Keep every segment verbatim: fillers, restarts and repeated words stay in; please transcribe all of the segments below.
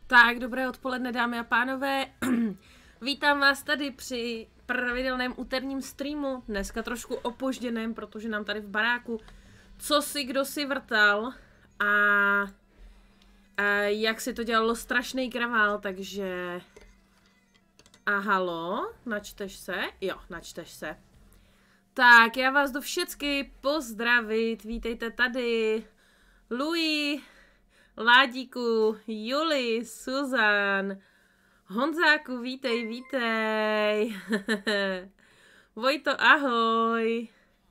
Tak, dobré odpoledne, dámy a pánové. Vítám vás tady při pravidelném úterním streamu. Dneska trošku opožděném, protože nám tady v baráku co si kdo si vrtal a, a jak si to dělalo strašný kravál, takže... A halo, načteš se? Jo, načteš se. Tak, já vás jdu všecky pozdravit, vítejte tady. Louis, Ládíku, Juli, Suzan, Honzáku, vítej, vítej. Vojto, ahoj.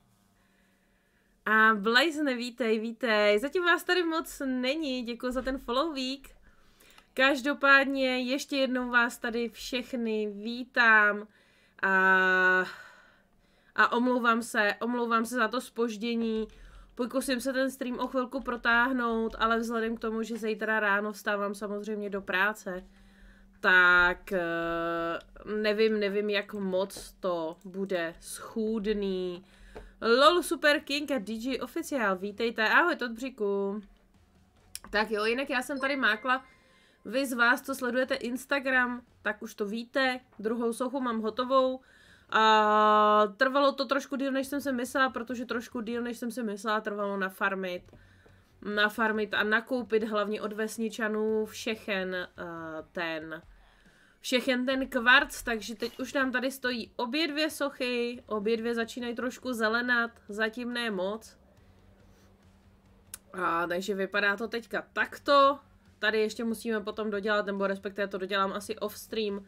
A Blazne, vítej, vítej. Zatím vás tady moc není, děkuji za ten follow week. Každopádně ještě jednou vás tady všechny vítám a, a omlouvám se, omlouvám se za to zpoždění. Pokusím se ten stream o chvilku protáhnout, ale vzhledem k tomu, že zítra ráno vstávám samozřejmě do práce, tak nevím, nevím, jak moc to bude schůdný. Lol Super King a D J Oficiál, vítejte, ahoj Todbříku. Tak jo, jinak já jsem tady mákla, vy z vás, co sledujete Instagram, tak už to víte, druhou sochu mám hotovou. A trvalo to trošku díl, než jsem si myslela, protože trošku díl, než jsem si myslela, trvalo nafarmit. Nafarmit a nakoupit hlavně od vesničanů všechen uh, ten všechen ten kvarc, takže teď už nám tady stojí obě dvě sochy, obě dvě začínají trošku zelenat, zatím ne moc. A takže vypadá to teďka takto. Tady ještě musíme potom dodělat, nebo respektive to dodělám asi off stream.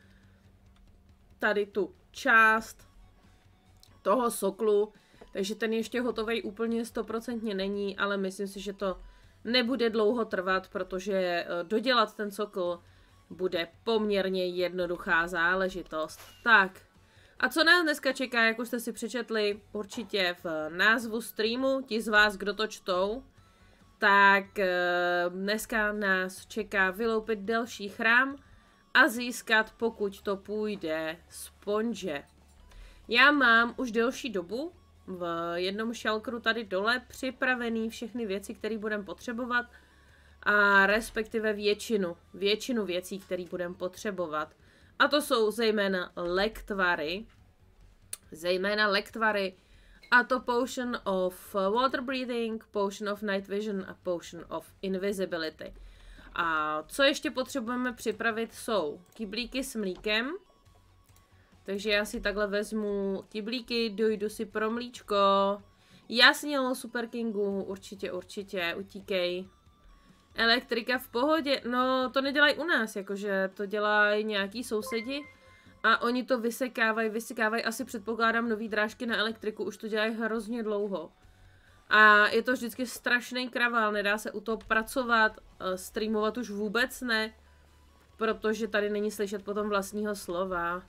Tady tu část toho soklu, takže ten ještě hotovej úplně stoprocentně není, ale myslím si, že to nebude dlouho trvat, protože dodělat ten sokl bude poměrně jednoduchá záležitost. Tak, a co nás dneska čeká, jak už jste si přečetli určitě v názvu streamu, ti z vás, kdo to čtou, tak dneska nás čeká vyloupit další chrám a získat, pokud to půjde, sponže. Já mám už delší dobu v jednom šalkru tady dole připravený všechny věci, které budeme potřebovat a respektive většinu, většinu věcí, které budeme potřebovat. A to jsou zejména lektvary, zejména lektvary a to Potion of Water Breathing, Potion of Night Vision a Potion of Invisibility. A co ještě potřebujeme připravit jsou kyblíky s mlíkem. Takže já si takhle vezmu kyblíky, dojdu si pro mlíčko. Jasně, Super Kingu, určitě, určitě, utíkej. Elektrika v pohodě, no to nedělají u nás, jakože to dělají nějaký sousedi. A oni to vysekávají, vysekávají, asi předpokládám nový drážky na elektriku, už to dělají hrozně dlouho. A je to vždycky strašný kravál, nedá se u toho pracovat, streamovat už vůbec ne, protože tady není slyšet potom vlastního slova.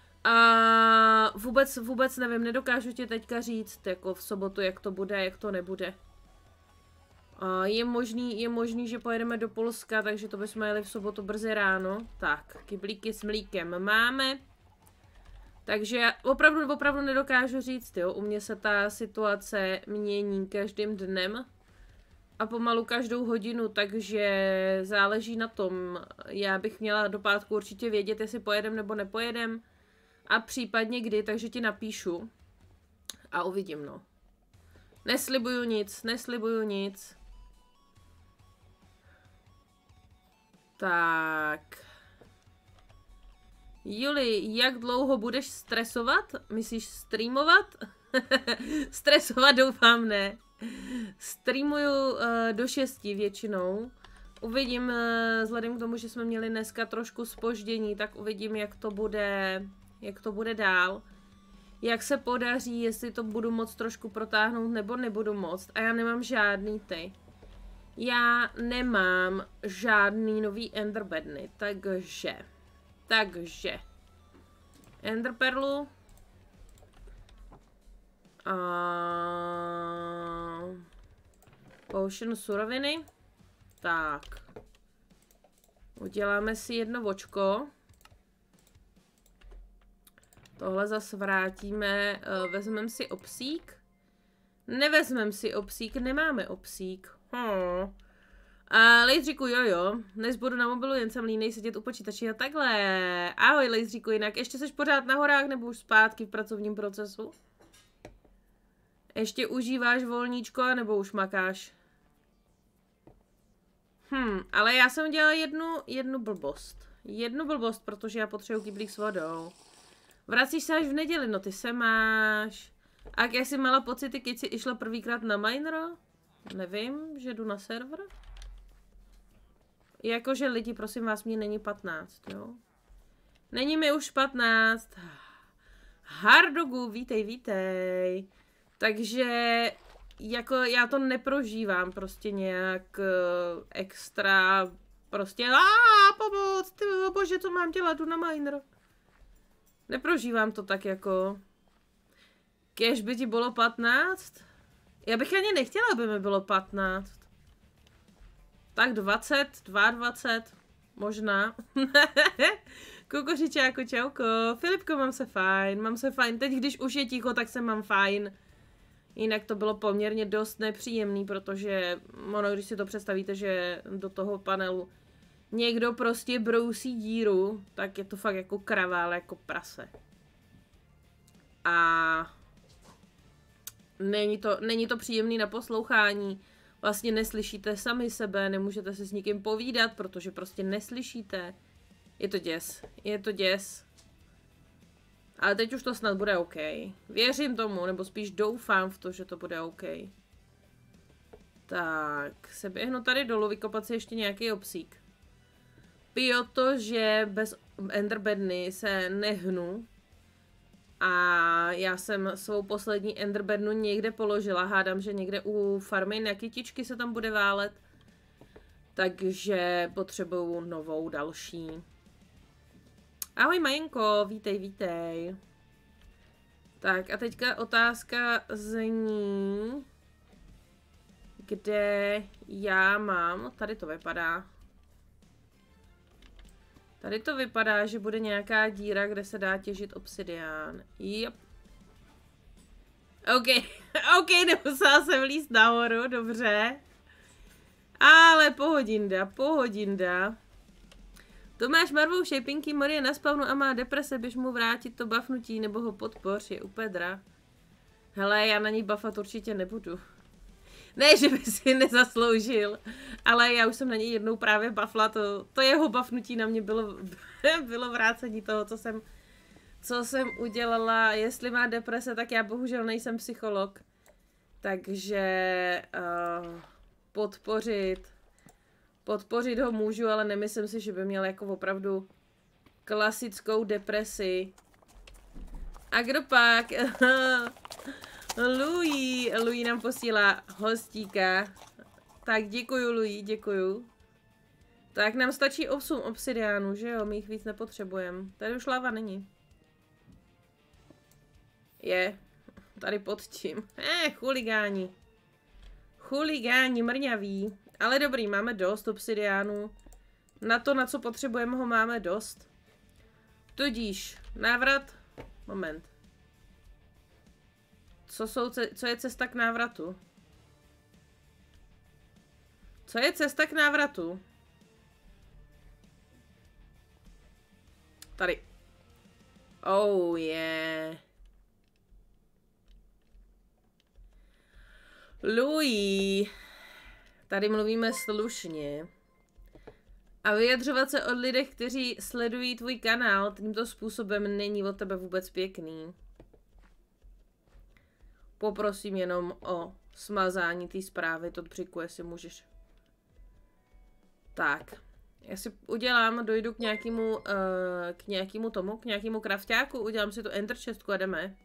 A vůbec, vůbec nevím, nedokážu ti teďka říct, jako v sobotu, jak to bude, jak to nebude. A je možný, je možný, že pojedeme do Polska, takže to bychom jeli v sobotu brzy ráno. Tak, kyblíky s mlíkem máme. Takže já opravdu, opravdu nedokážu říct, jo, u mě se ta situace mění každým dnem a pomalu každou hodinu, takže záleží na tom. Já bych měla do pátku určitě vědět, jestli pojedem nebo nepojedem a případně kdy, takže ti napíšu a uvidím, no. Neslibuju nic, neslibuju nic. Tak... Juli, jak dlouho budeš stresovat? Myslíš streamovat? Stresovat doufám ne. Streamuju uh, do šesti většinou. Uvidím, uh, vzhledem k tomu, že jsme měli dneska trošku zpoždění, tak uvidím, jak to bude, jak to bude dál. Jak se podaří, jestli to budu moct trošku protáhnout, nebo nebudu moct. A já nemám žádný ty. Já nemám žádný nový enderbedny, takže... Takže, enderperlu a potion suroviny, tak, uděláme si jedno očko, tohle zase vrátíme, vezmeme si obsík, nevezmeme si obsík, nemáme obsík, hmm. A Lejzříku, jo jo, dnes budu na mobilu, jen jsem línej sedět u počítače a takhle. Ahoj Lejzříku, jinak ještě seš pořád na horách nebo už zpátky v pracovním procesu? Ještě užíváš volníčko nebo už makáš? Hm, ale já jsem dělala jednu, jednu blbost. Jednu blbost, protože já potřebuji kyblík s vodou. Vracíš se až v neděli, no ty se máš. A jak jsi měla pocity, když jsi išla prvýkrát na Minero? Nevím, že jdu na server? Jakože lidi, prosím vás, mě není patnáct, jo? Není mi už patnáct. Hardogu, vítej, vítej. Takže jako já to neprožívám prostě nějak uh, extra, prostě aaa, pomoc, ty bože, co mám dělat, jdu na Miner. Neprožívám to tak jako, kež by ti bylo patnáct. Já bych ani nechtěla, aby mi bylo patnáct. Tak dvacet, dvacet dva, možná. Kukuřičáku, čauko. Filipko, mám se fajn, mám se fajn. Teď, když už je ticho, tak se mám fajn. Jinak to bylo poměrně dost nepříjemný, protože ono, když si to představíte, že do toho panelu někdo prostě brousí díru, tak je to fakt jako kravál, jako prase. A není to, není to příjemný na poslouchání. Vlastně neslyšíte sami sebe, nemůžete se s nikým povídat, protože prostě neslyšíte. Je to děs, je to děs. Ale teď už to snad bude OK. Věřím tomu, nebo spíš doufám v to, že to bude OK. Tak, se běhnu tady dolů, vykopat si ještě nějaký obsík. Protože bez enderbedny se nehnu. A já jsem svou poslední enderbednu někde položila. Hádám, že někde u farmy na kytičky se tam bude válet. Takže potřebuju novou další. Ahoj Majenko, vítej, vítej. Tak a teďka otázka zní, kde já mám, tady to vypadá. Tady to vypadá, že bude nějaká díra, kde se dá těžit obsidián. Yep. OK, OK, nemusela jsem líst nahoru, dobře. Ale pohodinda, pohodinda. Tomáš Marvou Shapinky Morie na spawnu a má deprese, běž mu vrátit to buffnutí nebo ho podpoř, je u Pedra. Hele, já na něj buffat určitě nebudu. Ne, že by si nezasloužil, ale já už jsem na něj jednou právě buffla, to, to jeho buffnutí na mě bylo, bylo vrácení toho, co jsem, co jsem udělala. Jestli má deprese, tak já bohužel nejsem psycholog, takže uh, podpořit... Podpořit ho můžu, ale nemyslím si, že by měl jako opravdu klasickou depresi. A kdo pak? Louis. Louis nám posílá hostíka. Tak děkuju, Louis, děkuju. Tak nám stačí osm obsidiánů, že jo? My jich víc nepotřebujeme. Tady už láva není. Je. Tady pod tím. Eh, chuligáni. Chuligáni, mrňaví. Ale dobrý, máme dost obsidiánů. Na to, na co potřebujeme, ho máme dost. Tudíž, návrat... Moment. Co, jsou, co je cesta k návratu? Co je cesta k návratu? Tady. Oh, yeah. Louis. Tady mluvíme slušně. A vyjadřovat se od lidech, kteří sledují tvůj kanál tímto způsobem není od tebe vůbec pěkný. Poprosím jenom o smazání té zprávy, to břiku, jestli můžeš. Tak. Já si udělám, dojdu k nějakému, uh, k nějakému tomu, k nějakému krafťáku, udělám si tu enter chestku a jdeme.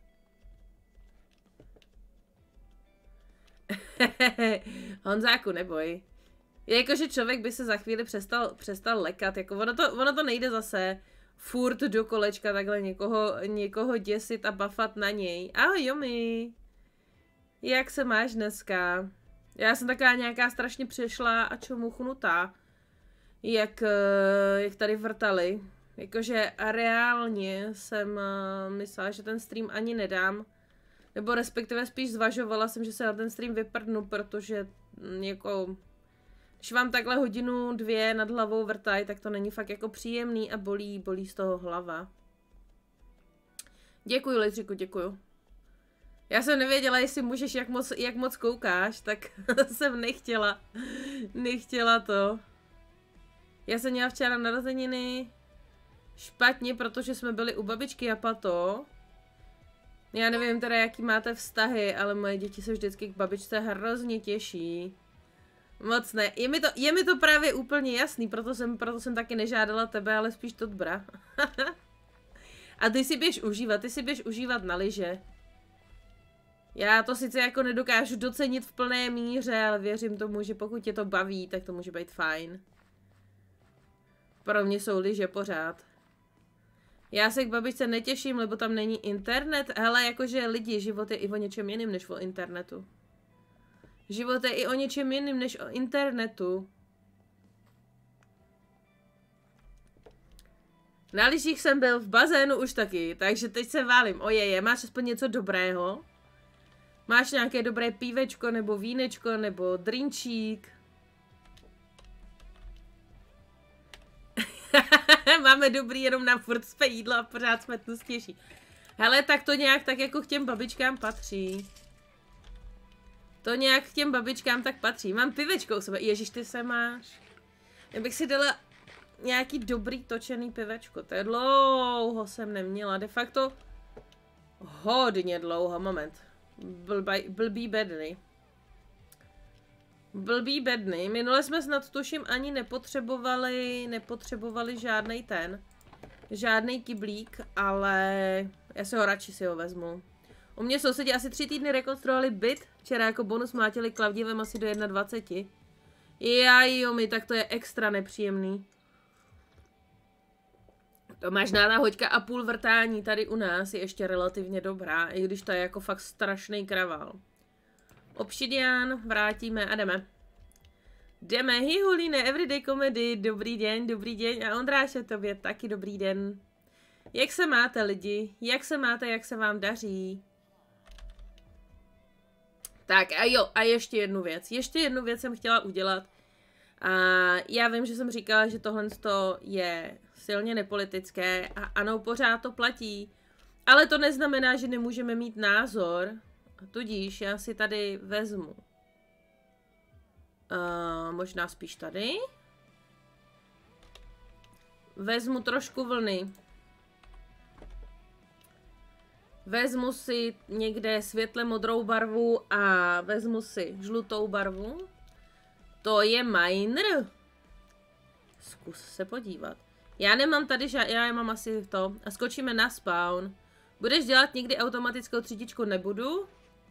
Honzáku, neboj. Je jako, že člověk by se za chvíli přestal, přestal lekat, jako ono to, ono to nejde zase furt do kolečka takhle někoho, někoho děsit a buffat na něj. Ahoj Jomi. Jak se máš dneska? Já jsem taková nějaká strašně přešla a čomuchnutá. Jak, jak tady vrtali. Jakože reálně jsem myslela, že ten stream ani nedám. Nebo respektive spíš zvažovala jsem, že se na ten stream vyprdnu, protože jako... Když vám takhle hodinu, dvě nad hlavou vrtají, tak to není fakt jako příjemný a bolí, bolí z toho hlava. Děkuju, Lidřiku, děkuju. Já jsem nevěděla, jestli můžeš, jak moc, jak moc koukáš, tak jsem nechtěla, nechtěla to. Já jsem měla včera narozeniny špatně, protože jsme byli u babičky a pato. Já nevím teda, jaký máte vztahy, ale moje děti se vždycky k babičce hrozně těší. Moc ne. Je mi to, je mi to právě úplně jasný, proto jsem, proto jsem taky nežádala tebe, ale spíš Totbra. A ty si běž užívat, ty si běž užívat na lyže. Já to sice jako nedokážu docenit v plné míře, ale věřím tomu, že pokud tě to baví, tak to může být fajn. Pro mě jsou lyže pořád. Já se k babičce netěším, lebo tam není internet. Hele, jakože lidi, život je i o něčem jiným než o internetu. Život je i o něčem jiným než o internetu. Na lyžích jsem byl, v bazénu už taky, takže teď se válím. Ojeje, máš aspoň něco dobrého? Máš nějaké dobré pívečko, nebo vínečko, nebo drinčík? Máme dobrý, jenom na furt jsme jídlo a pořád jsme tu stěží. Hele, tak to nějak tak jako k těm babičkám patří. To nějak k těm babičkám tak patří. Mám pivečko u sebe. Ježiš, ty se máš. Já bych si dala nějaký dobrý točený pivečko. To je dlouho jsem neměla. De facto hodně dlouho. Moment. Blbý, blbý bedny. Blbý bedny. Minule jsme snad tuším ani nepotřebovali, nepotřebovali žádnej ten. Žádnej kyblík, ale já si ho radši si ho vezmu. U mě sousedi asi tři týdny rekonstruovali byt. Včera jako bonus mlátili klavdivem asi do dvacet jedna. Jaj, mi, tak to je extra nepříjemný. To mážná ta hoďka a půl vrtání tady u nás je ještě relativně dobrá, i když to je jako fakt strašný kravál. Obsidian, vrátíme a jdeme. Jdeme, Hihulíne, Everyday Comedy, dobrý den, dobrý den a Ondráše, tobě taky dobrý den. Jak se máte lidi? Jak se máte, jak se vám daří? Tak a jo, a ještě jednu věc. Ještě jednu věc jsem chtěla udělat. A já vím, že jsem říkala, že tohle je silně nepolitické a ano, pořád to platí. Ale to neznamená, že nemůžeme mít názor. Tudíž já si tady vezmu. Uh, možná spíš tady. Vezmu trošku vlny. Vezmu si někde světle modrou barvu a vezmu si žlutou barvu. To je miner. Zkus se podívat. Já nemám tady žád... Já mám asi to. A skočíme na spawn. Budeš dělat někdy automatickou třídičku? Nebudu.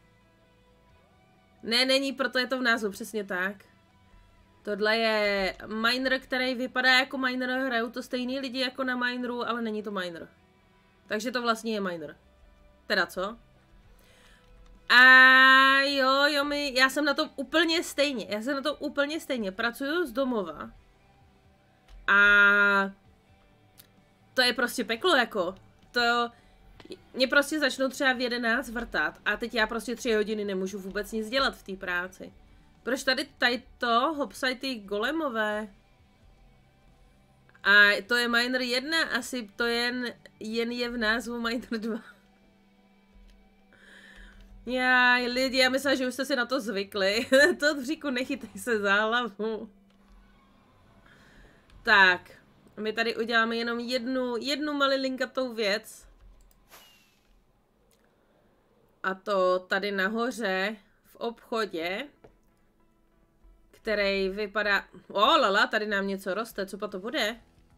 Ne, není, proto je to v názvu, přesně tak. Tohle je miner, který vypadá jako miner, hrajou to stejný lidi jako na mineru, ale není to miner. Takže to vlastně je miner. Teda co? A jo, jo, my, já jsem na tom úplně stejně, já jsem na tom úplně stejně, pracuju z domova. A to je prostě peklo, jako. To, mě prostě začnou třeba v jedenáct vrtat a teď já prostě tři hodiny nemůžu vůbec nic dělat v té práci. Proč tady, tady to, hopsaj ty golemové. A to je miner jedna, asi to jen, jen je v názvu miner dva. Já, lidi, já myslím, že už jste si na to zvykli. To dříku nechytej se za hlavu. Tak, my tady uděláme jenom jednu, jednu malilinkatou věc. A to tady nahoře v obchodě, který vypadá... O, lala, tady nám něco roste, co pa to bude?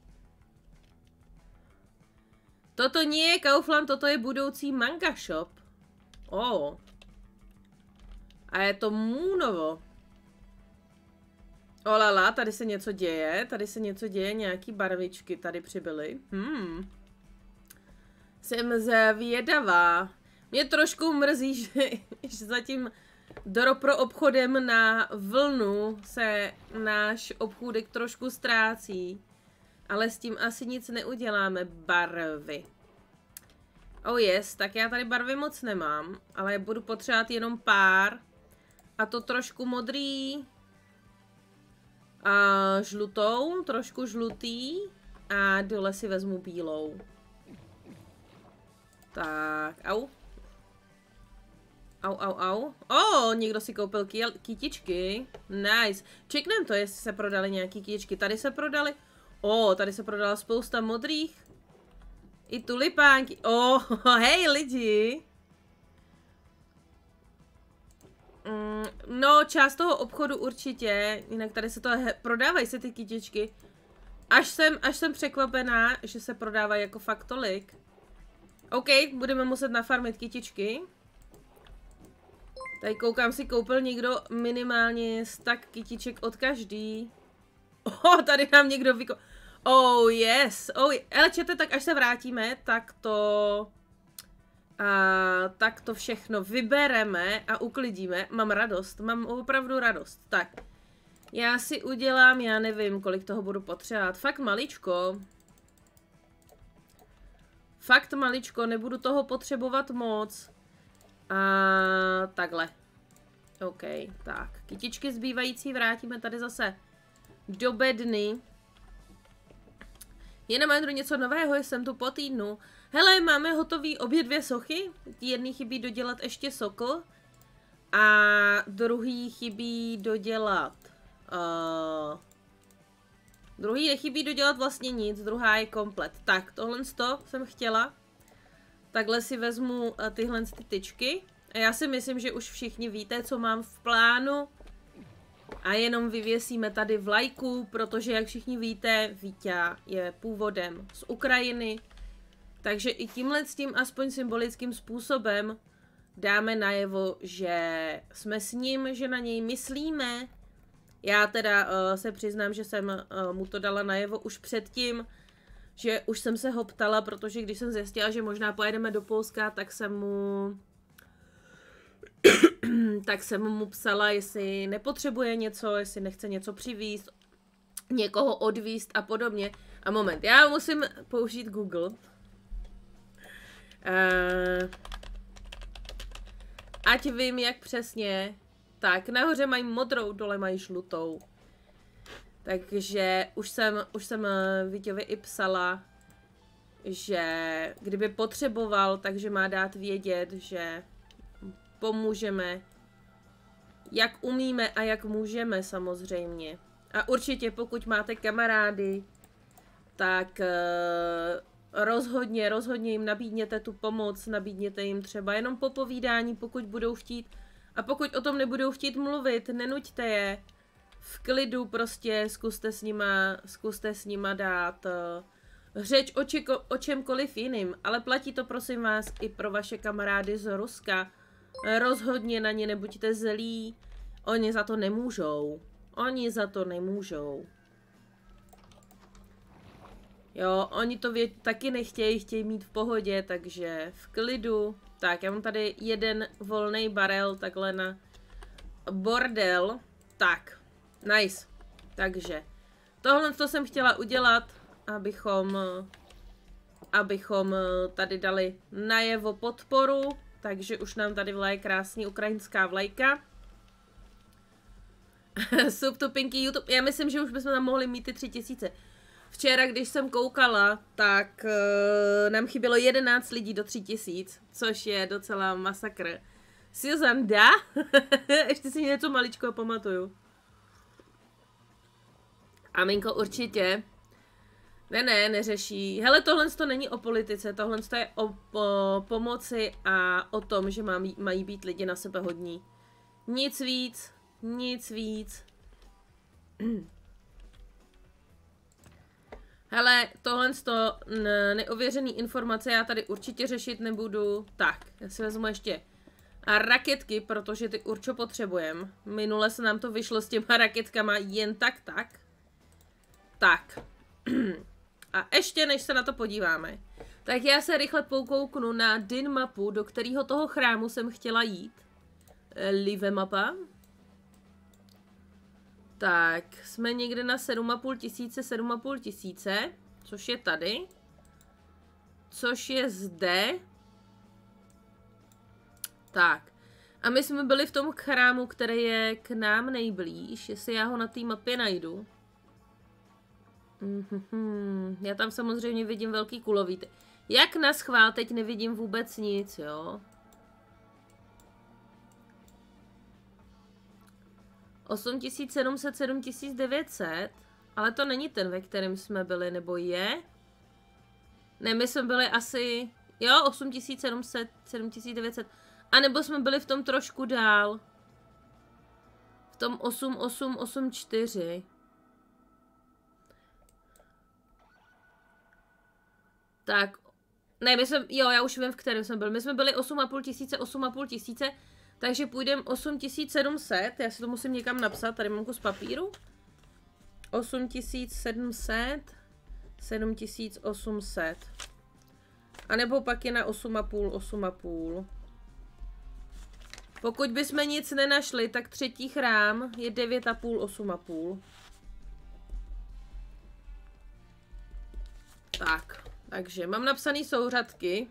Toto nie je Kaufland, toto je budoucí manga shop. O. A je to Moonovo. O lala, tady se něco děje, tady se něco děje, nějaký barvičky tady přibyly. Hmm. Jsem zvědavá. Mě trošku mrzí, že, že zatím pro obchodem na vlnu se náš obchůdek trošku ztrácí. Ale s tím asi nic neuděláme. Barvy. Oh yes, tak já tady barvy moc nemám, ale budu potřebovat jenom pár. A to trošku modrý. a žlutou, trošku žlutý a dole si vezmu bílou. Tak, au. Au, au, au. O, oh, někdo si koupil kytičky. Nice. Čeknem to, jestli se prodaly nějaký kytičky. Tady se prodaly. O, oh, tady se prodala spousta modrých. I tulipánky. O, oh, hej lidi. Mm, no, část toho obchodu určitě. Jinak tady se to prodávají se ty kytičky. Až jsem, až jsem překvapená, že se prodávají jako fakt tolik. OK, budeme muset nafarmit kytičky. Tady koukám, si koupil někdo minimálně stack kytiček od každý. Oh, tady nám někdo vyko... Oh, yes. Oh, ale čete, tak až se vrátíme, tak to... A tak to všechno vybereme a uklidíme. Mám radost, mám opravdu radost. Tak, já si udělám, já nevím, kolik toho budu potřebovat. Fakt maličko. Fakt maličko, nebudu toho potřebovat moc. A takhle. OK, tak. Kytičky zbývající vrátíme tady zase do bedny. Je na Mindru něco nového, jsem tu po týdnu. Hele, máme hotový obě dvě sochy. Jedný chybí dodělat ještě sokl. A druhý chybí dodělat... Uh, druhý nechybí dodělat vlastně nic, druhá je komplet. Tak, tohle to jsem chtěla. Takhle si vezmu uh, tyhle ty tyčky. A já si myslím, že už všichni víte, co mám v plánu. A jenom vyvěsíme tady vlajku, protože jak všichni víte, Vítě je původem z Ukrajiny. Takže i tímhle s tím aspoň symbolickým způsobem dáme najevo, že jsme s ním, že na něj myslíme. Já teda uh, se přiznám, že jsem uh, mu to dala najevo už předtím, že už jsem se ho ptala, protože když jsem zjistila, že možná pojedeme do Polska, tak jsem mu... tak jsem mu psala, jestli nepotřebuje něco, jestli nechce něco přivízt, někoho odvízt a podobně. A moment, já musím použít Google. Uh, ať vím, jak přesně. Tak, nahoře mají modrou, dole mají žlutou. Takže už jsem, už jsem Vítěvi i psala, že kdyby potřeboval, takže má dát vědět, že pomůžeme, jak umíme a jak můžeme samozřejmě. A určitě pokud máte kamarády, tak uh, rozhodně, rozhodně jim nabídněte tu pomoc, nabídněte jim třeba jenom popovídání, pokud budou chtít. A pokud o tom nebudou chtít mluvit, nenuďte je. V klidu prostě zkuste s nima, zkuste s nima dát uh, řeč o, čiko, o čemkoliv jiným. Ale platí to prosím vás i pro vaše kamarády z Ruska. Rozhodně na ně nebuďte zlí. Oni za to nemůžou. Oni za to nemůžou. Jo, oni to vě taky nechtějí, chtějí mít v pohodě, takže v klidu. Tak, já mám tady jeden volný barel takhle na bordel. Tak, nice. Takže, tohle to jsem chtěla udělat, abychom, abychom tady dali najevo podporu. Takže už nám tady vlaje krásný ukrajinská vlajka. Sub to pinky YouTube. Já myslím, že už bychom tam mohli mít ty tři tisíce. Včera, když jsem koukala, tak uh, nám chybělo jedenáct lidí do tři tisíc, což je docela masakr. Silzanda? Ještě si něco maličko pamatuju. A Minko určitě. Ne, ne, neřeší. Hele, tohle to není o politice, tohle to je o, o pomoci a o tom, že má, mají být lidi na sebe hodní. Nic víc, nic víc. Hele, tohle to neověřený informace já tady určitě řešit nebudu. Tak, já si vezmu ještě a raketky, protože ty určitě potřebujeme. Minule se nám to vyšlo s těma raketkama jen tak tak. Tak. A ještě než se na to podíváme, tak já se rychle poukouknu na din mapu, do kterého toho chrámu jsem chtěla jít. Live mapa. Tak, jsme někde na sedm a půl tisíce, sedm a půl tisíce, což je tady. Což je zde. Tak. A my jsme byli v tom chrámu, který je k nám nejblíž, jestli já ho na té mapě najdu. Mm-hmm. Já tam samozřejmě vidím velký kulový. Jak na schvál teď nevidím vůbec nic, jo? osm tisíc sedm set, sedm tisíc devět set. Ale to není ten, ve kterém jsme byli, nebo je? Ne, my jsme byli asi... Jo, osm tisíc sedm set, sedm tisíc devět set. A nebo jsme byli v tom trošku dál. V tom osm osm osm čtyři. Tak. Ne, my jsme... Jo, já už vím, v kterém jsme byli. My jsme byli osm a půl tisíce, osm a půl tisíce. Takže půjdeme osm tisíc sedm set. Já si to musím někam napsat. Tady mám kus papíru. osm tisíc sedm set. sedm tisíc osm set. A nebo pak je na osm a půl, osm a půl. Pokud bychom nic nenašli, tak třetí chrám je devět a půl, osm a půl. Tak, takže mám napsaný souřadky.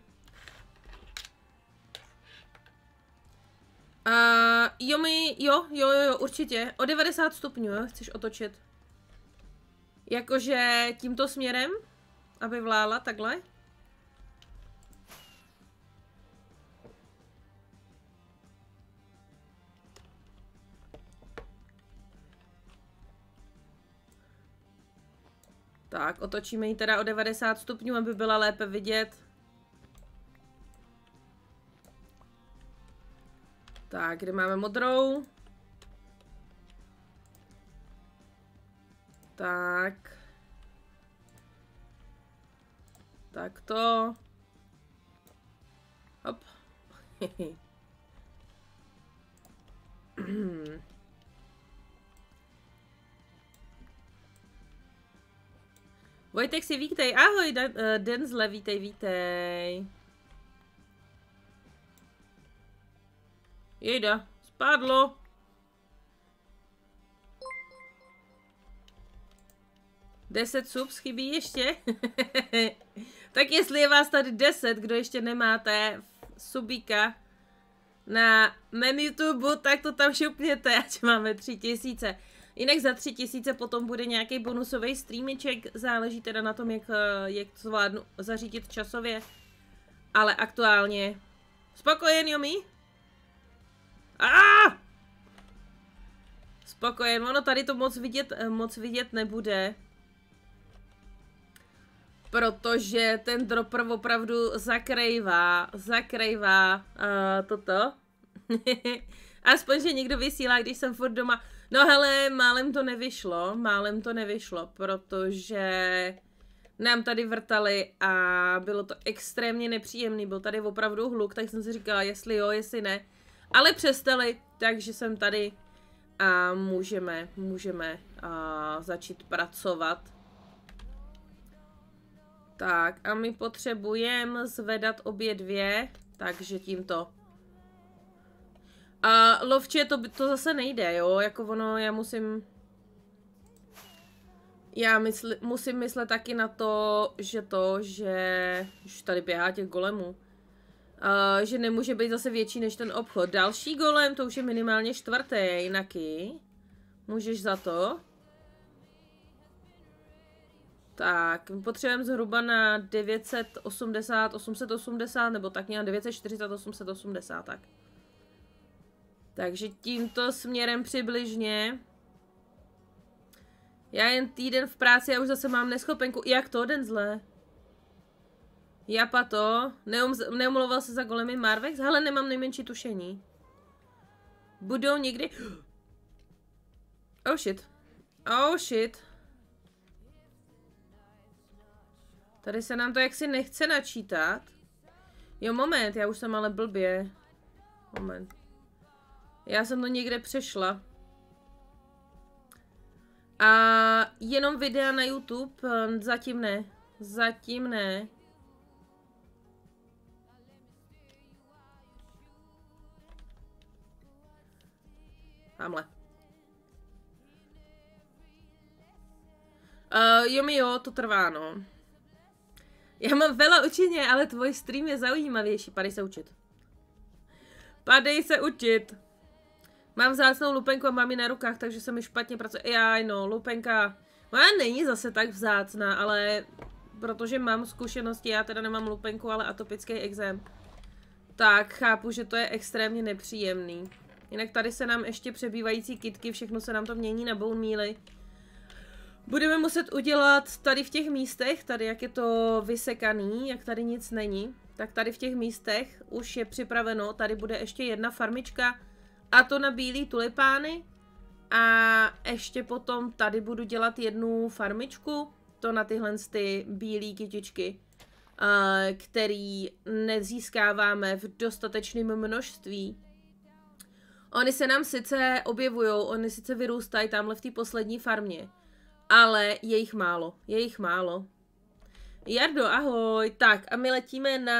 A jo mi, jo, jo, jo, jo, určitě. O devadesát stupňů, jo, chceš otočit. Jakože tímto směrem, aby vlála takhle. Tak, otočíme ji teda o devadesát stupňů, aby byla lépe vidět. Tak, kde máme modrou? Tak. Tak to. Hop. Vojtek si vítej, ahoj, Den, uh, Denzle, vítej, vítej. Jejda, spadlo. deset subs chybí ještě. Tak jestli je vás tady deset, kdo ještě nemáte subíka na mém YouTube, tak to tam šupněte, ať máme tři tisíce. Jinak za tři tisíce potom bude nějaký bonusový streameček, záleží teda na tom, jak, jak to zvládnu zařídit časově. Ale aktuálně... Spokojen, Jomi? Ah! Spokojen, ono tady to moc vidět, moc vidět nebude. Protože ten dropper opravdu zakrývá, zakrývá uh, toto. Aspoň, že někdo vysílá, když jsem furt doma. No hele, málem to nevyšlo, málem to nevyšlo, protože nám tady vrtali a bylo to extrémně nepříjemný, byl tady opravdu hluk, tak jsem si říkala, jestli jo, jestli ne. Ale přestali, takže jsem tady a můžeme, můžeme a začít pracovat. Tak a my potřebujeme zvedat obě dvě, takže tímto. A lovče, to, to zase nejde, jo, jako ono, já musím... Já mysli, musím myslet taky na to, že to, že... Už tady běhá těch golemů. Uh, že nemůže být zase větší než ten obchod. Další golem, to už je minimálně čtvrtý, jinaky. Můžeš za to. Tak, potřebujeme zhruba na devět set osmdesát, osm set osmdesát, nebo tak nějak devět set čtyřicet, osm set osmdesát, tak. Takže tímto směrem přibližně. Já jen týden v práci a už zase mám neschopenku. Jak to, Denzle? Japa to. Neum, neumluval se za golemy Marvex? Hele, nemám nejmenší tušení. Budou někdy... Oh shit. Oh shit. Tady se nám to jaksi nechce načítat. Jo, moment, já už jsem ale blbě. Moment. Já jsem to někde přešla. A jenom videa na YouTube? Zatím ne. Zatím ne. Tamhle. Uh, jo mi jo, to trvá, no. Já mám vela učeně, ale tvůj stream je zaujímavější. Padej se učit. Padej se učit. Mám vzácnou lupenku a mám ji na rukách, takže se mi špatně pracuje. Jaj, no, lupenka. Ona není zase tak vzácná, ale protože mám zkušenosti, já teda nemám lupenku, ale atopický exém, tak chápu, že to je extrémně nepříjemný. Jinak tady se nám ještě přebývající kytky, všechno se nám to mění na bone mealy. Budeme muset udělat tady v těch místech, tady jak je to vysekaný, jak tady nic není, tak tady v těch místech už je připraveno, tady bude ještě jedna farmička a to na bílý tulipány a ještě potom tady budu dělat jednu farmičku, to na tyhle ty bílý kytičky, který nezískáváme v dostatečném množství. Oni se nám sice objevujou, oni sice vyrůstají tamhle v té poslední farmě, ale je jich málo, je jich málo. Jardo, ahoj. Tak a my letíme na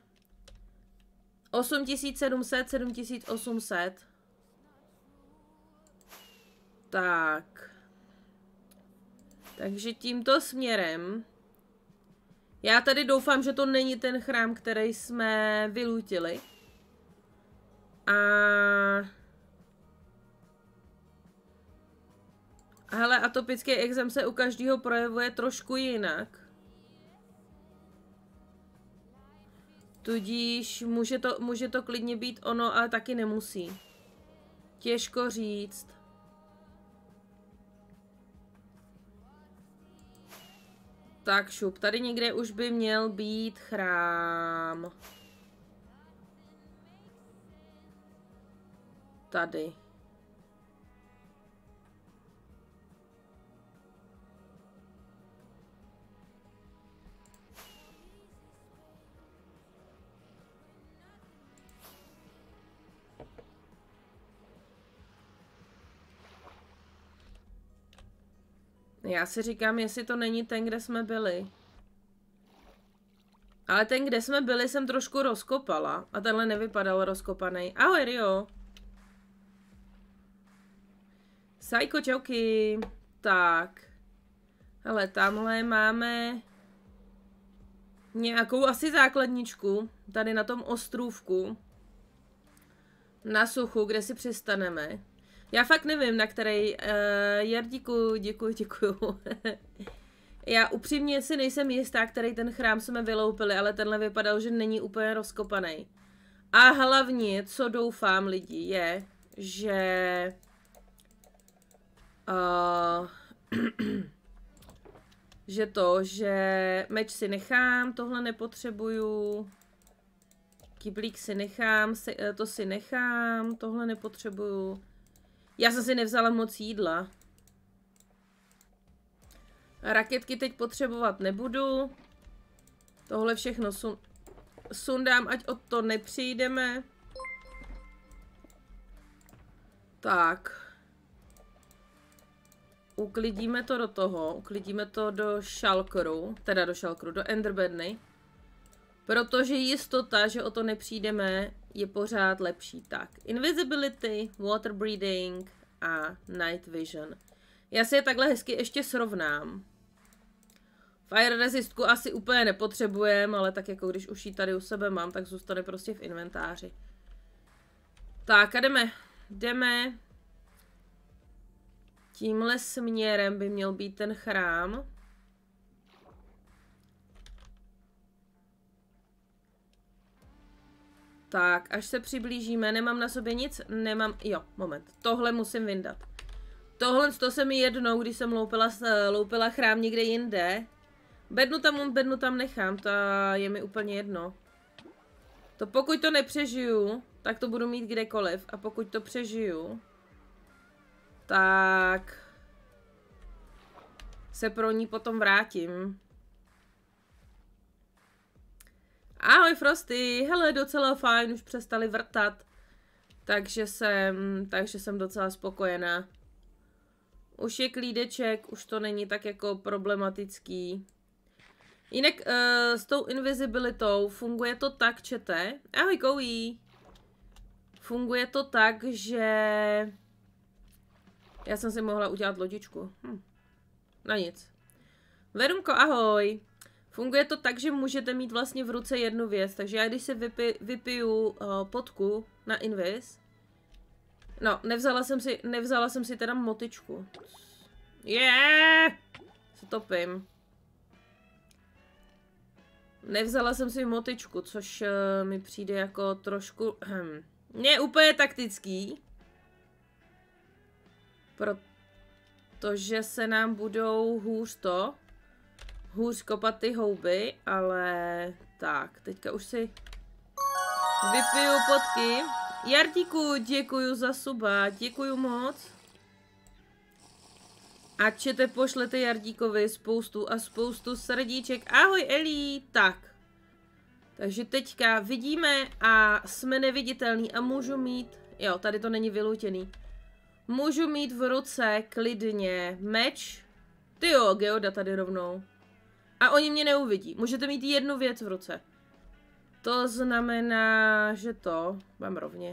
osm tisíc sedm set, sedm tisíc osm set. Tak. Takže tímto směrem. Já tady doufám, že to není ten chrám, který jsme vylutili. A... Hele, atopický exém se u každého projevuje trošku jinak. Tudíž může to, může to klidně být ono, ale taky nemusí. Těžko říct. Tak šup, tady někde už by měl být chrám. Tady. Já si říkám, jestli to není ten, kde jsme byli. Ale ten, kde jsme byli, jsem trošku rozkopala. A tenhle nevypadal rozkopaný. Ahoj, Rio. Sajko, čauky. Tak. Hele, tamhle máme nějakou asi základničku. Tady na tom ostrůvku. Na suchu, kde si přistaneme. Já fakt nevím, na který... Uh, Jar, děkuju, děkuju, děkuju. Já upřímně si nejsem jistá, který ten chrám jsme vyloupili, ale tenhle vypadal, že není úplně rozkopaný. A hlavně, co doufám lidi, je, že... Uh, že to, že meč si nechám, tohle nepotřebuju. Kyblík si nechám, si, to si nechám, tohle nepotřebuju. Já jsem si nevzala moc jídla. Raketky teď potřebovat nebudu. Tohle všechno sun sundám, ať od to nepřijdeme. Tak. Uklidíme to do toho, uklidíme to do šalkru, teda do šalkru, do enderbedny. Protože jistota, že o to nepřijdeme, je pořád lepší. Tak, invisibility, water breathing a night vision. Já si je takhle hezky ještě srovnám. Fire resistku asi úplně nepotřebujeme, ale tak jako když už ji tady u sebe mám, tak zůstane prostě v inventáři. Tak a jdeme. Jdeme. Tímhle směrem by měl být ten chrám. Tak, až se přiblížíme, nemám na sobě nic, nemám, jo, moment, tohle musím vyndat. Tohle to se mi jednou, když jsem loupila, loupila chrám někde jinde. Bednu tam, bednu tam nechám, ta je mi úplně jedno. To pokud to nepřežiju, tak to budu mít kdekoliv. A pokud to přežiju, tak se pro ní potom vrátím. Ahoj Frosty, hele, docela fajn, už přestali vrtat. Takže jsem, takže jsem docela spokojená. Už je klídeček, už to není tak jako problematický. Jinak uh, s tou invisibilitou funguje to tak, čete. Ahoj Kouí. Funguje to tak, že... Já jsem si mohla udělat lodičku. Hm. Na nic. Verunko, ahoj. Funguje to tak, že můžete mít vlastně v ruce jednu věc. Takže já když si vypi, vypiju uh, potku na invis... No, nevzala jsem si, nevzala jsem si teda motičku. Je, yeah! Se topím. Nevzala jsem si motičku, což uh, mi přijde jako trošku... Hm, ne úplně taktický. Protože se nám budou hůř to... Hůř kopat ty houby, ale... Tak, teďka už si... Vypiju potky. Jartíku, děkuju za suba, děkuju moc. A čete pošlete Jardíkovi spoustu a spoustu srdíček. Ahoj Elí, tak. Takže teďka vidíme a jsme neviditelní a můžu mít, jo, tady to není vylutěný. Můžu mít v ruce klidně meč. Tyjo, Geoda tady rovnou. A oni mě neuvidí. Můžete mít jednu věc v ruce. To znamená, že to... Půjdeme rovně.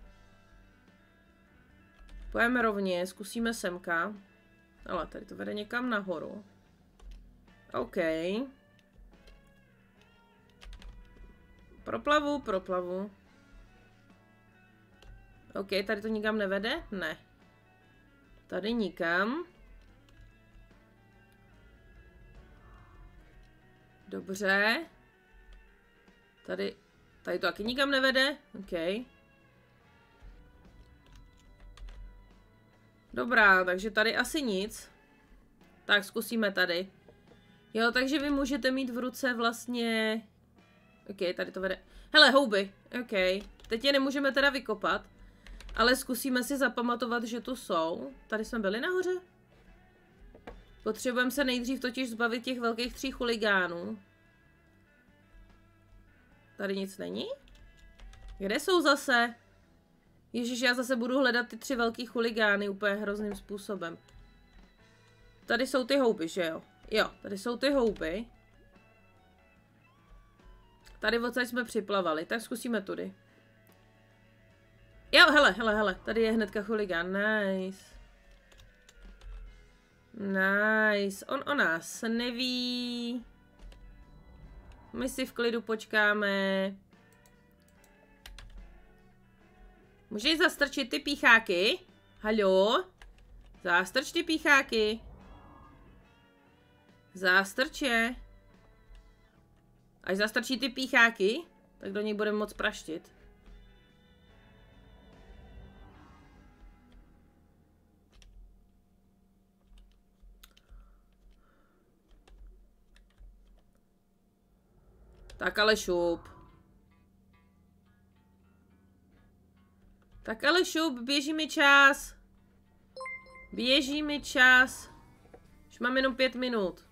Půjdeme rovně, zkusíme semka. Ale tady to vede někam nahoru. OK. Proplavu, proplavu. OK, tady to nikam nevede? Ne. Tady nikam. Dobře. Tady, tady to taky nikam nevede? OK. Dobrá, takže tady asi nic. Tak, zkusíme tady. Jo, takže vy můžete mít v ruce vlastně... OK, tady to vede... Hele, houby. OK. Teď je nemůžeme teda vykopat. Ale zkusíme si zapamatovat, že tu jsou. Tady jsme byli nahoře? Potřebujeme se nejdřív totiž zbavit těch velkých tří chuligánů. Tady nic není? Kde jsou zase? Ježiš, já zase budu hledat ty tři velký chuligány úplně hrozným způsobem. Tady jsou ty houby, že jo? Jo, tady jsou ty houby. Tady odsaď jsme připlavali, tak zkusíme tudy. Jo, hele, hele, hele, tady je hnedka chuligán, nice. Nice, on o nás neví. My si v klidu počkáme. Můžeš zastrčit ty pícháky? Haló? Zastrč ty pícháky. Zastrče. Až zastrčí ty pícháky, tak do něj budeme moc praštit. Tak ale šup. Tak ale šup, běží mi čas. Běží mi čas. Už mám jenom pět minut.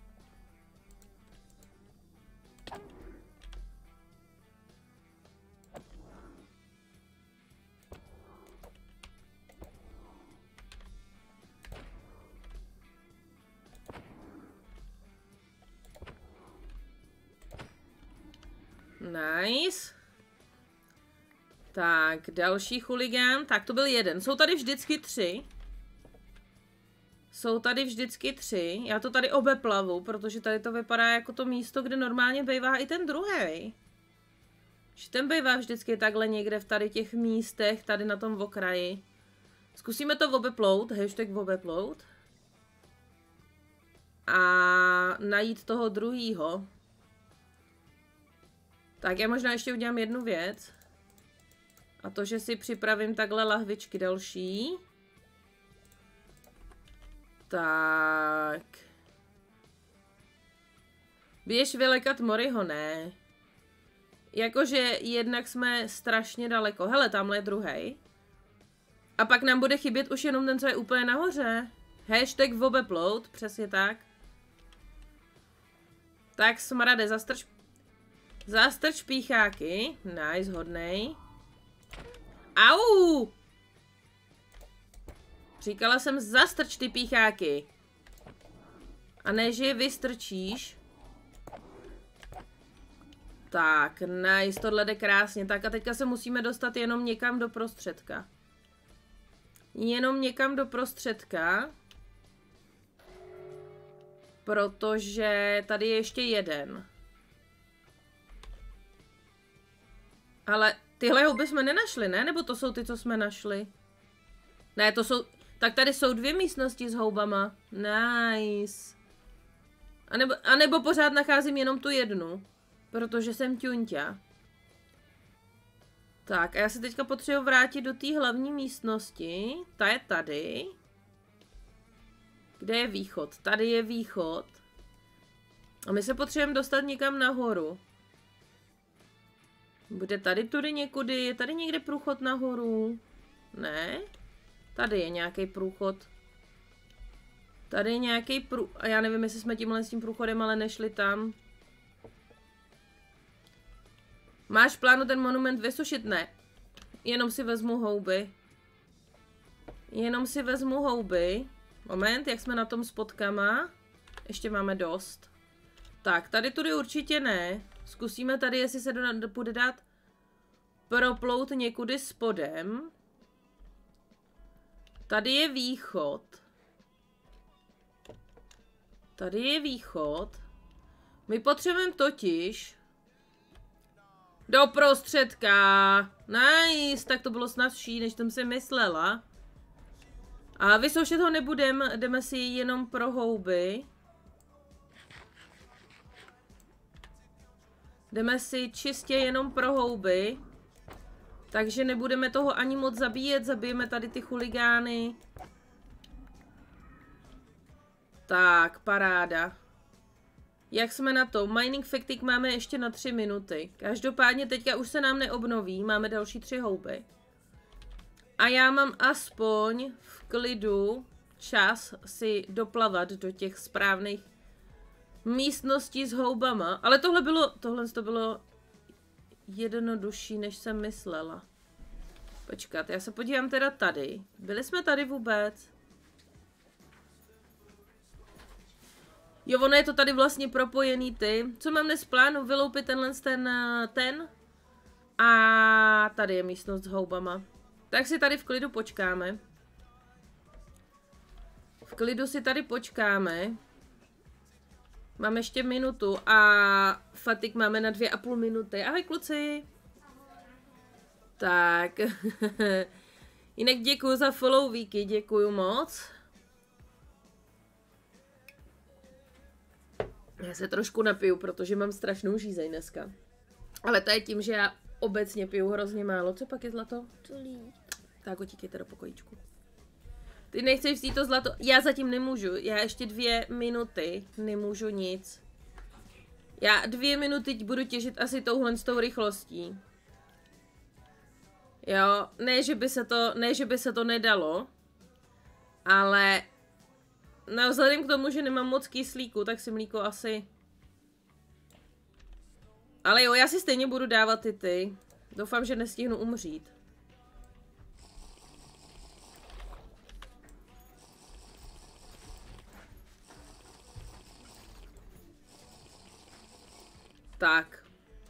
Nice. Tak, další chuligán. Tak, to byl jeden. Jsou tady vždycky tři. Jsou tady vždycky tři. Já to tady obeplavu, protože tady to vypadá jako to místo, kde normálně bývá i ten druhý. Že ten bývá vždycky takhle někde v tady těch místech, tady na tom okraji. Zkusíme to obeplout, hashtag obeplout. A najít toho druhýho. Tak já možná ještě udělám jednu věc. A to, že si připravím takhle lahvičky další. Tak. Běž vylekat Moriho, ne. Jakože jednak jsme strašně daleko. Hele, tamhle je druhej. A pak nám bude chybět už jenom ten, co je úplně nahoře. Hashtag obeplout, přesně tak. Tak smrade, zastrč... Zastrč pícháky. Nice, hodnej. Au! Říkala jsem, zastrč ty pícháky. A ne, že je vystrčíš. Tak, nice, tohle jde krásně. Tak a teďka se musíme dostat jenom někam do prostředka. Jenom někam do prostředka. Protože tady je ještě jeden. Ale tyhle houby jsme nenašli, ne? Nebo to jsou ty, co jsme našli? Ne, to jsou... Tak tady jsou dvě místnosti s houbama. Nice. A nebo, a nebo pořád nacházím jenom tu jednu. Protože jsem ťuňťa. Tak a já se teďka potřebuji vrátit do té hlavní místnosti. Ta je tady. Kde je východ? Tady je východ. A my se potřebujeme dostat někam nahoru. Bude tady tudy někudy? Je tady někde průchod nahoru? Ne? Tady je nějaký průchod. Tady je nějaký průchod. A já nevím, jestli jsme tímhle s tím průchodem, ale nešli tam. Máš plánu ten monument vysušit? Ne. Jenom si vezmu houby. Jenom si vezmu houby. Moment, jak jsme na tom s potkama. Ještě máme dost. Tak, tady tudy určitě ne. Zkusíme tady, jestli se do, bude dát proplout někudy spodem. Tady je východ. Tady je východ. My potřebujeme totiž do prostředka. Nice, tak to bylo snazší, než jsem si myslela. A vysoušet ho nebudem, jdeme si jenom pro houby. Jdeme si čistě jenom pro houby. Takže nebudeme toho ani moc zabíjet, zabijeme tady ty chuligány. Tak, paráda. Jak jsme na to? Mining Factic máme ještě na tři minuty. Každopádně teďka už se nám neobnoví, máme další tři houby. A já mám aspoň v klidu čas si doplavat do těch správných místností s houbama. Ale tohle bylo, tohle to bylo jednodušší, než jsem myslela. Počkat, já se podívám teda tady. Byli jsme tady vůbec? Jo, ono je to tady vlastně propojený ty. Co mám dnes plánu? Vyloupit tenhle ten, ten. A tady je místnost s houbama. Tak si tady v klidu počkáme. V klidu si tady počkáme. Máme ještě minutu a fatik máme na dvě a půl minuty. Ahoj kluci. Tak. Jinak děkuju za follow Víky, děkuju moc. Já se trošku napiju, protože mám strašnou žízeň dneska. Ale to je tím, že já obecně piju hrozně málo. Co pak je zlato? Tak utíkejte do pokojíčku. Ty nechceš vzít to zlato? Já zatím nemůžu. Já ještě dvě minuty nemůžu nic. Já dvě minuty budu těžit asi touhle s tou rychlostí. Jo, ne, že by se to, ne, že by se to nedalo. Ale no, vzhledem k tomu, že nemám moc kyslíku, tak si mlíko asi... Ale jo, já si stejně budu dávat ty ty. Doufám, že nestihnu umřít. Tak.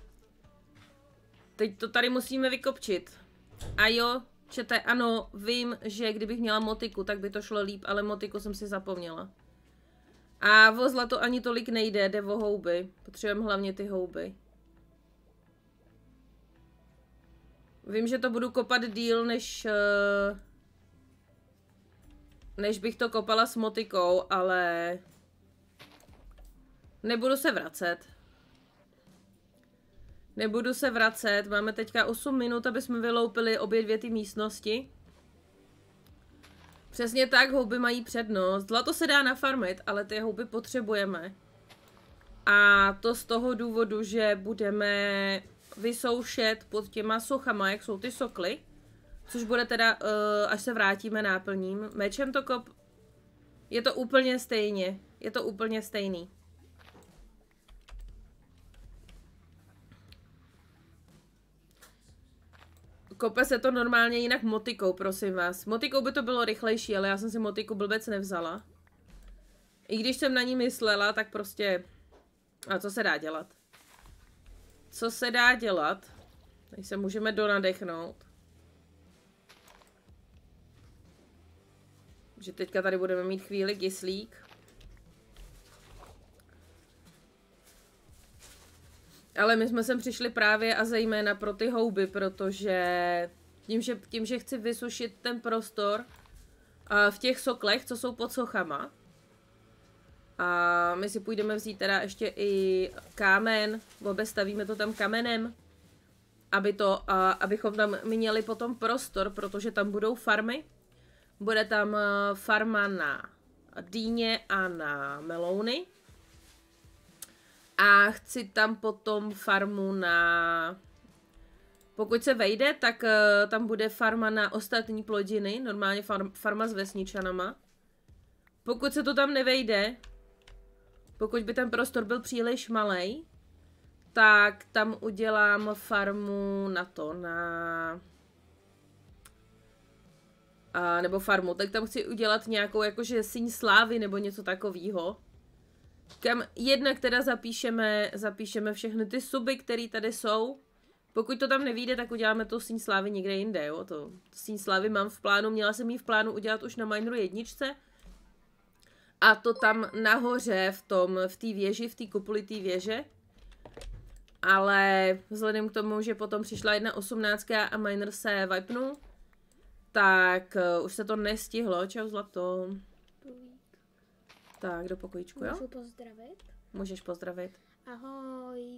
Teď to tady musíme vykopčit. A jo, čete, ano, vím, že kdybych měla motiku, tak by to šlo líp, ale motiku jsem si zapomněla. A o zlato ani tolik nejde, jde o houby. Potřebujeme hlavně ty houby. Vím, že to budu kopat díl, než... než bych to kopala s motikou, ale... Nebudu se vracet. Nebudu se vracet, máme teďka osm minut, aby jsme vyloupili obě dvě ty místnosti. Přesně tak, houby mají přednost. Zlato se dá nafarmit, ale ty houby potřebujeme. A to z toho důvodu, že budeme vysoušet pod těma sochama, jak jsou ty sokly. Což bude teda, uh, až se vrátíme náplním. Mečem to kop... Je to úplně stejně. Je to úplně stejný. Kope se to normálně jinak motikou, prosím vás. Motikou by to bylo rychlejší, ale já jsem si motiku blbec nevzala. I když jsem na ní myslela, tak prostě... A co se dá dělat? Co se dá dělat? Teď se můžeme donadechnout. Že teďka tady budeme mít chvíli kyslík. Ale my jsme sem přišli právě a zejména pro ty houby, protože tím, že, tím, že chci vysušit ten prostor, A v těch soklech, co jsou pod sochama. A my si půjdeme vzít teda ještě i kámen, obestavíme to tam kamenem, aby to, a, abychom tam měli potom prostor, protože tam budou farmy. Bude tam farma na dýně a na melouny. A chci tam potom farmu na... Pokud se vejde, tak uh, tam bude farma na ostatní plodiny, normálně farm, farma s vesničanama. Pokud se to tam nevejde, pokud by ten prostor byl příliš malej, tak tam udělám farmu na to, na... A, nebo farmu, tak tam chci udělat nějakou jakože síň slávy nebo něco takového. Kam jednak teda zapíšeme, zapíšeme všechny ty suby, které tady jsou. Pokud to tam nevyjde, tak uděláme to síň slávy někde jinde, jo. To, to síň slávy mám v plánu, měla jsem ji v plánu udělat už na Mineru jedničce. A to tam nahoře v tom, v té věži, v té kupoli té věže. Ale vzhledem k tomu, že potom přišla jedna osmnáctka a Miner se vipnul, tak uh, už se to nestihlo. Čau zlato. Tak, do pokojíčku, jo? Můžu pozdravit? Můžeš pozdravit. Ahoj.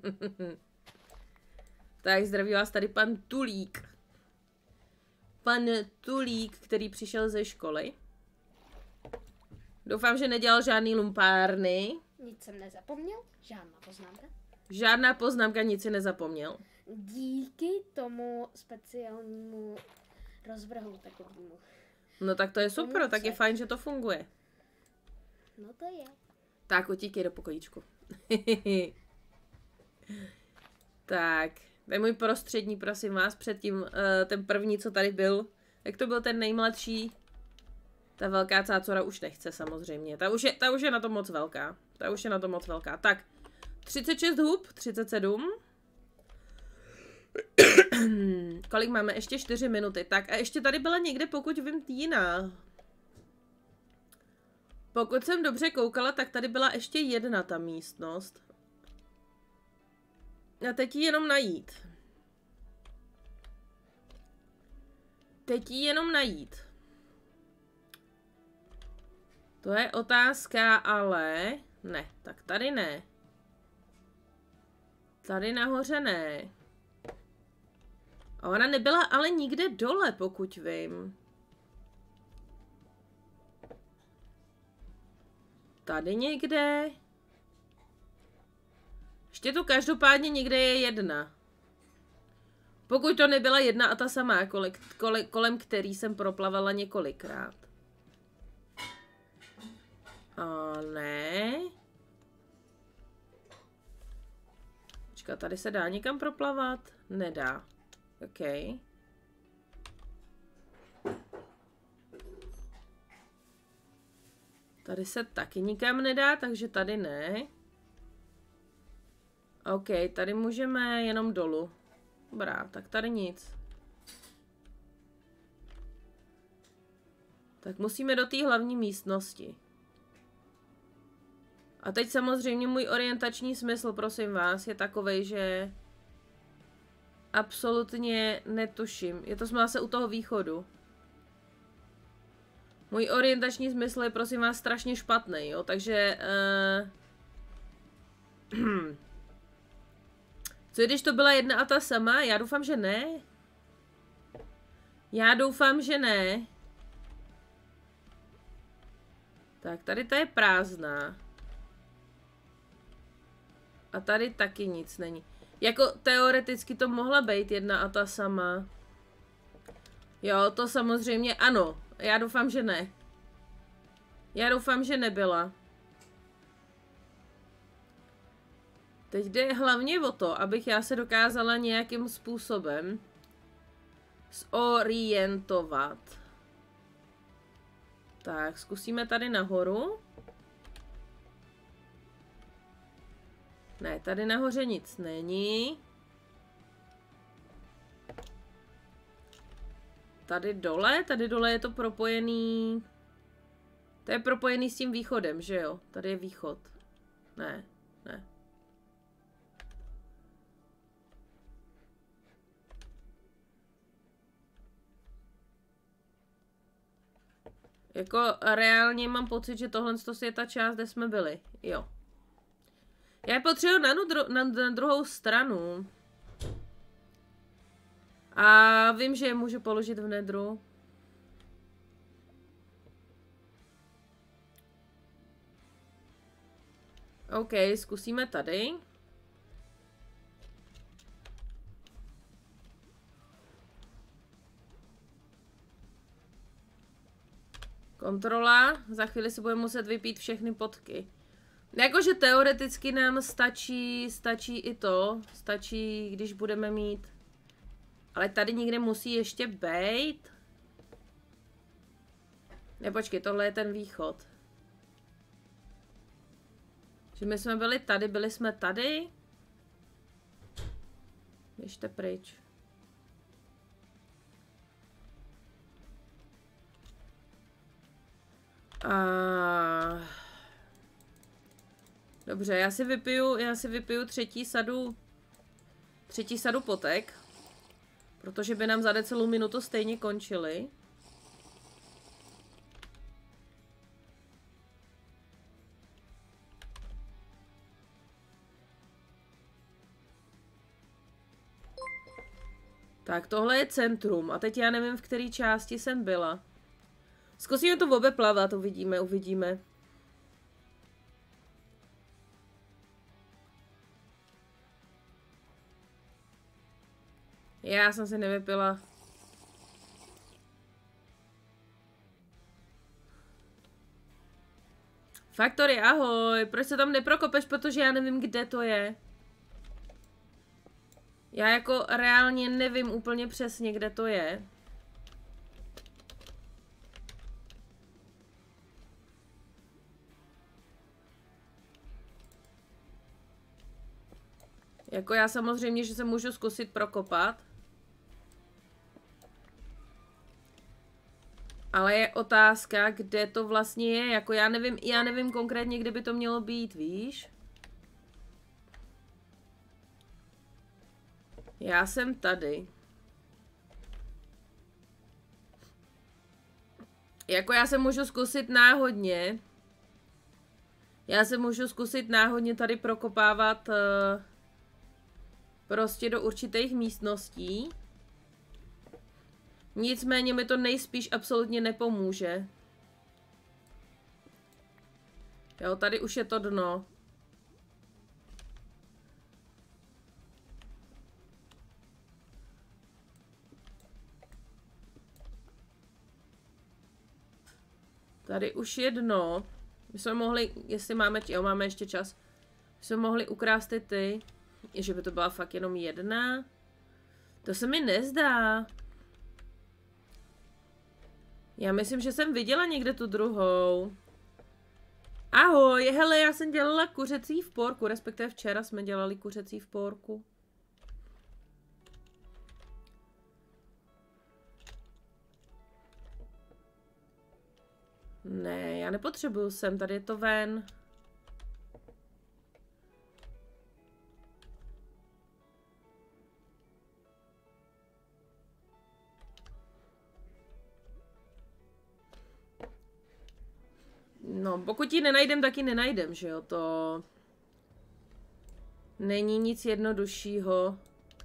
Tak, zdraví vás tady pan Tulík. Pan Tulík, který přišel ze školy. Doufám, že nedělal žádný lumpárny. Nic jsem nezapomněl, žádná poznámka. Žádná poznámka, nic si nezapomněl. Díky tomu speciálnímu rozvrhu takovému. No tak to je super, tak je fajn, že to funguje. No to je. Tak, utíkej do pokojíčku. Tak, to je můj prostřední, prosím vás, předtím uh, ten první, co tady byl. Jak to byl ten nejmladší? Ta velká cácora už nechce samozřejmě. Ta už, je, ta už je na to moc velká. Ta už je na to moc velká. Tak, třicet šest hub, třicet sedm. Kolik máme? Ještě čtyři minuty. Tak a ještě tady byla někde, pokud vím, Týna. Pokud jsem dobře koukala, tak tady byla ještě jedna ta místnost. A teď ji jenom najít. Teď ji jenom najít. To je otázka, ale... Ne, tak tady ne. Tady nahoře ne. A ona nebyla ale nikde dole, pokud vím. Tady někde. Ještě tu každopádně někde je jedna. Pokud to nebyla jedna a ta samá, kole, kole, kolem který jsem proplavala několikrát. A ne. Počkat, tady se dá někam proplavat? Nedá. OK. Tady se taky nikam nedá, takže tady ne. OK, tady můžeme jenom dolů. Dobrá, tak tady nic. Tak musíme do té hlavní místnosti. A teď samozřejmě můj orientační smysl, prosím vás, je takovej, že absolutně netuším. Je to zase u toho východu. Můj orientační smysl je, prosím vás, strašně špatný, jo, takže... Uh... Co když to byla jedna a ta sama? Já doufám, že ne. Já doufám, že ne. Tak, tady ta je prázdná. A tady taky nic není. Jako teoreticky to mohla být jedna a ta sama. Jo, to samozřejmě ano. Já doufám, že ne. Já doufám, že nebyla. Teď jde hlavně o to, abych já se dokázala nějakým způsobem zorientovat. Tak, zkusíme tady nahoru. Ne, tady nahoře nic není. Tady dole, tady dole je to propojený. To je propojený s tím východem, že jo? Tady je východ. Ne, ne. Jako reálně mám pocit, že tohle je ta část, kde jsme byli. Jo. Já je potřebuji na, na, na druhou stranu. A vím, že je můžu položit v nedru. OK, zkusíme tady. Kontrola. Za chvíli si budeme muset vypít všechny potky. Jakože teoreticky nám stačí, stačí i to. Stačí, když budeme mít... Ale tady někde musí ještě bejt. Ne, počkej, tohle je ten východ. Že my jsme byli tady, byli jsme tady. Běžte pryč. A... Dobře, já si vypiju, já si vypiju třetí sadu, třetí sadu potek. Protože by nám za necelou minutu stejně končily. Tak tohle je centrum a teď já nevím, v které části jsem byla. Zkusíme to obeplavat, uvidíme, uvidíme. Já jsem si nevypila. Faktory, ahoj, proč se tam neprokopeš, protože já nevím, kde to je. Já jako reálně nevím úplně přesně, kde to je. Jako já samozřejmě, že se můžu zkusit prokopat. Ale je otázka, kde to vlastně je. Jako já nevím, já nevím konkrétně, kde by to mělo být, víš? Já jsem tady. Jako já se můžu zkusit náhodně. Já se můžu zkusit náhodně tady prokopávat uh, prostě do určitých místností. Nicméně mi to nejspíš absolutně nepomůže. Jo, tady už je to dno. Tady už je dno. My jsme mohli, jestli máme, jo, máme ještě čas. My jsme mohli ukrást ty ty. Že by to byla fakt jenom jedna. To se mi nezdá. Já myslím, že jsem viděla někde tu druhou. Ahoj, hele, já jsem dělala kuřecí v porku, respektive včera jsme dělali kuřecí v porku. Ne, já nepotřebuju sem, tady je to ven. No, pokud ji nenajdem, tak ji nenajdem, že jo, to... Není nic jednoduššího.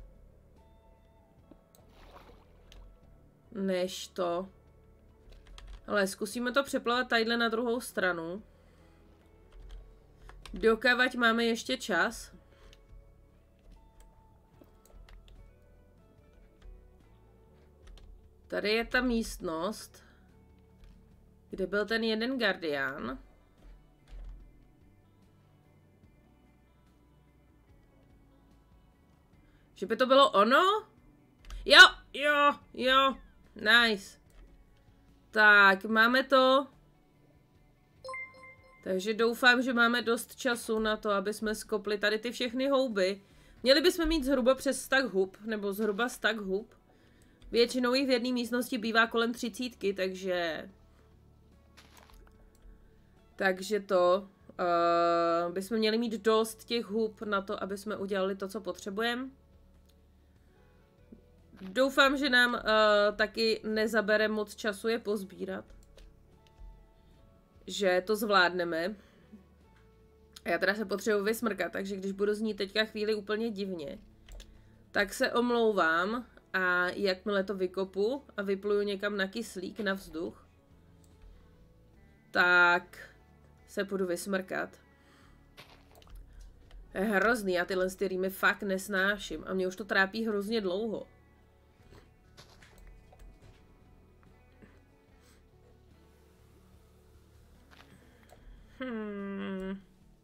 Než to. Ale zkusíme to přeplavat tadyhle na druhou stranu. Dokavať máme ještě čas. Tady je ta místnost, kde byl ten jeden guardián. Že by to bylo ono? Jo, jo, jo. Nice. Tak, máme to. Takže doufám, že máme dost času na to, aby jsme skopli tady ty všechny houby. Měli bychom mít zhruba přes stack hub, nebo zhruba stack hub. Většinou jich v jedné místnosti bývá kolem třicítky, takže... Takže to... Uh, bychom měli mít dost těch hub na to, aby jsme udělali to, co potřebujeme. Doufám, že nám uh, taky nezabere moc času je pozbírat. že to zvládneme. A já teda se potřebuji vysmrkat, takže když budu znít teďka chvíli úplně divně, tak se omlouvám a jakmile to vykopu a vypluju někam na kyslík, na vzduch, tak se půjdu vysmrkat. Je hrozný, já tyhle ty rýmy fakt nesnáším a mě už to trápí hrozně dlouho. Hmm.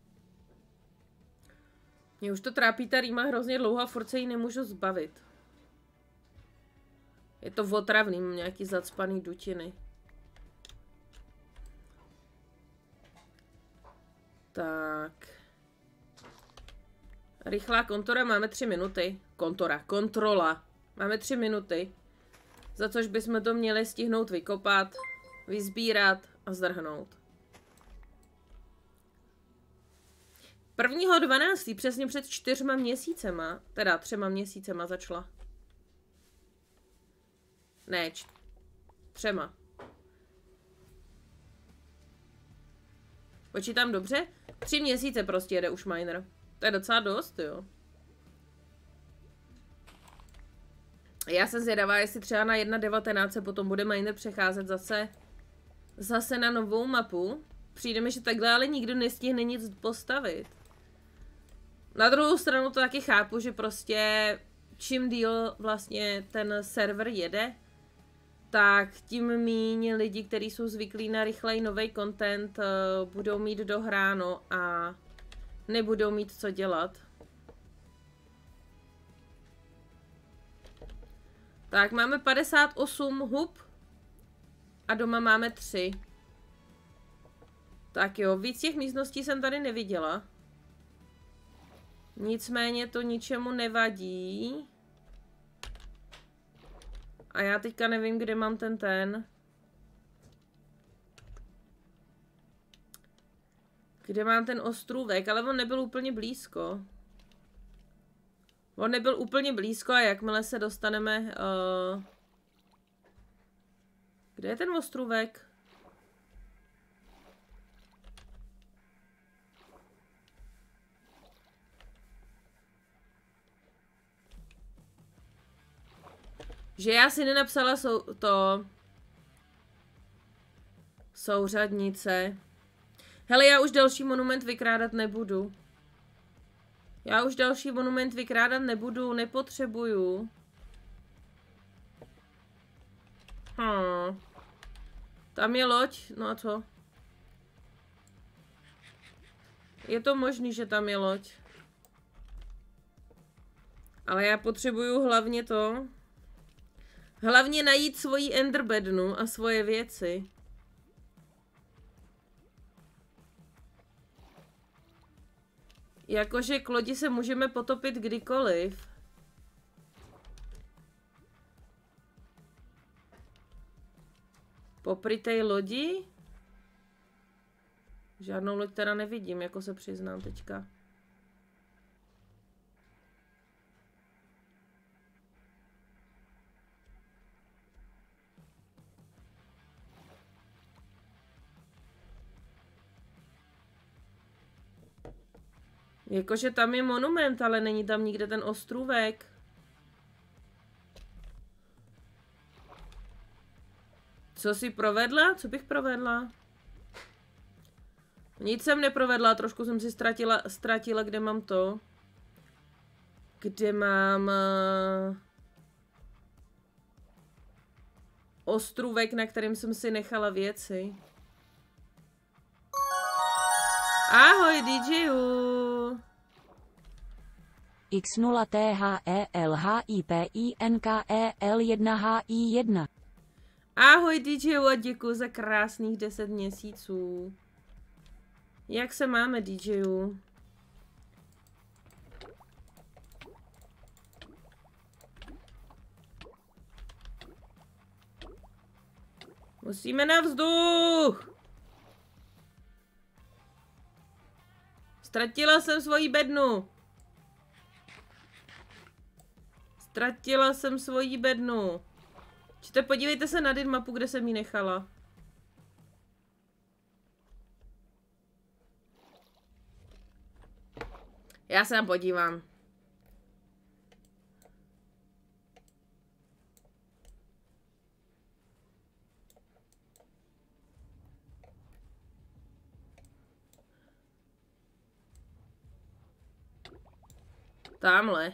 Mě už to trápí ta rýma hrozně dlouho a furt se jí nemůžu zbavit. Je to otravný, mám nějaký zacpaný dutiny. Tak. Rychlá kontora, máme tři minuty. Kontora, kontrola. Máme tři minuty. Za což bychom to měli stihnout vykopat, vysbírat a zdrhnout. prvního dvanáctého přesně před čtyřma měsícema, teda třema měsícema začala. Ne, č třema. Počítám dobře? Tři měsíce prostě jede už miner. To je docela dost, jo. Já jsem zvědavá, jestli třeba na jedna devatenáct se potom bude miner přecházet zase, zase na novou mapu. Přijde mi, že takhle ale nikdo nestihne nic postavit. Na druhou stranu to taky chápu, že prostě čím díl vlastně ten server jede, tak tím míň lidi, kteří jsou zvyklí na rychlej nový content, uh, budou mít dohráno a nebudou mít co dělat. Tak, máme padesát osm hub a doma máme tři. Tak jo, víc těch místností jsem tady neviděla. Nicméně to ničemu nevadí. A já teďka nevím, kde mám ten ten. Kde mám ten ostrůvek, ale on nebyl úplně blízko. On nebyl úplně blízko a jakmile se dostaneme... Uh... Kde je ten ostrůvek? Že já si nenapsala sou, to souřadnice. Hele, já už další monument vykrádat nebudu. Já už další monument vykrádat nebudu, nepotřebuju. Hm. Tam je loď, no a co? Je to možný, že tam je loď. Ale já potřebuju hlavně to... Hlavně najít svoji enderbednu a svoje věci. Jakože k lodi se můžeme potopit kdykoliv. Poprytej lodi? Žádnou loď teda nevidím, jako se přiznám teďka. Jakože tam je monument, ale není tam nikde ten ostrůvek. Co jsi provedla? Co bych provedla? Nic jsem neprovedla, trošku jsem si ztratila, ztratila, kde mám to. Kde mám... Uh, ostrůvek, na kterým jsem si nechala věci. Ahoj, DJu! X nula T H E L H I P I N K E L jedna H I jedna. Ahoj, DJu, a děkuji za krásných deset měsíců. Jak se máme, DJu? Musíme na vzduch! Ztratila jsem svoji bednu. Ztratila jsem svoji bednu. Čte, podívejte se na mapu, kde jsem ji nechala. Já se tam podívám. Tamhle.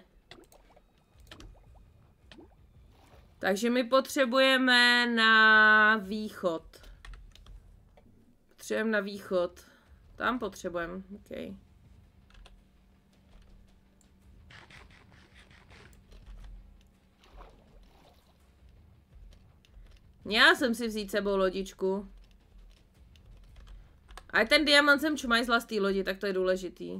Takže my potřebujeme na východ. Potřebujeme na východ. Tam potřebujeme, ok. Měla jsem si vzít sebou lodičku. A ten diamant jsem čumajzla z té lodi, tak to je důležitý.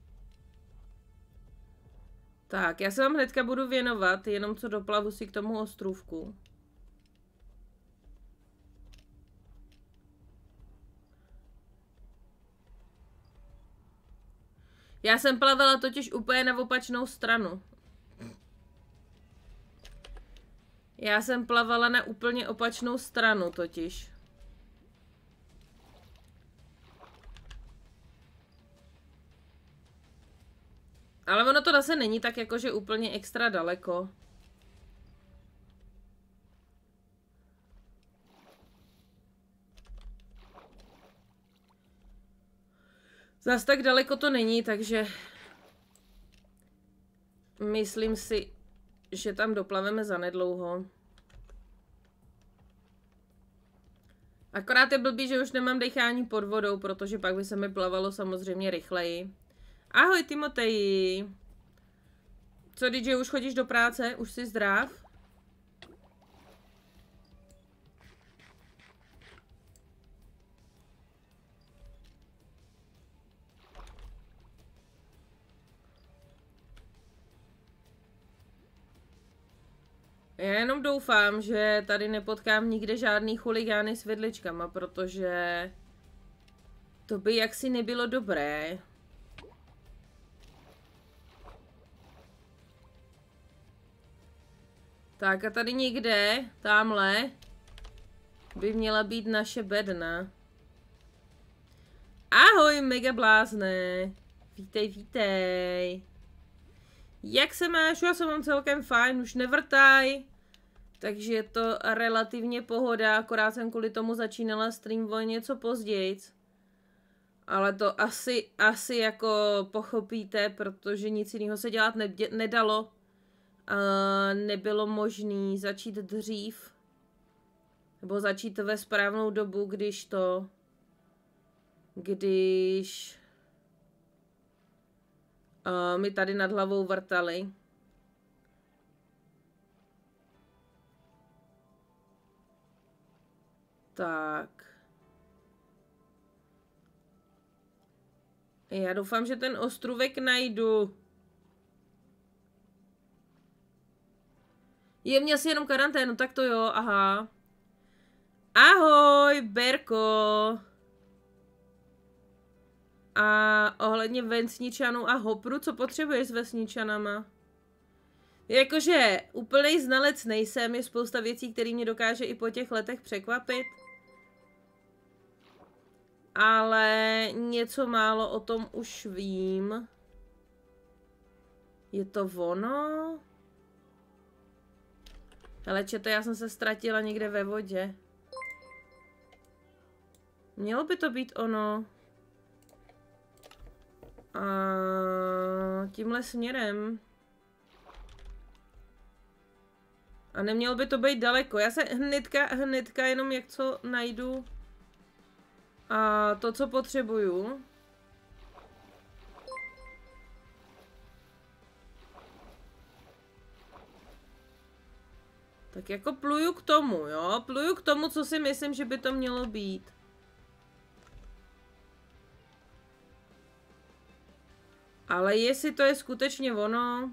Tak, já se vám hnedka budu věnovat, jenom co doplavu si k tomu ostrůvku. Já jsem plavala totiž úplně na opačnou stranu. Já jsem plavala na úplně opačnou stranu totiž. Ale ono to zase není tak jakože úplně extra daleko. Zas tak daleko to není, takže myslím si, že tam doplaveme zanedlouho. Akorát je blbý, že už nemám dechání pod vodou, protože pak by se mi plavalo samozřejmě rychleji. Ahoj Timoteji. Co, D J, už chodíš do práce? Už jsi zdrav? Já jenom doufám, že tady nepotkám nikde žádný chuligány s vidličkama, protože to by jaksi nebylo dobré. Tak a tady někde, tamhle, by měla být naše bedna. Ahoj, mega blázne. Vítej, vítej. Jak se máš? Já se mám celkem fajn, už nevrtaj. Takže je to relativně pohoda, akorát jsem kvůli tomu začínala stream o něco později. Ale to asi, asi jako pochopíte, protože nic jiného se dělat nedalo. A nebylo možné začít dřív. Nebo začít ve správnou dobu, když to... Když... A mi tady nad hlavou vrtali. Tak. Já doufám, že ten ostrůvek najdu. Je, měl si jenom karanténu, tak to jo, aha. Ahoj, Berko. A ohledně vesničanů a hopru, co potřebuješ s vesničanama? Jakože úplnej znalec nejsem, je spousta věcí, které mě dokáže i po těch letech překvapit. Ale něco málo o tom už vím. Je to ono? Hele, čete, já jsem se ztratila někde ve vodě. Mělo by to být ono. A tímhle směrem. A nemělo by to být daleko. Já se hnedka, hnedka jenom jak co najdu. A to, co potřebuju. Tak jako pluju k tomu, jo? Pluju k tomu, co si myslím, že by to mělo být. Ale jestli to je skutečně ono...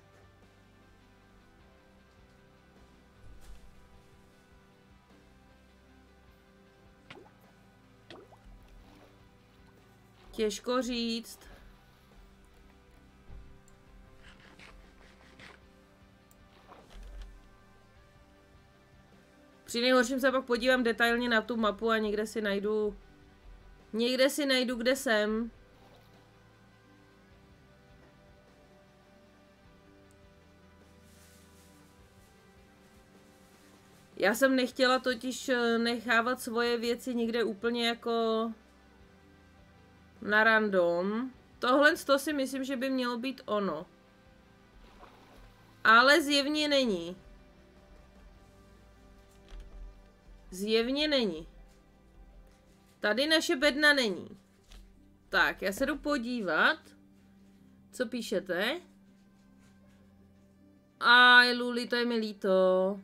Těžko říct. Při nejhorším se pak podívám detailně na tu mapu a někde si najdu... Někde si najdu, kde jsem. Já jsem nechtěla totiž nechávat svoje věci někde úplně jako na random. Tohle to si myslím, že by mělo být ono. Ale zjevně není. Zjevně není. Tady naše bedna není. Tak, já se jdu podívat. Co píšete? Aj, Luli, to je mi líto.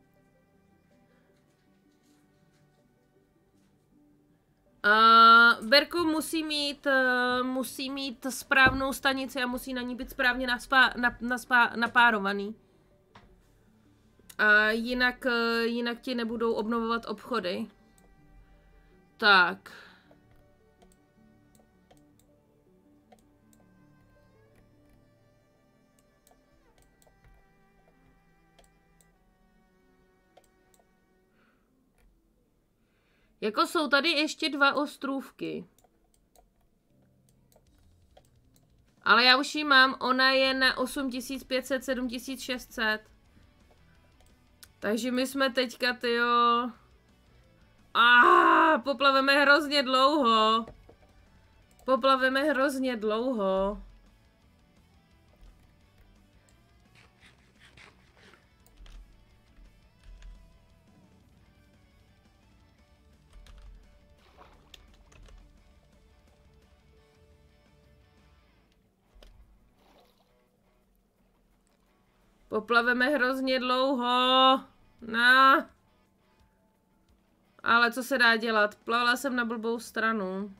Uh, Berko musí mít, uh, musí mít správnou stanici a musí na ní být správně naspá, na, naspá, napárovaný. A jinak, uh, jinak ti nebudou obnovovat obchody. Tak. Jako jsou tady ještě dva ostrůvky. Ale já už ji mám, ona je na osm tisíc pět set, sedm tisíc šest set. Takže my jsme teďka, tyjo... Ah, poplaveme hrozně dlouho. Poplaveme hrozně dlouho. Poplaveme hrozně dlouho. No. Ale co se dá dělat? Plavala jsem na blbou stranu.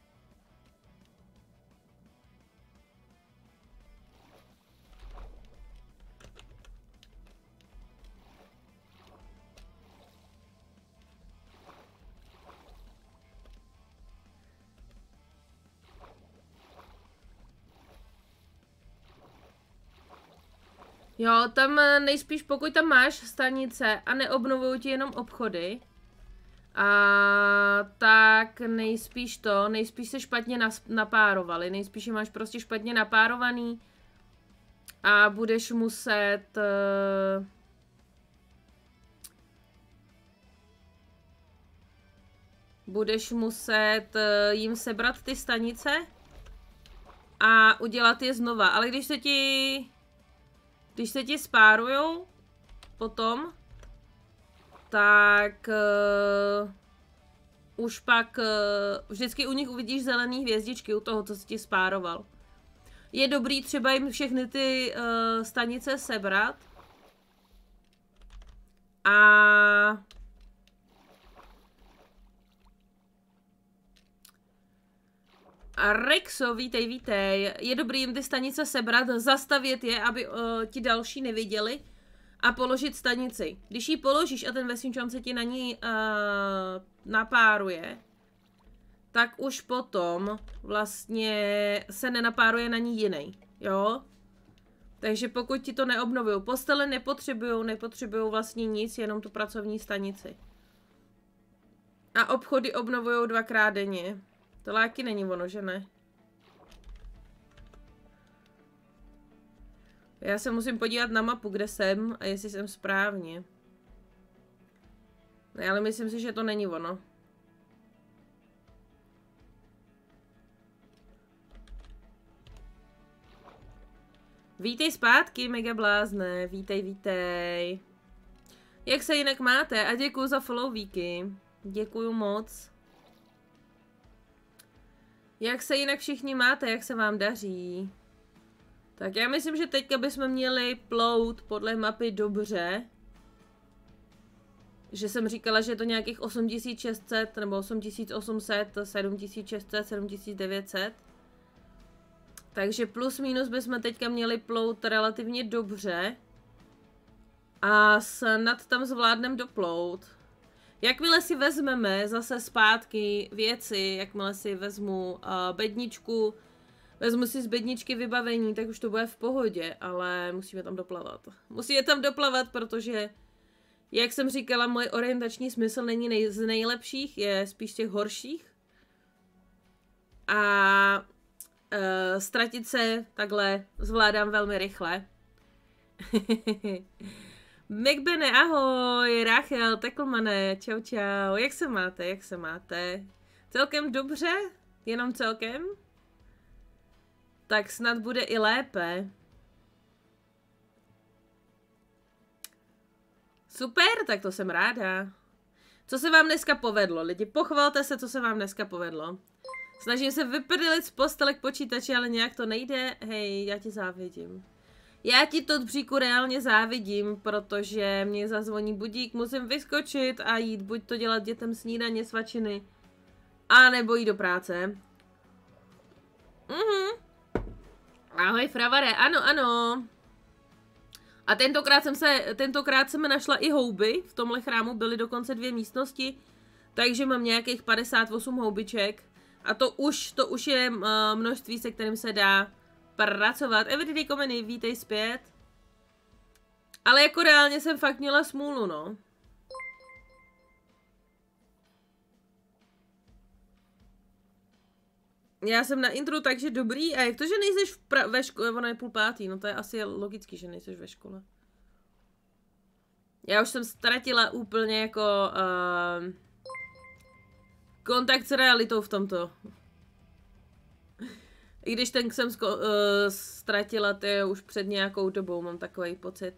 Jo, tam nejspíš, pokud tam máš stanice a neobnovují ti jenom obchody, a tak nejspíš to, nejspíš se špatně napárovali, nejspíš je máš prostě špatně napárovaný a budeš muset... Uh, budeš muset uh, jim sebrat ty stanice a udělat je znova, ale když se ti... Když se ti spárujou potom, tak uh, už pak uh, vždycky u nich uvidíš zelený hvězdičky u toho, co jsi ti spároval. Je dobrý třeba jim všechny ty uh, stanice sebrat. A... A Rexo, vítej, vítej. Je dobrý jim ty stanice sebrat, zastavět je, aby uh, ti další neviděli a položit stanici. Když ji položíš a ten vesničan se ti na ní uh, napáruje, tak už potom vlastně se nenapáruje na ní jiný, jo? Takže pokud ti to neobnovují, postele nepotřebujou, nepotřebujou vlastně nic, jenom tu pracovní stanici. A obchody obnovují dvakrát denně. To láky není ono, že ne? Já se musím podívat na mapu, kde jsem a jestli jsem správně. Ne, ale myslím si, že to není ono. Vítej zpátky, mega blázne. Vítej, vítej. Jak se jinak máte? A děkuju za followvíky. Děkuju moc. Jak se jinak všichni máte? Jak se vám daří? Tak já myslím, že teďka bychom měli plout podle mapy dobře. Že jsem říkala, že je to nějakých osm tisíc šest set nebo osm tisíc osm set, sedm tisíc šest set, sedm tisíc devět set. Takže plus minus bychom teďka měli plout relativně dobře. A snad tam zvládneme doplout. Jakmile si vezmeme zase zpátky věci, jakmile si vezmu uh, bedničku, vezmu si z bedničky vybavení, tak už to bude v pohodě, ale musíme tam doplavat. Musíme tam doplavat, protože, jak jsem říkala, můj orientační smysl není nej z nejlepších, je spíš těch horších. A uh, ztratit se takhle zvládám velmi rychle. Megbene, ahoj, Rachel, Teklmane, čau čau, jak se máte, jak se máte? Celkem dobře? Jenom celkem? Tak snad bude i lépe. Super, tak to jsem ráda. Co se vám dneska povedlo, lidi? Pochvalte se, co se vám dneska povedlo. Snažím se vyprdelit z postele k počítači, ale nějak to nejde. Hej, já ti závidím. Já ti to bříku reálně závidím, protože mě zazvoní budík, musím vyskočit a jít buď to dělat dětem snídaně, svačiny, a nebo jít do práce. Mhm. Ahoj, Fravare, ano, ano. A tentokrát jsem se, tentokrát jsem našla i houby, v tomhle chrámu byly dokonce dvě místnosti, takže mám nějakých padesát osm houbiček. A to už, to už je uh, množství, se kterým se dá pracovat. Everyday Komeny, vítej zpět. Ale jako reálně jsem fakt měla smůlu, no. Já jsem na intru, takže dobrý. A jak to, že nejseš v pra ve škole? Ono je půl pátý, no to je asi logický, že nejseš ve škole. Já už jsem ztratila úplně jako uh, kontakt s realitou v tomto. I když ten jsem uh, ztratila, to je už před nějakou dobou, mám takový pocit.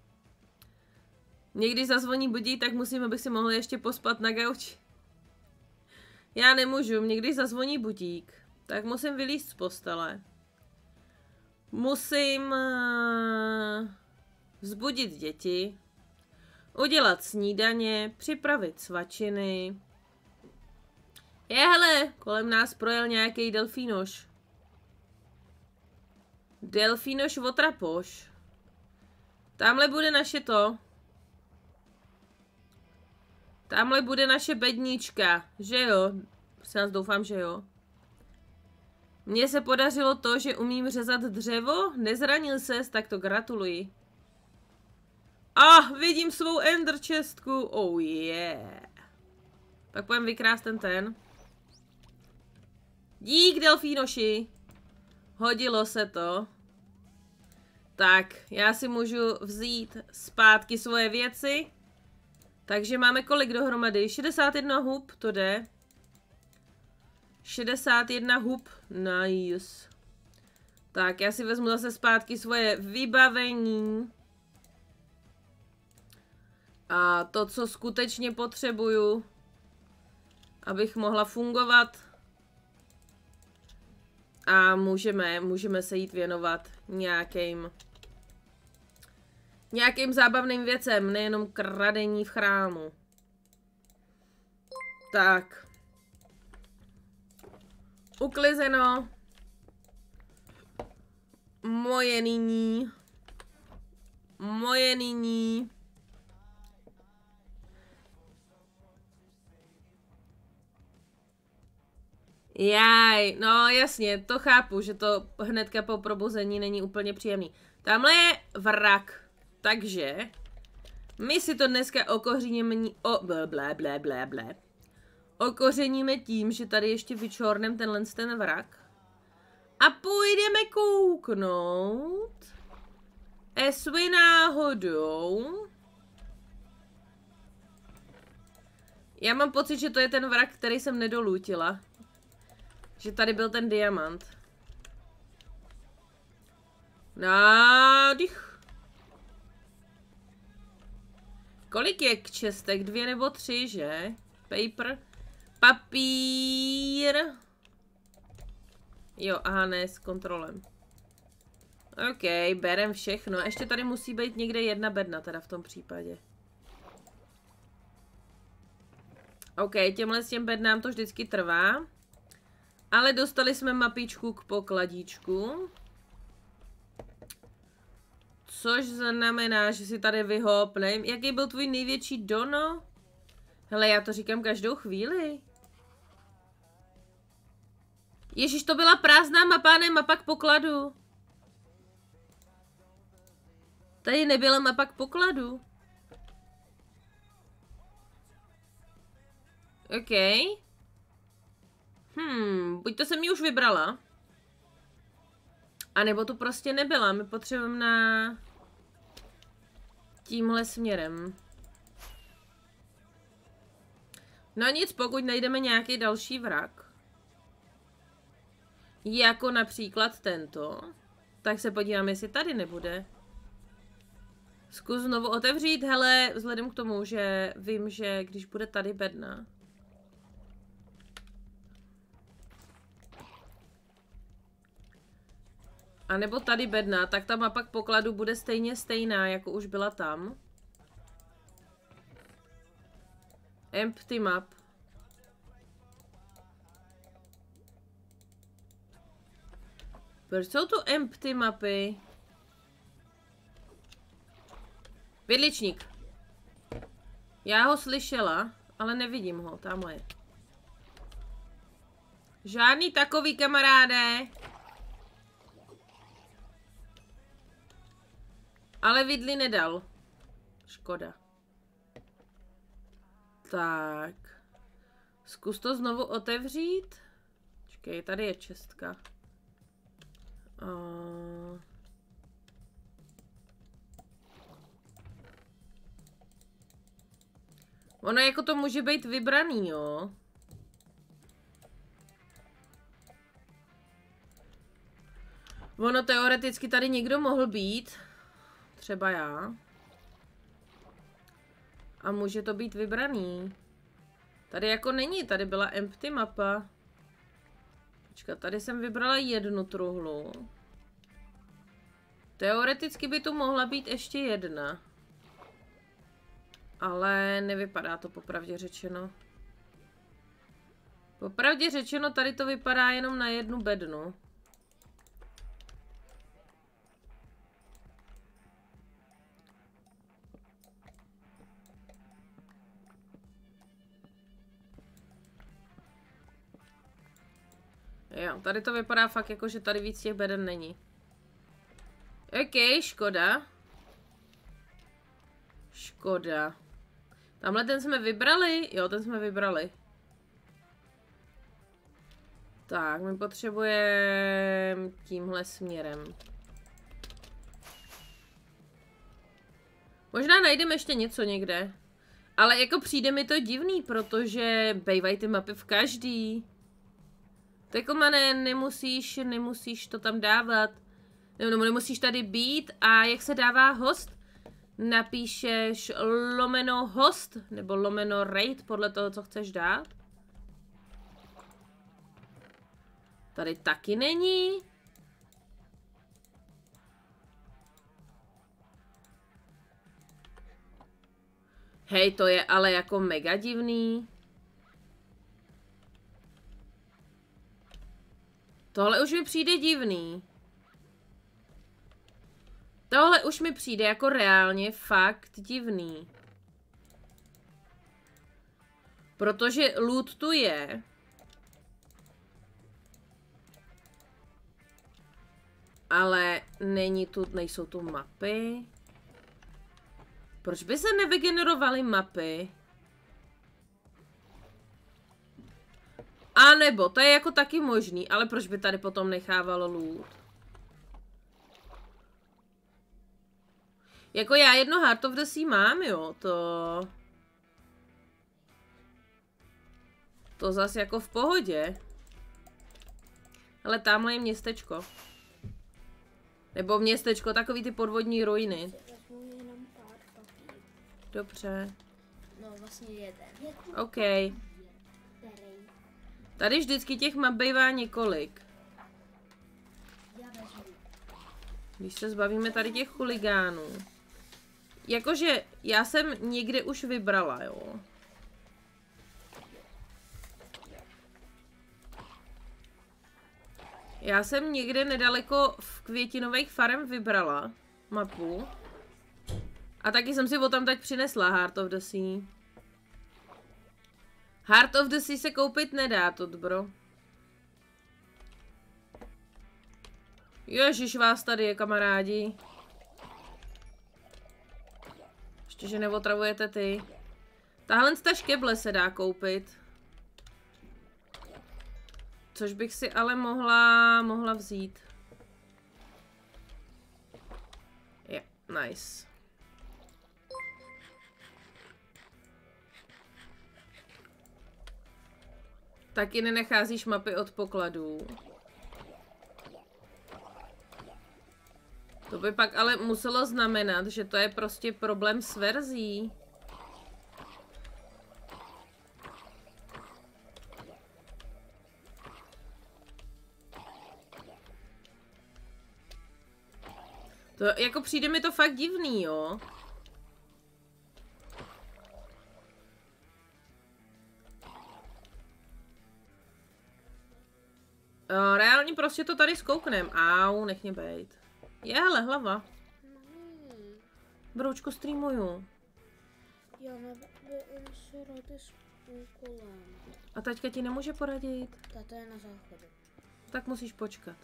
Někdy zazvoní budí, tak musím, abych si mohla ještě pospat na gauči. Já nemůžu, někdy zazvoní budík, tak musím vylízt z postele. Musím uh, vzbudit děti, udělat snídaně, připravit svačiny. Je, hele, kolem nás projel nějaký delfínoš. Delfínoš otrapoš. Tamhle bude naše to. Tamhle bude naše bednička, že jo? Prostě nás doufám, že jo. Mně se podařilo to, že umím řezat dřevo, nezranil ses, tak to gratuluji. Ah, vidím svou ender chestku, oh yeah. Pak půjdem vykrást ten ten. Dík, delfínoši. Hodilo se to. Tak, já si můžu vzít zpátky svoje věci. Takže máme kolik dohromady? šedesát jedna hub, to jde. šedesát jedna hub, nice. Tak, já si vezmu zase zpátky svoje vybavení. A to, co skutečně potřebuju, abych mohla fungovat. A můžeme, můžeme se jít věnovat nějakým, nějakým zábavným věcem, nejenom kradení v chrámu. Tak. Uklizeno. Moje nyní. Moje nyní. Jaj, no jasně, to chápu, že to hnedka po probuzení není úplně příjemný. Tamhle je vrak, takže my si to dneska okořeníme, o, blé, blé, blé, blé, blé. Okořeníme tím, že tady ještě vyčornem tenhle ten vrak. A půjdeme kouknout, jestli náhodou. Já mám pocit, že to je ten vrak, který jsem nedolutila. Že tady byl ten diamant. Nádych. Kolik je kčestek? Dvě nebo tři, že? Paper. Papír. Jo, aha, ne, s kontrolem. OK, berem všechno. Ještě tady musí být někde jedna bedna, teda v tom případě. OK, těmhle s těm bednám to vždycky trvá. Ale dostali jsme mapičku k pokladíčku. Což znamená, že si tady vyhopnem. Jaký byl tvůj největší dono? Hele, já to říkám každou chvíli. Ježíš, to byla prázdná mapa, ne mapa k pokladu. Tady nebyla mapa k pokladu. OK. Hmm, buď to jsem ji už vybrala. A nebo tu prostě nebyla. My potřebujeme na... tímhle směrem. No nic, pokud najdeme nějaký další vrak. Jako například tento. Tak se podívám, jestli tady nebude. Zkus znovu otevřít, hele, vzhledem k tomu, že vím, že když bude tady bedna. A nebo tady bedna, tak ta mapa k pokladu bude stejně stejná, jako už byla tam. Empty map. Proč jsou tu empty mapy? Vidličník. Já ho slyšela, ale nevidím ho, tamhle je. Žádný takový, kamaráde. Ale vidli nedal. Škoda. Tak. Zkus to znovu otevřít. Počkej, tady je čestka. Uh... Ono jako to může být vybraný, jo. Ono teoreticky tady někdo mohl být. Třeba já. A může to být vybraný. Tady jako není, tady byla empty mapa. Počkat, tady jsem vybrala jednu truhlu. Teoreticky by tu mohla být ještě jedna. Ale nevypadá to popravdě řečeno. Popravdě řečeno, tady to vypadá jenom na jednu bednu. Jo, tady to vypadá fakt jako, že tady víc těch beden není. OK, škoda. Škoda. Tamhle ten jsme vybrali? Jo, ten jsme vybrali. Tak, my potřebujeme tímhle směrem. Možná najdeme ještě něco někde. Ale jako přijde mi to divný, protože bejvají ty mapy v každý. Tak ne, nemusíš, nemusíš to tam dávat. Nebo nemusíš tady být. A jak se dává host? Napíšeš lomeno host, nebo lomeno raid, podle toho, co chceš dát. Tady taky není. Hej, to je ale jako mega divný. Tohle už mi přijde divný. Tohle už mi přijde jako reálně fakt divný. Protože loot tu je. Ale není tu, nejsou tu mapy. Proč by se nevygenerovaly mapy? A nebo, to je jako taky možný, ale proč by tady potom nechávalo loot? Jako já jedno Heart of the Sea mám, jo, to... To zas jako v pohodě. Ale tamhle je městečko. Nebo městečko, takový ty podvodní ruiny. Dobře. No vlastně jeden. OK. Tady vždycky těch map bývá několik. Když se zbavíme tady těch chuligánů. Jakože já jsem někde už vybrala, jo. Já jsem někde nedaleko v Květinových farem vybrala mapu. A taky jsem si o tam tak přinesla Heart of the Sea. Heart of the Sea se koupit nedá, to bro. Ježiš, vás tady je, kamarádi. Ještě, že neotravujete ty. Tahle ta škeble se dá koupit. Což bych si ale mohla, mohla vzít. Je, yeah, nice. Taky nenacházíš mapy od pokladů. To by pak ale muselo znamenat, že to je prostě problém s verzí. To jako přijde mi to fakt divný, jo. Reálně prostě to tady zkouknem. Au, nech mě bejt. Je, hele, hlava. Hmm. Broučko, streamuju. Já nevím, co rady s úkolem. A taťka ti nemůže poradit? Tato je na záchodu. Tak musíš počkat.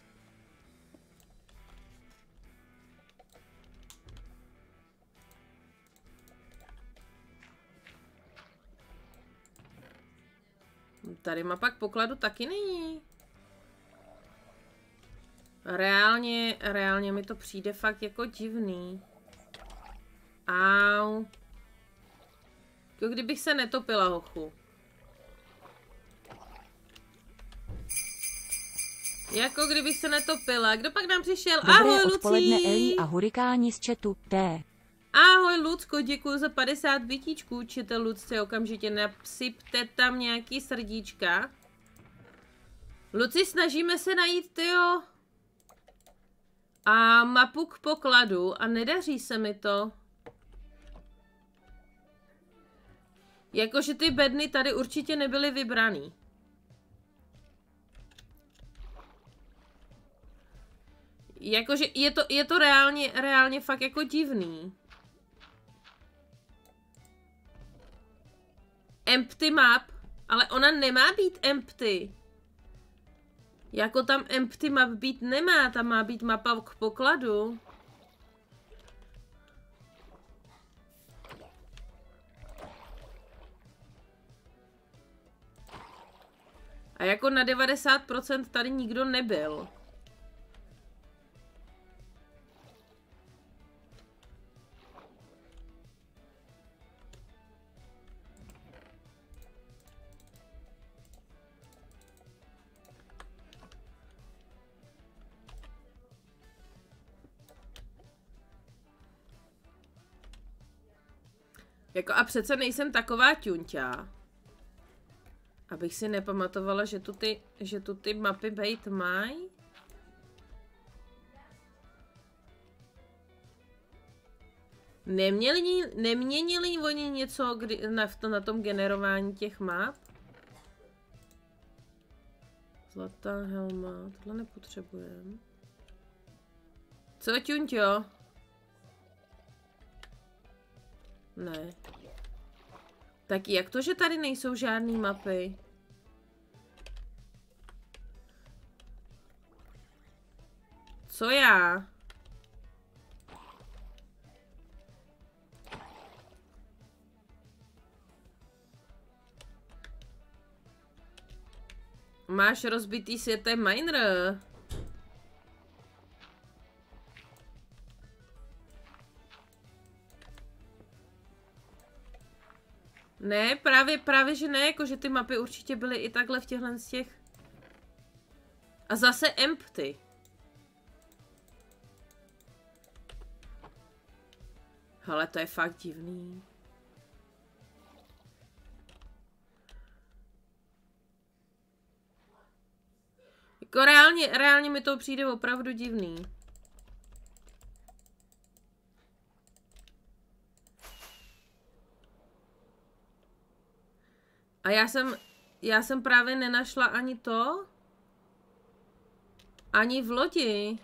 Tady mapa k pokladu taky není. Reálně, reálně mi to přijde fakt jako divný. Au. Jako kdybych se netopila, hochu. Jako kdybych se netopila. Kdo pak nám přišel? Dobré Ahoj, odpoledne, Lucí. Eli a hurikáni z chatu. T. Ahoj, Lucko, děkuji za padesát bytíčků. Čete, Lucce, okamžitě nasypte tam nějaký srdíčka. Luci, snažíme se najít, tyjo. A mapu k pokladu a nedaří se mi to. Jakože ty bedny tady určitě nebyly vybraný. Jakože je to, je to reálně, reálně fakt jako divný. Empty map, ale ona nemá být empty. Jako tam empty map být nemá, tam má být mapa k pokladu. A jako na devadesát procent tady nikdo nebyl. Jako a přece nejsem taková ťunťa, abych si nepamatovala, že tu ty, že tu ty mapy bejt mají. Neměli, neměnili oni něco kdy, na, na tom generování těch map? Zlatá helma, tohle nepotřebujeme. Co, ťunťo? Ne. Tak jak to, že tady nejsou žádné mapy? Co já? Máš rozbitý světem miner. Ne, právě, právě, že ne, jakože ty mapy určitě byly i takhle v těchhle z těch. A zase empty. Hele, to je fakt divný. Jako reálně, reálně mi to přijde opravdu divný. A já jsem, já jsem právě nenašla ani to, ani v lodi.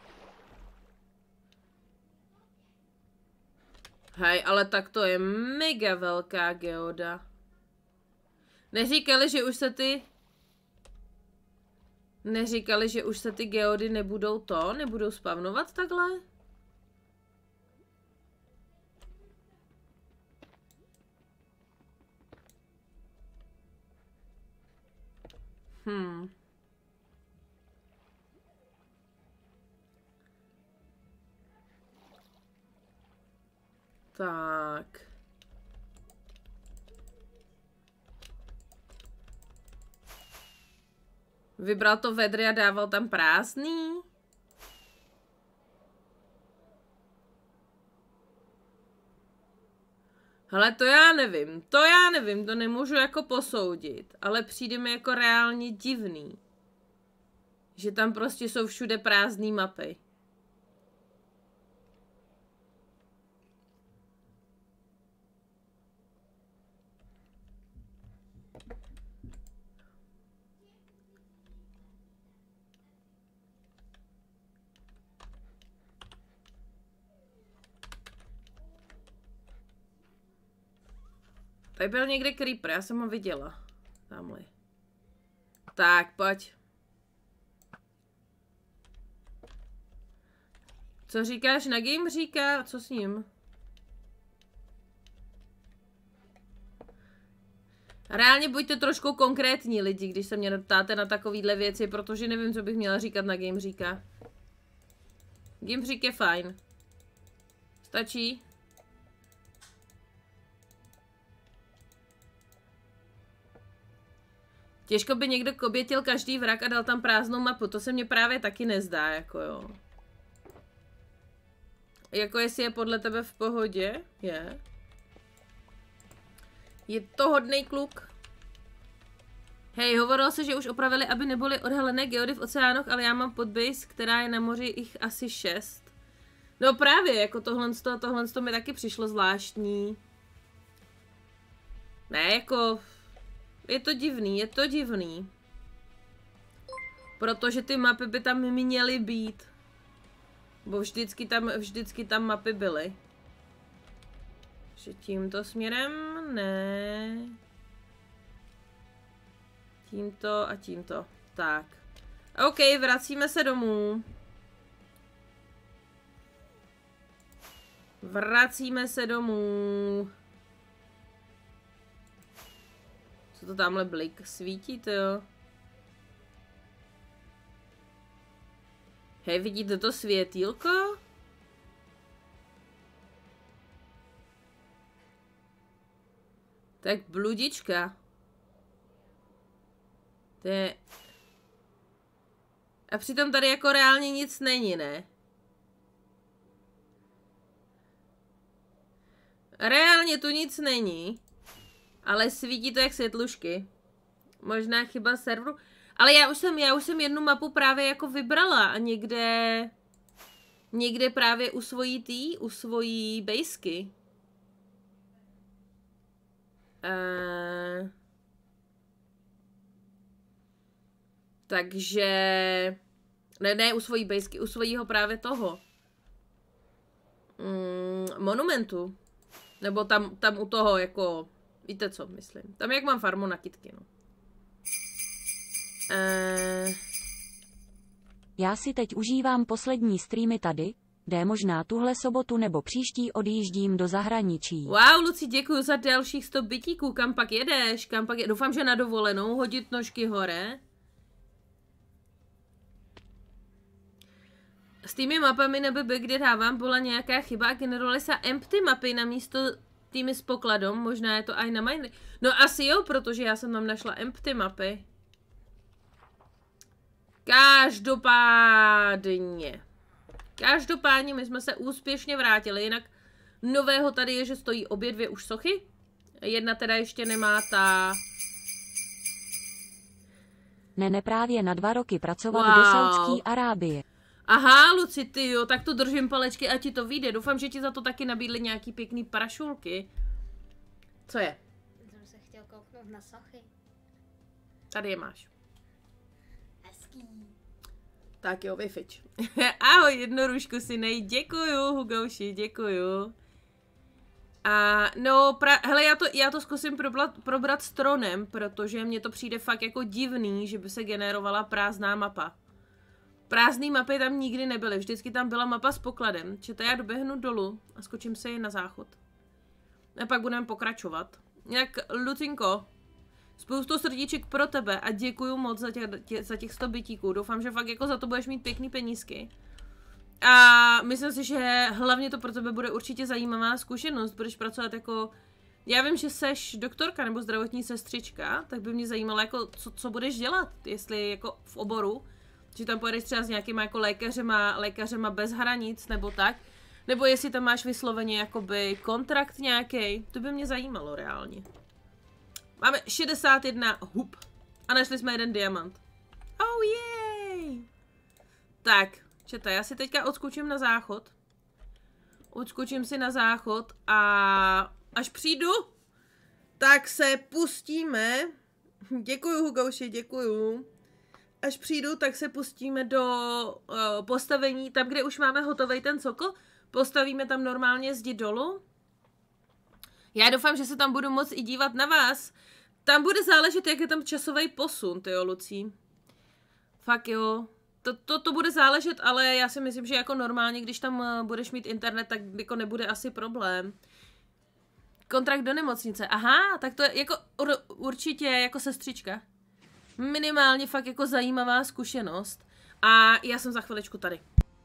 Hej, ale tak to je mega velká geoda. Neříkali, že už se ty... Neříkali, že už se ty geody nebudou to, nebudou spavnovat takhle? Hmm. Tak. Vybral to vedry a dával tam prázdný? Hele, to já nevím, to já nevím, to nemůžu jako posoudit, ale přijde mi jako reálně divný, že tam prostě jsou všude prázdné mapy. Tady byl někde creeper, já jsem ho viděla. Tamhle. Tak, pojď. Co říkáš? Na game říká? Co s ním? Reálně buďte trošku konkrétní lidi, když se mě ptáte na takovýhle věci, protože nevím, co bych měla říkat na game říká. Game řík je fajn. Stačí? Těžko by někdo obětil každý vrak a dal tam prázdnou mapu, to se mně právě taky nezdá, jako jo. Jako jestli je podle tebe v pohodě? Je. Je to hodnej kluk. Hej, hovorilo se, že už opravili, aby nebyly odhalené geody v oceánoch, ale já mám podbase, která je na moři jich asi šest. No právě, jako tohle, tohle mi taky přišlo zvláštní. Ne, jako... Je to divný, je to divný. Protože ty mapy by tam měly být. Bo vždycky tam, vždycky tam mapy byly. Že tímto směrem? Ne. Tímto a tímto. Tak. OK, vracíme se domů. Vracíme se domů. Co to tamhle blik svítí, to jo? Hej, vidíte to světýlko? Tak bludička. To je... A přitom tady jako reálně nic není, ne? Reálně tu nic není. Ale svítí to jak světlušky. Možná chyba serveru. Ale já už jsem, já už jsem jednu mapu právě jako vybrala a někde... Někde právě u svojí tý, u svojí bejsky. Uh, takže... Ne, ne, u svojí bejsky, u svojího právě toho. Mm, monumentu. Nebo tam, tam u toho jako... Víte co, myslím. Tam jak mám farmu na kytky, no. Uh... Já si teď užívám poslední streamy tady, kde možná tuhle sobotu nebo příští odjíždím do zahraničí. Wow, Luci, děkuji za dalších sto bytíků. Kam pak jedeš? Kam pak je... Doufám, že na dovolenou. Hodit nožky hore. S těmi mapami nebyby, kde dávám, byla nějaká chyba a generovaly se empty mapy na místo tými s pokladom. Možná je to aj na Mindry. No asi jo, protože já jsem tam našla empty mapy. Každopádně. Každopádně my jsme se úspěšně vrátili, jinak nového tady je, že stojí obě dvě už sochy. Jedna teda ještě nemá ta... Nene právě na dva roky pracovat wow. do Saudské Arábie. Aha, Luci, ty jo, tak to držím palečky a ti to vyjde. Doufám, že ti za to taky nabídli nějaký pěkný parašulky. Co je? Jsem se chtěl kouknout na sochy. Tady je máš. Hezký. Tak jo, vyfič. Ahoj, jednorušku si nej, děkuju, Hugouši, děkuju. A no, pra, hele, já to, já to zkusím probrat, probrat s tronem, protože mně to přijde fakt jako divný, že by se generovala prázdná mapa. Prázdné mapy tam nikdy nebyly, vždycky tam byla mapa s pokladem, čete já doběhnu dolů a skočím se jen na záchod. A pak budeme pokračovat. Jak Lucinko, spoustu srdíček pro tebe a děkuju moc za těch, tě, za těch sto bytíků. Doufám, že fakt jako za to budeš mít pěkný penízky. A myslím si, že hlavně to pro tebe bude určitě zajímavá zkušenost. Budeš pracovat jako Já vím, že seš doktorka nebo zdravotní sestřička, tak by mě zajímalo, jako, co, co budeš dělat, jestli jako v oboru, že tam pojedeš třeba s nějakýma jako lékařema, lékařema bez hranic nebo tak, nebo jestli tam máš vysloveně jakoby kontrakt nějaký, to by mě zajímalo reálně. Máme šedesát jedna hub a našli jsme jeden diamant. Oh jej! Tak, čete, já si teďka odskočím na záchod. Odskočím si na záchod a až přijdu, tak se pustíme. Děkuju, Hugouši, děkuju. Až přijdu, tak se pustíme do uh, postavení, tam, kde už máme hotovej ten sokol. Postavíme tam normálně zdi dolů. Já doufám, že se tam budu moct i dívat na vás. Tam bude záležet, jak je tam časový posun, tyjo, Lucí. Fakt jo. To, to, to bude záležet, ale já si myslím, že jako normálně, když tam budeš mít internet, tak jako nebude asi problém. Kontrakt do nemocnice. Aha, tak to je jako ur, určitě jako sestřička. Minimálně fakt jako zajímavá zkušenost. A já jsem za chviličku tady.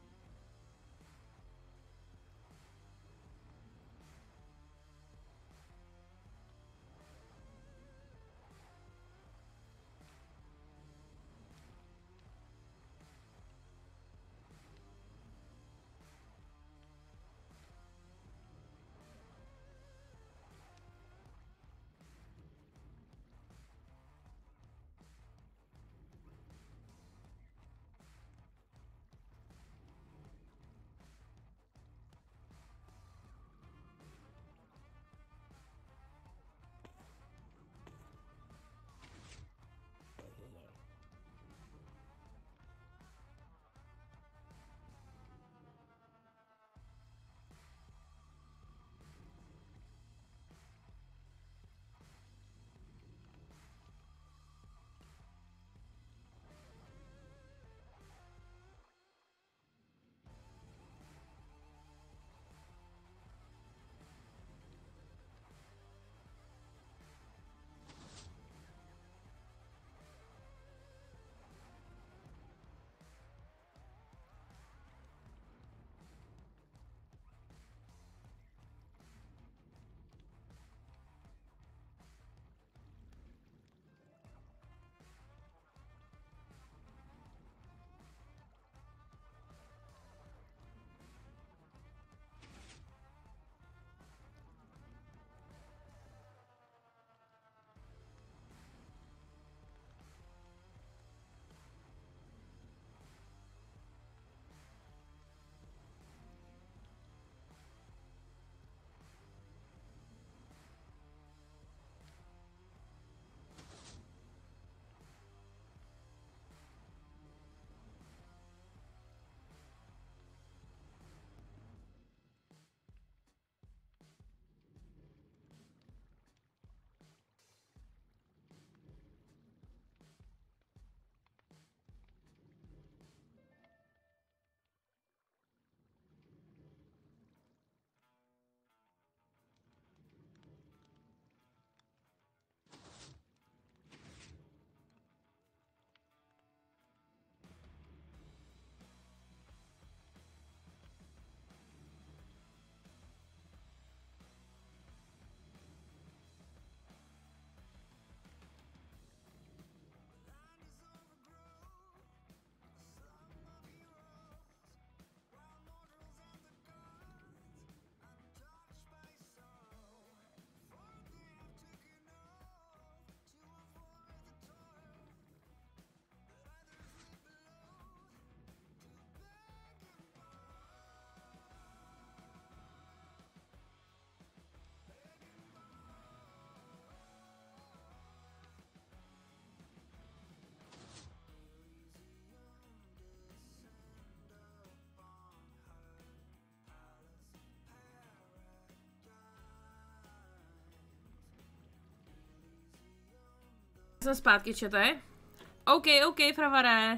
Jsem zpátky, čete? OK, OK, fravaré.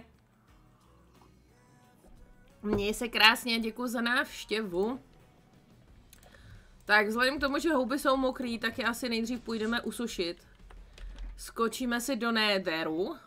Měj se krásně, děkuji za návštěvu. Tak vzhledem k tomu, že houby jsou mokrý, tak je asi nejdřív půjdeme usušit. Skočíme si do nétheru.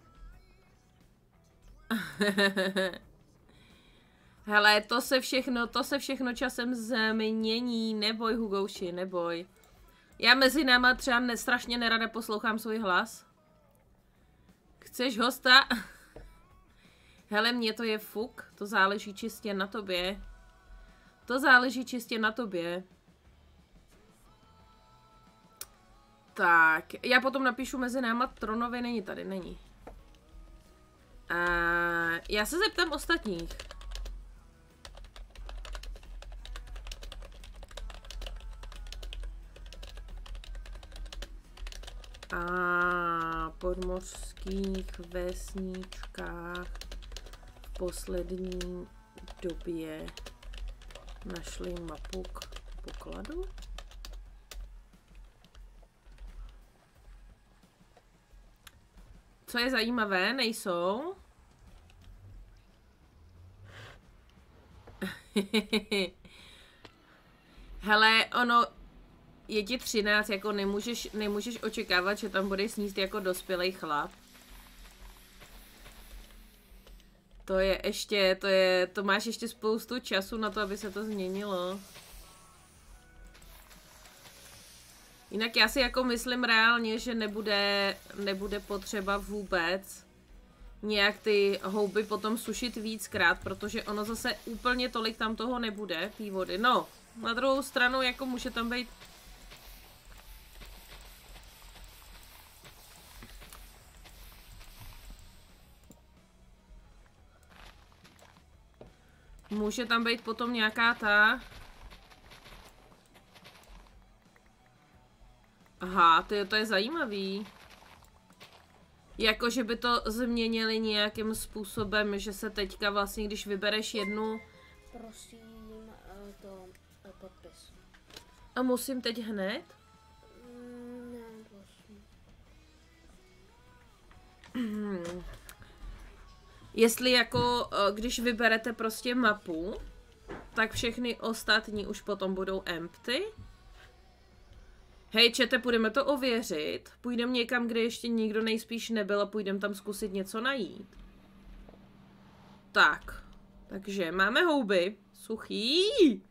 Hele, to se všechno, to se všechno časem změní, neboj, Hugouši, neboj. Já mezi náma třeba ne, strašně nerada poslouchám svůj hlas. Chceš hosta? Hele, mně to je fuk, to záleží čistě na tobě. To záleží čistě na tobě. Tak, já potom napíšu mezi náma Tronovi, není tady, není. A já se zeptám ostatních. A podmořských vesničkách v poslední době našli mapu k pokladu? Co je zajímavé, nejsou. Hele, ono je ti třináct, jako nemůžeš, nemůžeš očekávat, že tam budeš sníst jako dospělej chlap. To je ještě, to je, to máš ještě spoustu času na to, aby se to změnilo. Jinak já si jako myslím reálně, že nebude, nebude potřeba vůbec nějak ty houby potom sušit víckrát, protože ono zase úplně tolik tam toho nebude, té vody. No, na druhou stranu jako může tam být... Může tam být potom nějaká ta... Aha, to je, to je zajímavý. Jako, že by to změnili nějakým způsobem, že se teďka vlastně, když vybereš jednu... Prosím, to podpis. A musím teď hned? Mm, ne, prosím. Jestli jako, když vyberete prostě mapu, tak všechny ostatní už potom budou empty. Hej, čete, půjdeme to ověřit. Půjdeme někam, kde ještě nikdo nejspíš nebyl a půjdeme tam zkusit něco najít. Tak. Takže máme houby. Suchý.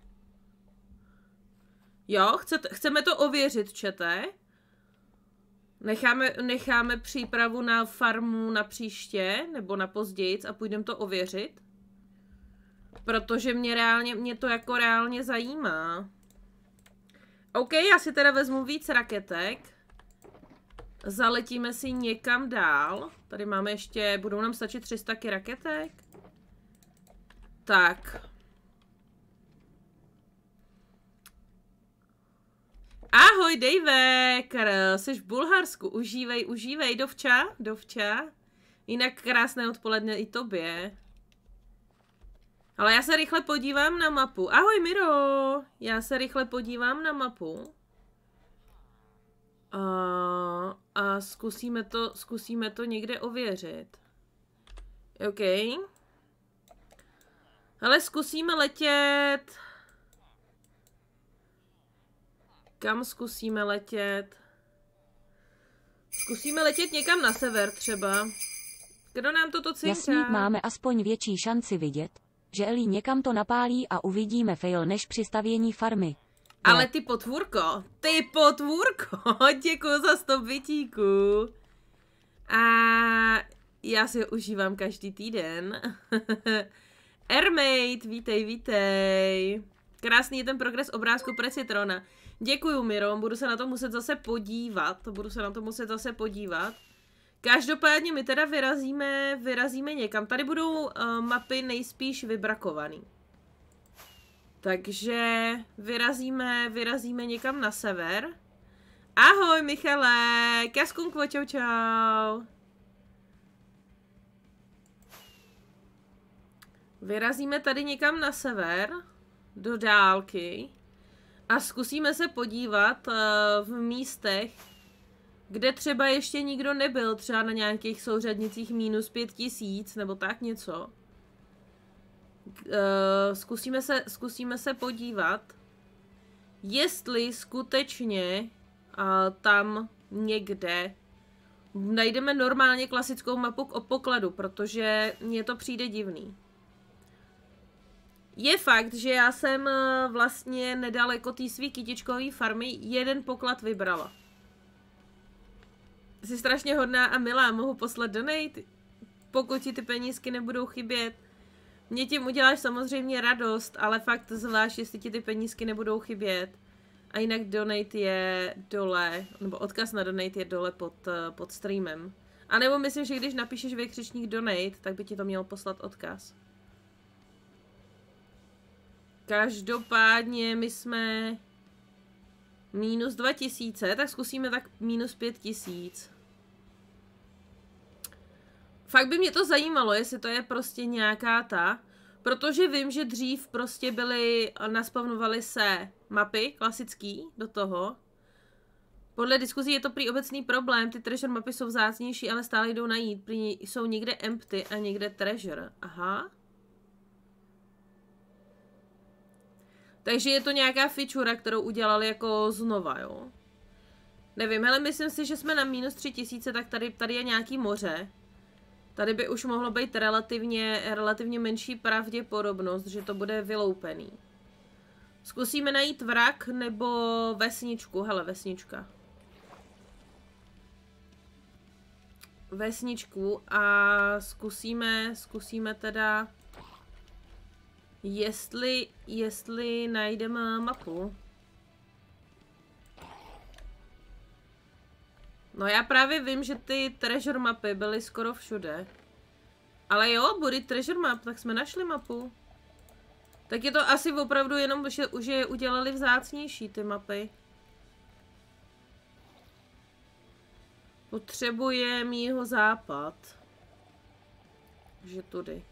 Jo, chcete, chceme to ověřit, čete. Necháme, necháme přípravu na farmu na příště, nebo na později a půjdeme to ověřit. Protože mě reálně, mě to jako reálně zajímá. OK, já si teda vezmu víc raketek. Zaletíme si někam dál. Tady máme ještě, budou nám stačit tři sta raketek. Tak. Ahoj, Dejvek, jsi v Bulharsku, užívej, užívej, dovča, dovča. Jinak krásné odpoledne i tobě. Ale já se rychle podívám na mapu. Ahoj, Miro, já se rychle podívám na mapu. A, a zkusíme to, zkusíme to někde ověřit. OK. Ale zkusíme letět... Kam zkusíme letět? Zkusíme letět někam na sever třeba. Kdo nám toto cinká? Jasník, máme aspoň větší šanci vidět, že Ellie někam to napálí a uvidíme fail než při stavění farmy. Ale ty potvůrko, ty potvůrko, děkuji za sto bytíků. A já si ho užívám každý týden. Airmate, vítej, vítej. Krásný je ten progres obrázku Precitrona. Děkuju, Miro, budu se na to muset zase podívat, budu se na to muset zase podívat. Každopádně my teda vyrazíme, vyrazíme někam. Tady budou uh, mapy nejspíš vybrakovaný. Takže vyrazíme, vyrazíme někam na sever. Ahoj, Michale, kaskunko, čau, čau. Vyrazíme tady někam na sever, do dálky. A zkusíme se podívat uh, v místech, kde třeba ještě nikdo nebyl, třeba na nějakých souřadnicích minus pět tisíc, nebo tak něco. Uh, zkusíme, se, zkusíme se podívat, jestli skutečně uh, tam někde najdeme normálně klasickou mapu k pokladu, protože mně to přijde divný. Je fakt, že já jsem vlastně nedaleko té svý kytičkové farmy jeden poklad vybrala. Jsi strašně hodná a milá, mohu poslat donate, pokud ti ty penízky nebudou chybět. Mě tím uděláš samozřejmě radost, ale fakt zvlášť, jestli ti ty penízky nebudou chybět. A jinak donate je dole, nebo odkaz na donate je dole pod, pod streamem. A nebo myslím, že když napíšeš vykřičník donate, tak by ti to měl poslat odkaz. Každopádně my jsme minus dva tisíce, tak zkusíme tak minus pět tisíc. Fakt by mě to zajímalo, jestli to je prostě nějaká ta, protože vím, že dřív prostě byly, naspavnovaly se mapy klasický do toho. Podle diskuzí je to prý obecný problém, ty treasure mapy jsou vzácnější, ale stále jdou najít, prý jsou někde empty a někde treasure. Aha. Takže je to nějaká feature, kterou udělali jako znova, jo. Nevím, hele, myslím si, že jsme na minus tři tisíce, tak tady, tady je nějaký moře. Tady by už mohlo být relativně, relativně menší pravděpodobnost, že to bude vyloupený. Zkusíme najít vrak nebo vesničku. Hele, vesnička. Vesničku a zkusíme, zkusíme teda, jestli, jestli najdeme mapu. No já právě vím, že ty treasure mapy byly skoro všude. Ale jo, bude treasure map, tak jsme našli mapu. Tak je to asi opravdu jenom, že už je udělali vzácnější ty mapy. Potřebujeme jeho západ. Takže tudy.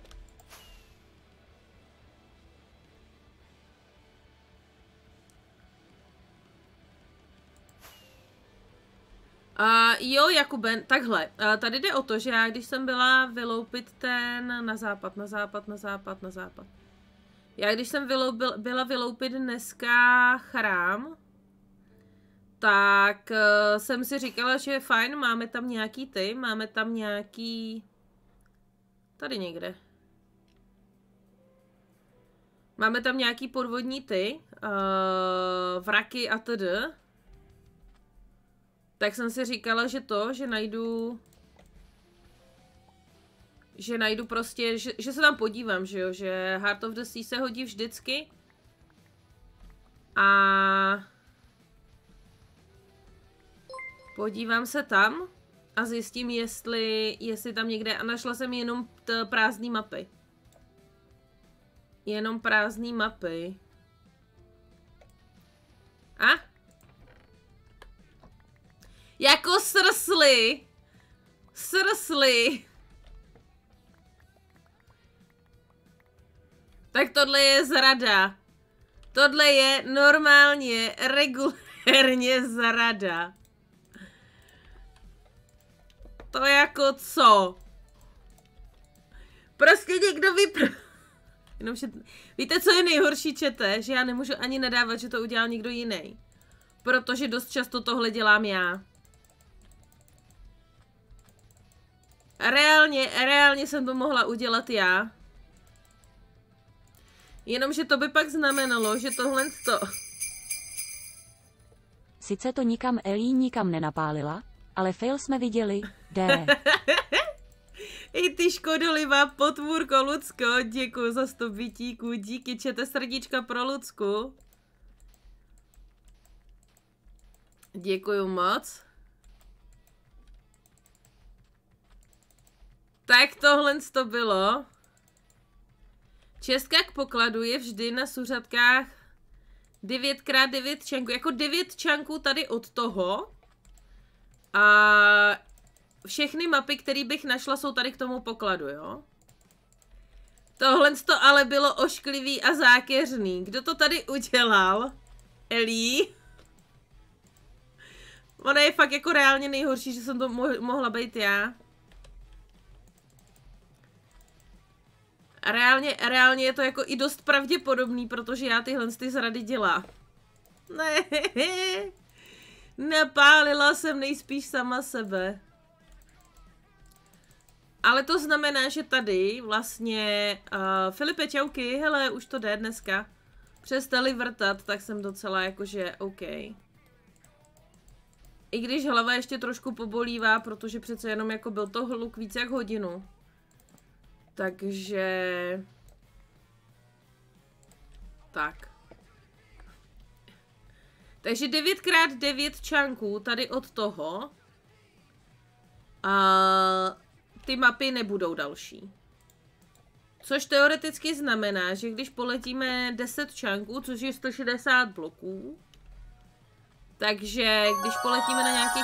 A uh, jo, Jakube, takhle, uh, tady jde o to, že já když jsem byla vyloupit ten na západ, na západ, na západ, na západ. Já když jsem vyloubil, byla vyloupit dneska chrám, tak uh, jsem si říkala, že je fajn, máme tam nějaký ty, máme tam nějaký, tady někde. Máme tam nějaký podvodní ty, uh, vraky a td. Tak jsem si říkala, že to, že najdu, že najdu prostě, že, že se tam podívám, že jo, že Heart of the Sea se hodí vždycky. A podívám se tam a zjistím, jestli, jestli tam někde, a našla jsem jenom prázdné mapy. Jenom prázdné mapy. A? Jako srsly. Srsly. Tak tohle je zrada. Tohle je normálně, regulérně zrada. To jako co? Prostě někdo vypr... Jenomže... Víte, co je nejhorší, čete? Že já nemůžu ani nadávat, že to udělal někdo jiný. Protože dost často tohle dělám já. Reálně, reálně jsem to mohla udělat já. Jenomže to by pak znamenalo, že tohle to... Sice to nikam Elí nikam nenapálila, ale fail jsme viděli, D. I ty škodolivá potvůrko, Lucko, děkuji za sto bytíků, díky, čete srdíčka pro Lucku. Děkuju moc. Tak tohle to bylo. Čestka k pokladu je vždy na suřatkách devět krát devět čanků. Jako devět čanků tady od toho. A všechny mapy, které bych našla, jsou tady k tomu pokladu, jo. Tohle to ale bylo ošklivý a zákeřný. Kdo to tady udělal? Elí? Ona je fakt jako reálně nejhorší, že jsem to mo mohla být já. A reálně, reálně je to jako i dost pravděpodobný, protože já tyhle ty zrady dělám. Ne, napálila jsem nejspíš sama sebe. Ale to znamená, že tady vlastně... Uh, Filipe, čauky, hele, už to jde dneska. Přestali vrtat, tak jsem docela jakože OK. I když hlava ještě trošku pobolívá, protože přece jenom jako byl to hluk víc jak hodinu. Takže... Tak. Takže devět krát devět čánků tady od toho. A ty mapy nebudou další. Což teoreticky znamená, že když poletíme deset čánků, což je sto šedesát bloků, takže když poletíme na nějakých...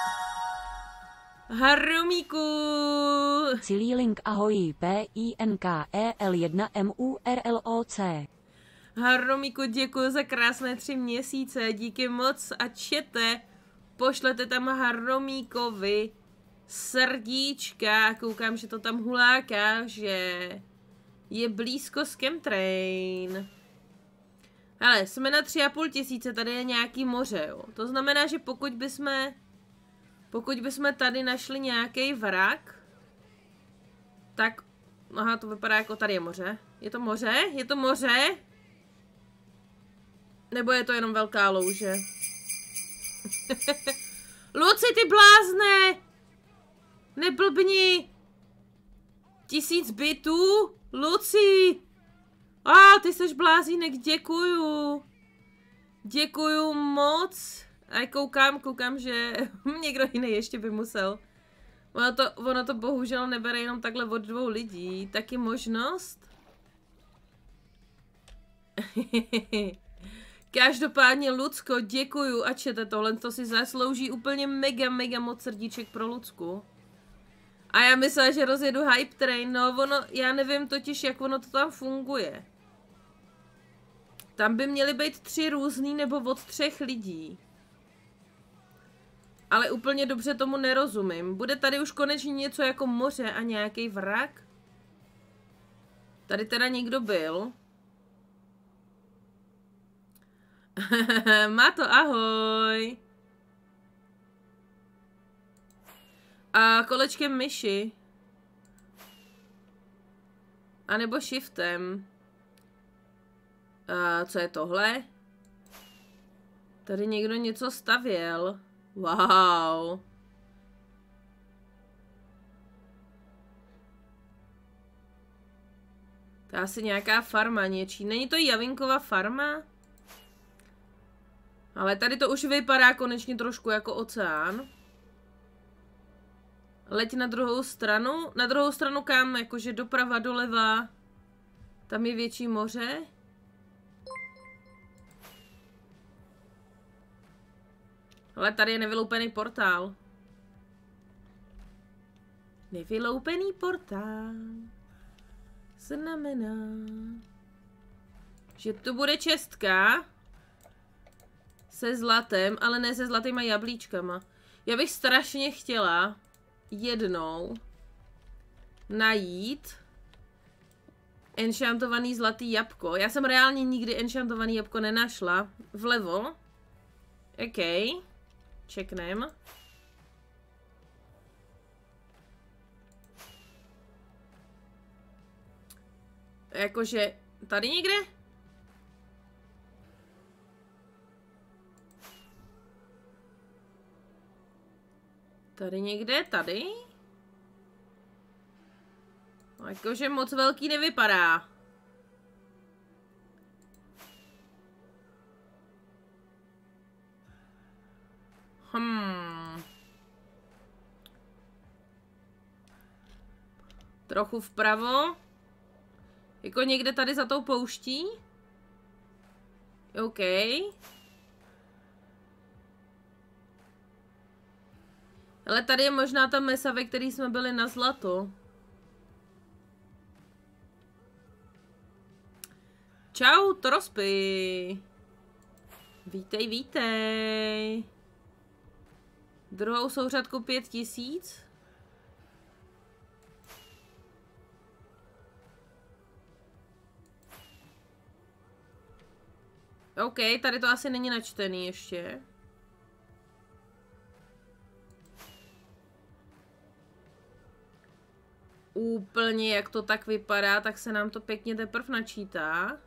Harumíku! Cilý link ahoj P I N K E L jedna M U R L O C. Harumíku, děkuji za krásné tři měsíce, díky moc a čete, pošlete tam Harumíkovi srdíčka, koukám, že to tam huláká, že je blízko s Chemtrain. Hele, jsme na tři a půl tisíce, tady je nějaký moře, jo. To znamená, že pokud bychom, pokud bychom tady našli nějaký vrak, tak, aha, to vypadá jako tady je moře. Je to moře? Je to moře? Nebo je to jenom velká louže? Luci, ty blázne! Neblbni! Tisíc bitů? Luci! A ah, ty seš blázínek, děkuju. Děkuju moc. A koukám, koukám, že někdo jiný ještě by musel. Ono to, ono to bohužel nebere jenom takhle od dvou lidí. Taky možnost? Každopádně, Lucko, děkuju a čete tohle, to si zaslouží úplně mega, mega moc srdíček pro Lucku. A já myslela, že rozjedu hype train, no ono, já nevím totiž, jak ono to tam funguje. Tam by měly být tři různý nebo od třech lidí. Ale úplně dobře tomu nerozumím. Bude tady už konečně něco jako moře a nějaký vrak? Tady teda někdo byl. Má to, ahoj. A kolečkem myši. A nebo shiftem. A co je tohle? Tady někdo něco stavěl. Wow. To je asi nějaká farma něčí. Není to Javinkova farma? Ale tady to už vypadá konečně trošku jako oceán. Leď na druhou stranu. Na druhou stranu kam? Jakože doprava, doleva. Tam je větší moře. Ale tady je nevyloupený portál. Nevyloupený portál znamená, že tu bude čestka se zlatem, ale ne se zlatýma jablíčkama. Já bych strašně chtěla jednou najít enchantovaný zlatý jabko. Já jsem reálně nikdy enchantovaný jabko nenašla. Vlevo. OK. Čeknem. Jakože tady někde? Tady někde? Tady? Jakože moc velký nevypadá. Hmm. Trochu vpravo. Jako někde tady za tou pouští. OK. Ale tady je možná ta mesa, ve který jsme byli na zlato. Čau, Trospy. Vítej, vítej. Druhou souřadku pět tisíc. OK, tady to asi není načtený ještě. úplně, jak to tak vypadá, tak se nám to pěkně teprve načítá.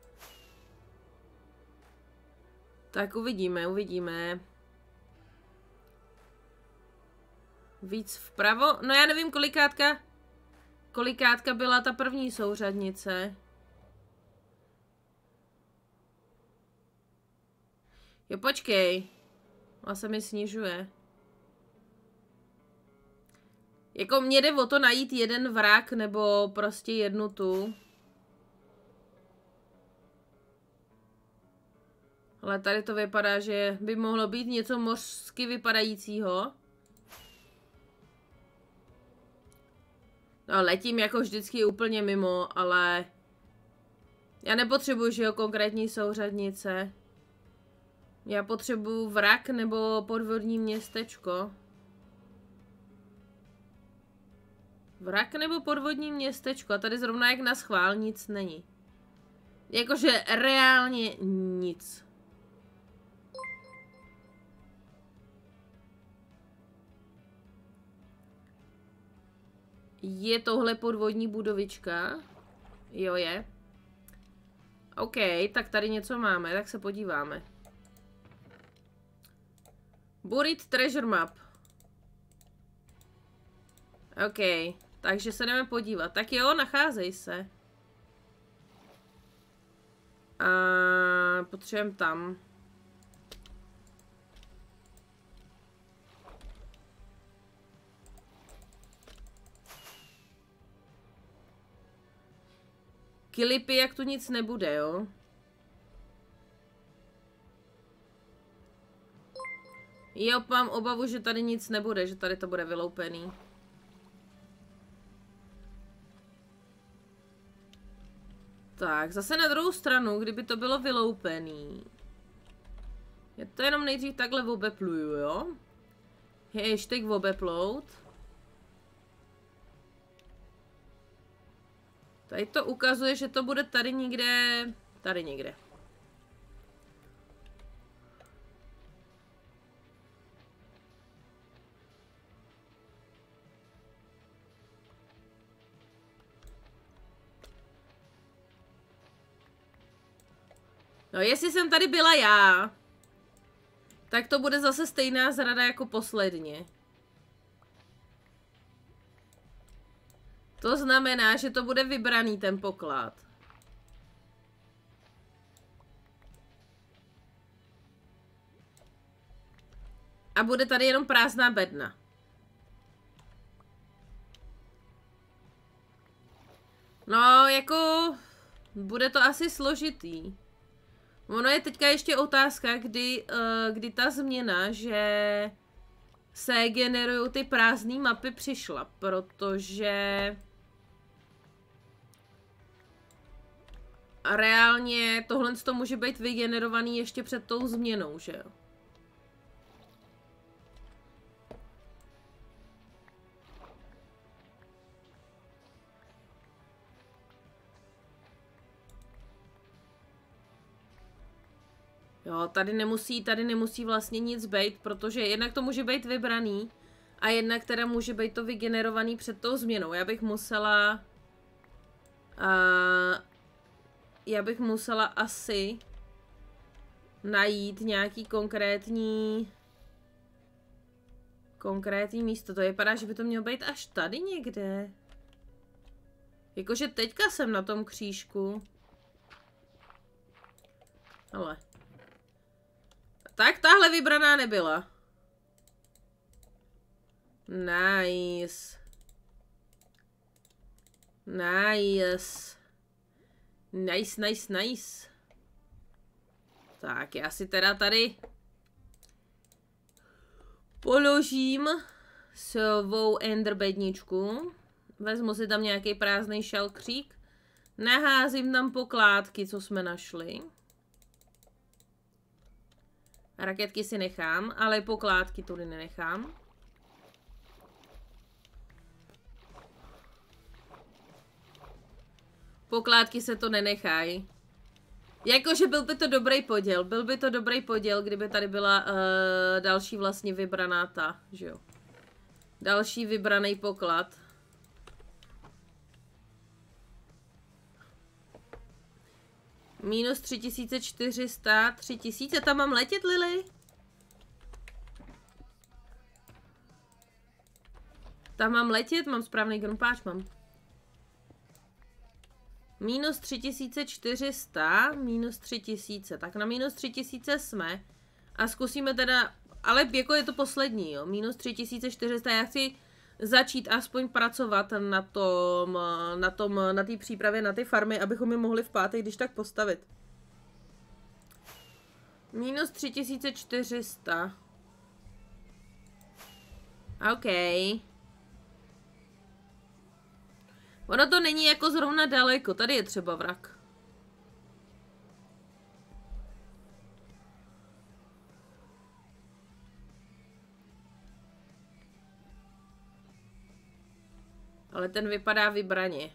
Tak uvidíme, uvidíme. Víc vpravo? No já nevím, kolikátka... Kolikátka byla ta první souřadnice. Jo, počkej. A se mi snižuje. Jako mě jde o to najít jeden vrak, nebo prostě jednu tu. Ale tady to vypadá, že by mohlo být něco mořsky vypadajícího. No, letím jako vždycky úplně mimo, ale... Já nepotřebuji, že jo, konkrétní souřadnice. Já potřebuji vrak nebo podvodní městečko. Vrak nebo podvodní městečko. A tady zrovna jak na schvál nic není. Jakože reálně nic. Je tohle podvodní budovička? Jo, je. OK, tak tady něco máme, tak se podíváme. Buried treasure map. OK, takže se jdeme podívat. Tak jo, nacházej se. A potřebujeme tam. Kilipy, jak tu nic nebude, jo? Jo, mám obavu, že tady nic nebude, že tady to bude vyloupený. Tak, zase na druhou stranu, kdyby to bylo vyloupený. Já to jenom nejdřív takhle obepluju, jo? Hashtag obeplout. Tady to ukazuje, že to bude tady někde, tady někde. No, jestli jsem tady byla já, tak to bude zase stejná zrada jako posledně. To znamená, že to bude vybraný ten poklad. A bude tady jenom prázdná bedna. No, jako... Bude to asi složitý. Ono je teďka ještě otázka, kdy, uh, kdy ta změna, že se generují ty prázdné mapy, přišla, protože reálně tohle to může být vygenerovaný ještě před tou změnou, že jo? Jo, tady nemusí, tady nemusí vlastně nic být, protože jednak to může být vybraný a jednak teda může být to vygenerovaný před tou změnou. Já bych musela... Uh, já bych musela asi najít nějaký konkrétní... Konkrétní místo. To vypadá, že by to mělo být až tady někde. Jakože teďka jsem na tom křížku. Ale... Tak tahle vybraná nebyla. Nice. Nice. Nice, nice, nice. Tak, já si teda tady položím svou enderbedničku. Vezmu si tam nějaký prázdný šalkřík. Naházím tam pokládky, co jsme našli. Raketky si nechám, ale pokládky tudy nenechám. Pokládky se to nenechají. Jakože byl by to dobrý poděl. Byl by to dobrý poděl, kdyby tady byla uh, další vlastně vybraná ta, že jo. Další vybraný poklad. Minus tři tisíce čtyři sta, tři tisíce, tam mám letět, Lily? Tam mám letět, mám správný grumpáč, mám. Minus tři tisíce čtyři sta, minus tři tisíce, tak na minus tři tisíce jsme. A zkusíme teda, ale jako je to poslední, jo, minus tři tisíce čtyři sta, já chci začít aspoň pracovat na tom, na tom, na té přípravě, na ty farmy, abychom je mohli v pátek, když tak postavit. Minus tři tisíce čtyři sta. OK. Ono to není jako zrovna daleko, tady je třeba vrak. Ale ten vypadá vybraně.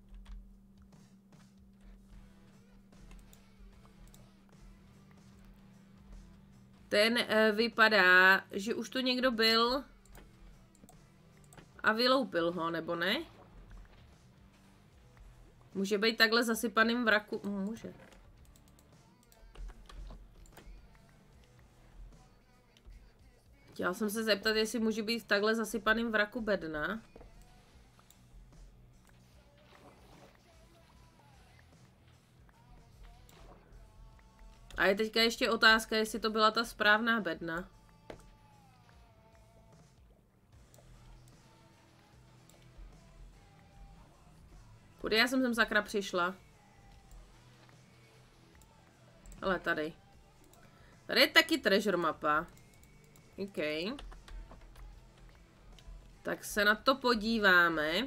Ten e, vypadá, že už tu někdo byl a vyloupil ho, nebo ne? Může být takhle zasypaným vraku? Může. Chtěla jsem se zeptat, jestli může být v takhle zasypaným vraku bedna. A je teďka ještě otázka, jestli to byla ta správná bedna. Kudy já jsem sem sakra přišla? Ale tady. Tady je taky treasure mapa. OK. Tak se na to podíváme.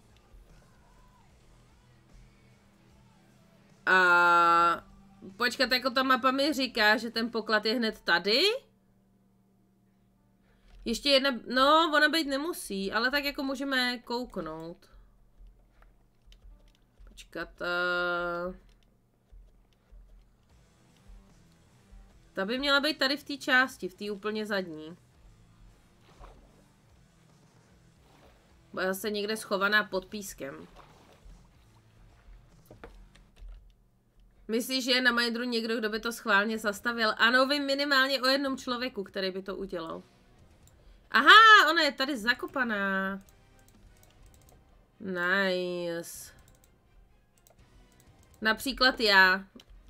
A... Počkat, jako ta mapa mi říká, že ten poklad je hned tady? Ještě jedna... No, ona být nemusí, ale tak jako můžeme kouknout. Počkat... Uh... Ta by měla být tady v té části, v té úplně zadní. Bude zase někde schovaná pod pískem. Myslíš, že je na Mindru někdo, kdo by to schválně zastavil? Ano, vím minimálně o jednom člověku, který by to udělal. Aha, ona je tady zakopaná. Nice. Například já.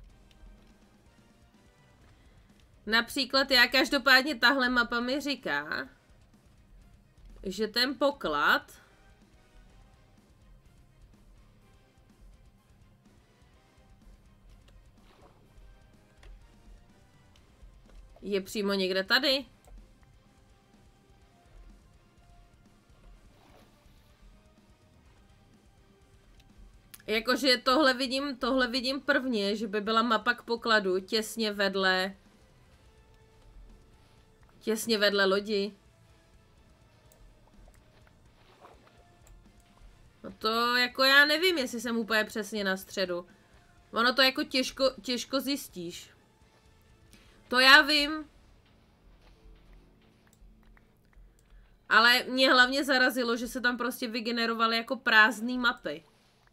Například já, každopádně tahle mapa mi říká, že ten poklad je přímo někde tady. Jakože tohle vidím, tohle vidím prvně, že by byla mapa k pokladu těsně vedle Těsně vedle lodi. No to jako já nevím, jestli jsem úplně přesně na středu. Ono to jako těžko, těžko zjistíš. To já vím. Ale mě hlavně zarazilo, že se tam prostě vygenerovaly jako prázdné mapy.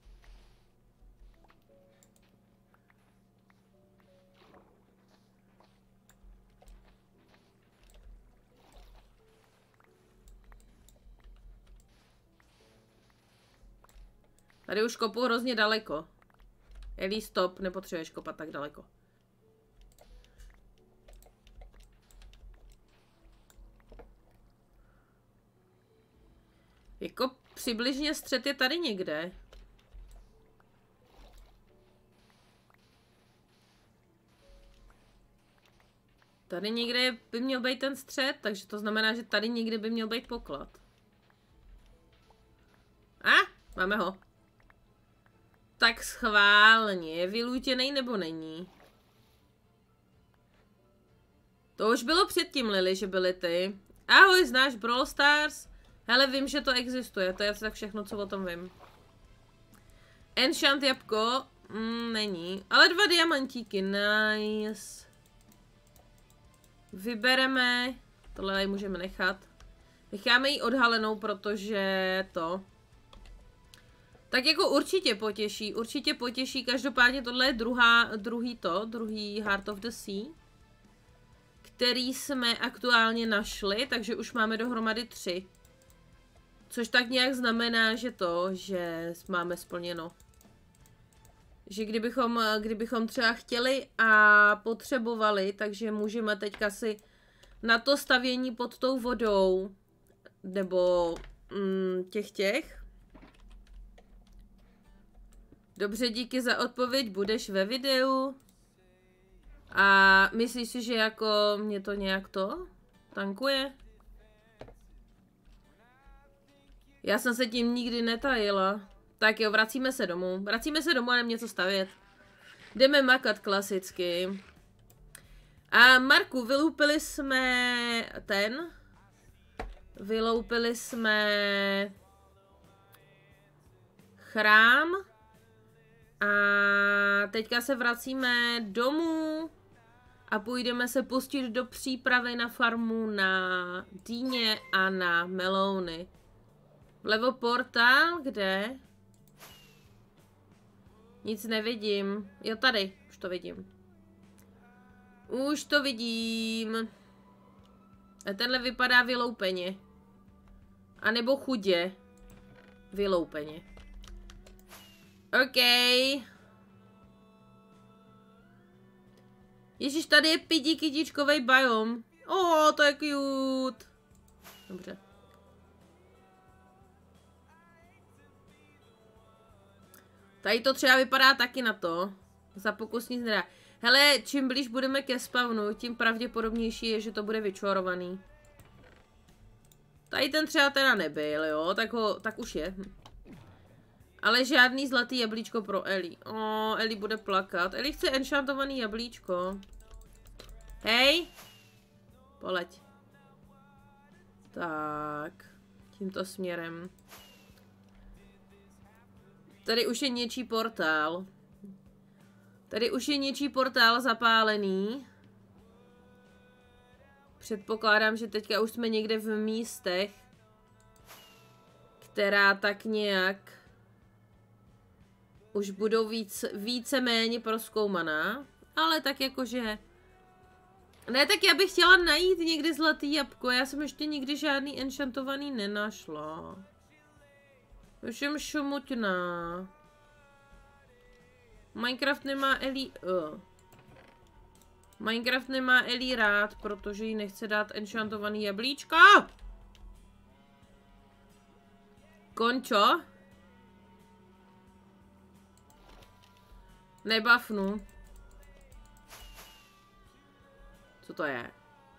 Tady už kopu hrozně daleko. Elí, stop, nepotřebuješ kopat tak daleko. Jako přibližně střed je tady někde. Tady někde by měl být ten střed, takže to znamená, že tady někde by měl být poklad. A, ah, máme ho. Tak schválně, je vylutěnej nebo není? To už bylo předtím, Lily, že byly ty. Ahoj, znáš Brawl Stars? Hele, vím, že to existuje, to je tak všechno, co o tom vím. Enchant jabko? Mm, není. Ale dva diamantíky, nice. Vybereme. Tohle tady můžeme nechat. Necháme ji odhalenou, protože to... Tak jako určitě potěší, určitě potěší, každopádně tohle je druhá, druhý to, druhý Heart of the Sea, který jsme aktuálně našli, takže už máme dohromady tři. Což tak nějak znamená, že to, že máme splněno. Že kdybychom, kdybychom třeba chtěli a potřebovali, takže můžeme teďka si na to stavění pod tou vodou, nebo mm, těch těch. Dobře, díky za odpověď, budeš ve videu. A myslíš si, že jako mě to nějak to tankuje? Já jsem se tím nikdy netajila. Tak jo, vracíme se domů. Vracíme se domů a jdeme něco stavět. Jdeme makat klasicky. A Marku, vyloupili jsme ten. Vyloupili jsme chrám. A teďka se vracíme domů. A půjdeme se pustit do přípravy na farmu na dýně a na melouny. Vlevo portál, kde? Nic nevidím. Jo, tady. Už to vidím. Už to vidím. A tenhle vypadá vyloupeně. A nebo chudě. Vyloupeně. OK. Ježíš, tady je pidi kytičkovej biom. Oh, to je cute. Dobře. Tady to třeba vypadá taky na to. Za pokus nic nedá. Hele, čím blíž budeme ke spawnu, tím pravděpodobnější je, že to bude vyčorovaný. Tady ten třeba teda nebyl, jo, tak, ho, tak už je. Ale žádný zlatý jablíčko pro Eli. O, Eli bude plakat. Eli chce enchantovaný jablíčko. Hej. Poleď. Tak. Tímto směrem. Tady už je něčí portál. Tady už je něčí portál zapálený. Předpokládám, že teďka už jsme někde v místech, která tak nějak už budou víc, víceméně prozkoumaná. Ale tak jakože... Ne, tak já bych chtěla najít někdy zlatý jabko. Já jsem ještě nikdy žádný enchantovaný nenašla. Už jsem šumutná. Minecraft nemá Eli... Uh. Minecraft nemá Eli rád, protože jí nechce dát enchantovaný jablíčko. Končo. Nebafnu. Co to je?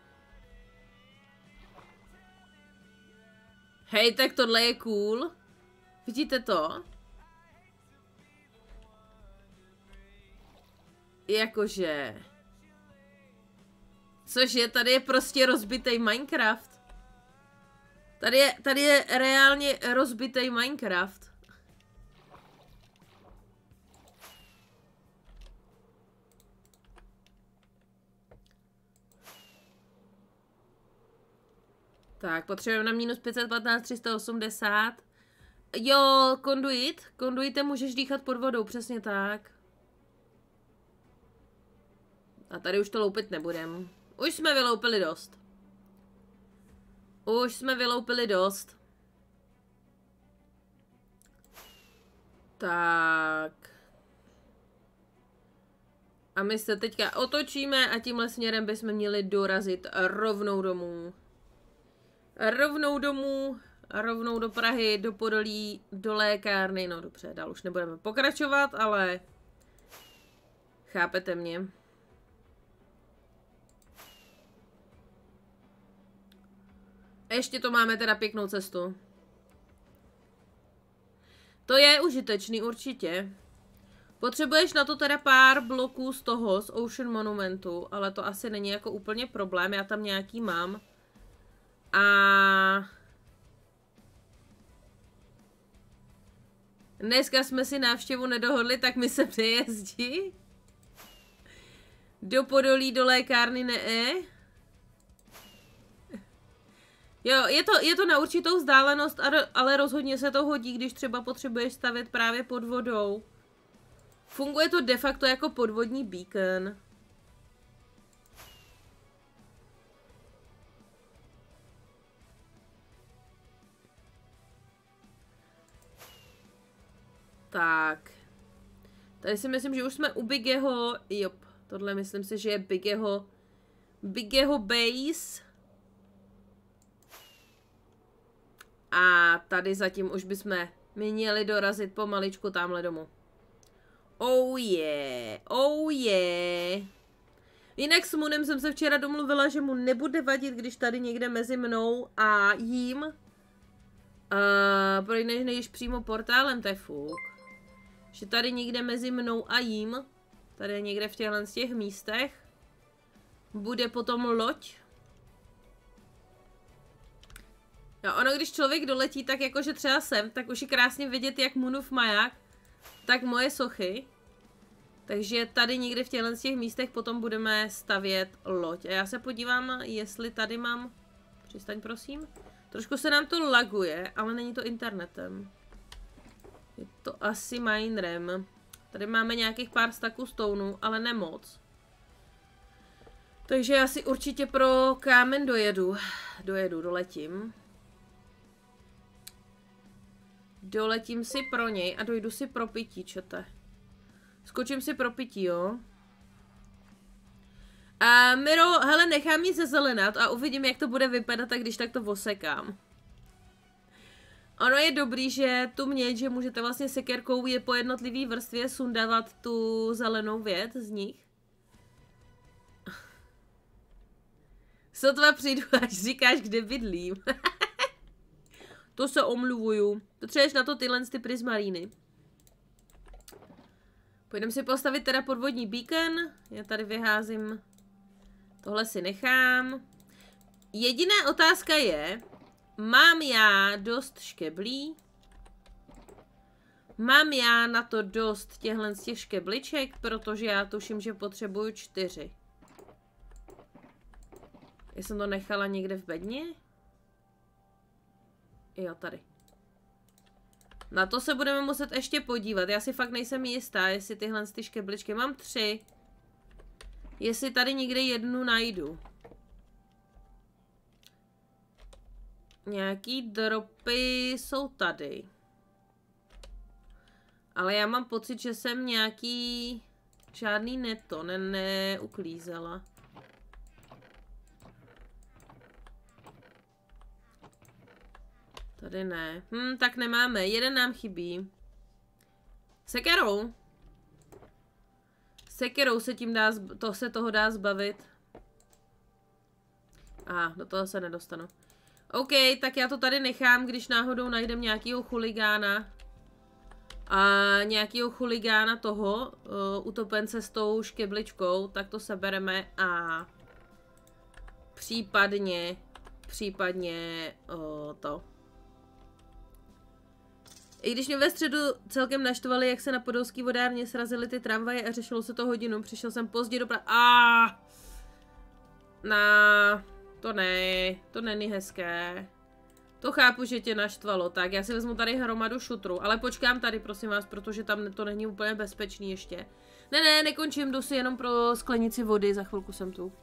Hej, tak tohle je cool. Vidíte to? Jakože... Cože, tady je prostě rozbitej Minecraft. Tady je, tady je reálně rozbitej Minecraft. Tak, potřebujeme na minus pět set patnáct, tři sta osmdesát. Jo, konduit. Konduitem můžeš dýchat pod vodou, přesně tak. A tady už to loupit nebudem. Už jsme vyloupili dost. Už jsme vyloupili dost. Tak. A my se teďka otočíme a tímhle směrem bychom měli dorazit rovnou domů. Rovnou domů, rovnou do Prahy, do Podolí, do lékárny. No dobře, dál už nebudeme pokračovat, ale chápete mě. Ještě to máme teda pěknou cestu. To je užitečný určitě. Potřebuješ na to teda pár bloků z toho, z Ocean Monumentu, ale to asi není jako úplně problém, já tam nějaký mám. A... Dneska jsme si návštěvu nedohodli, tak mi se přejezdí. Do Podolí, do lékárny ne. Jo, je to, je to na určitou vzdálenost, ale rozhodně se to hodí, když třeba potřebuješ stavět právě pod vodou. Funguje to de facto jako podvodní beacon. Tak. Tady si myslím, že už jsme u Bigeho. Jop, tohle myslím si, že je Bigeho. Bigeho base. A tady zatím už bychom měli dorazit pomaličku tamhle domů. Oh yeah, oh yeah. Jinak s Moonem jsem se včera domluvila, že mu nebude vadit, když tady někde mezi mnou a jím uh, projdeš nejíš přímo portálem, to je fuk. Že tady někde mezi mnou a jím, tady někde v těchhle z těch místech, bude potom loď. Jo, ono, když člověk doletí, tak jakože třeba sem, tak už je krásně vidět jak Moonův maják, tak moje sochy. Takže tady někde v těchto těch místech potom budeme stavět loď. A já se podívám, jestli tady mám... Přistaň, prosím. Trošku se nám to laguje, ale není to internetem. Je to asi minerem. Tady máme nějakých pár staků stoneů, ale ne moc. Takže já si určitě pro kámen dojedu. Dojedu, doletím. Doletím si pro něj a dojdu si pro pití, čete. Skočím si pro pití, jo. A Miro, hele, nechám ji zezelenat a uvidím, jak to bude vypadat, a když tak to osekám. Ono je dobrý, že tu měď, že můžete vlastně sekerkou je po jednotlivý vrstvě sundávat tu zelenou věc z nich. Sotva přijdu, až říkáš, kde bydlím. To se omluvuju. Potřebuješ na to tyhle ty prismaríny. Půjdeme si postavit teda podvodní beacon. Já tady vyházím. Tohle si nechám. Jediná otázka je, mám já dost škeblí? Mám já na to dost těchhle z těch škebliček, protože já tuším, že potřebuju čtyři. Já jsem to nechala někde v bedně? Jo, tady. Na to se budeme muset ještě podívat. Já si fakt nejsem jistá, jestli tyhle ty škebličky. Mám tři. Jestli tady někde jednu najdu. Nějaký dropy jsou tady. Ale já mám pocit, že jsem nějaký... Žádný neto ne neuklízela. Tady ne. Hm, tak nemáme. Jeden nám chybí. Sekerou. Sekerou se tím dá, to se toho dá zbavit. A, ah, do toho se nedostanu. OK, tak já to tady nechám, když náhodou najdem nějakýho chuligána. A nějakýho chuligána toho, uh, utopence s tou škebličkou, tak to sebereme a případně, případně uh, to. I když mě ve středu celkem naštvali, jak se na podolský vodárně srazily ty tramvaje a řešilo se to hodinu, přišel jsem pozdě do pra... Ah! Na... To ne, to není hezké. To chápu, že tě naštvalo, tak já si vezmu tady hromadu šutru, ale počkám tady, prosím vás, protože tam to není úplně bezpečný ještě. Ne, ne, nekončím, jdu si jenom pro sklenici vody, za chvilku jsem tu.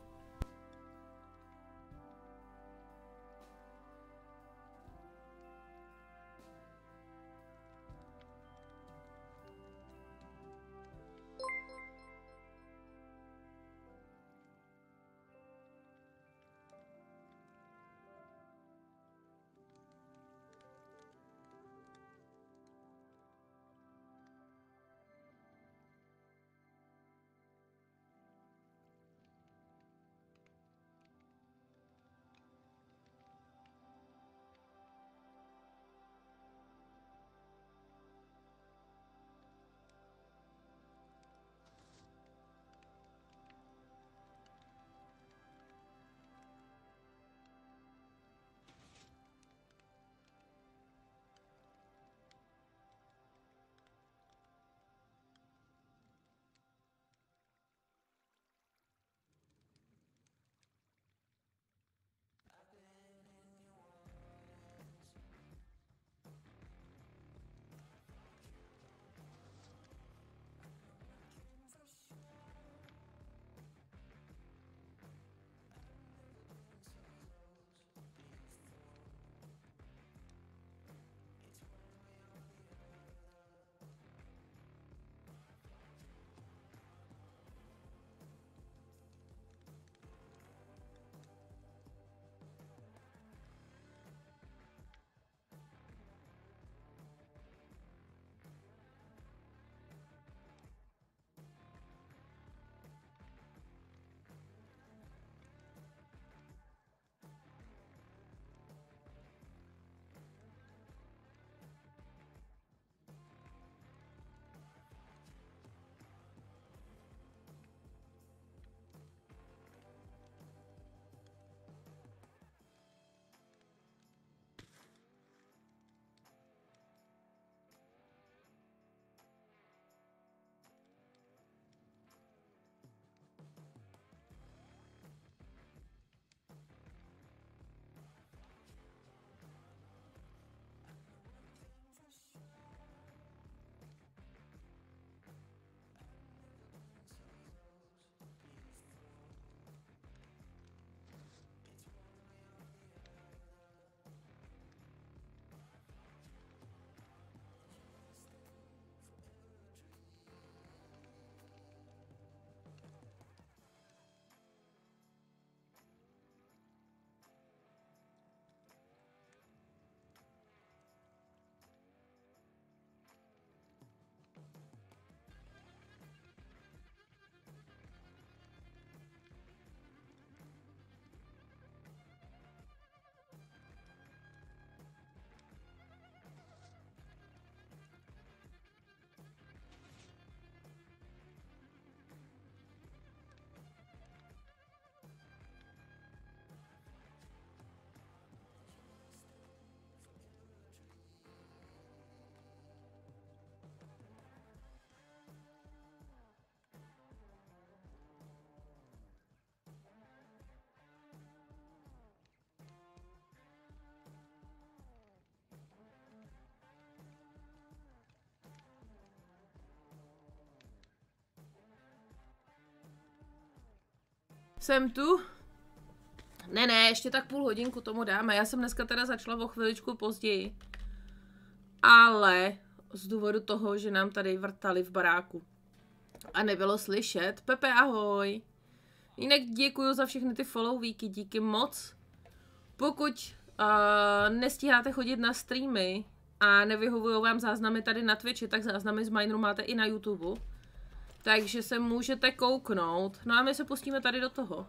Jsem tu. Ne, ne, ještě tak půl hodinku tomu dáme. Já jsem dneska teda začala o chviličku později. Ale z důvodu toho, že nám tady vrtali v baráku. A nebylo slyšet. Pepe, ahoj. Jinak děkuju za všechny ty followvíky, díky moc. Pokud uh, nestíháte chodit na streamy a nevyhovují vám záznamy tady na Twitchi, tak záznamy z Mineru máte i na YouTube. Takže se můžete kouknout. No a my se pustíme tady do toho.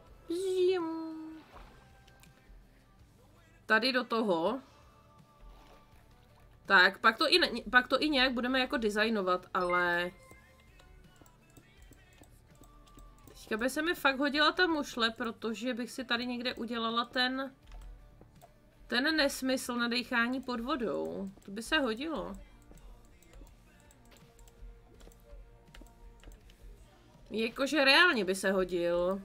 Tady do toho. Tak, pak to i, ne, pak to i nějak budeme jako designovat, ale... Teďka by se mi fakt hodila ta mušle, protože bych si tady někde udělala ten... Ten nesmysl na dechání pod vodou. To by se hodilo. Jakože reálně by se hodil.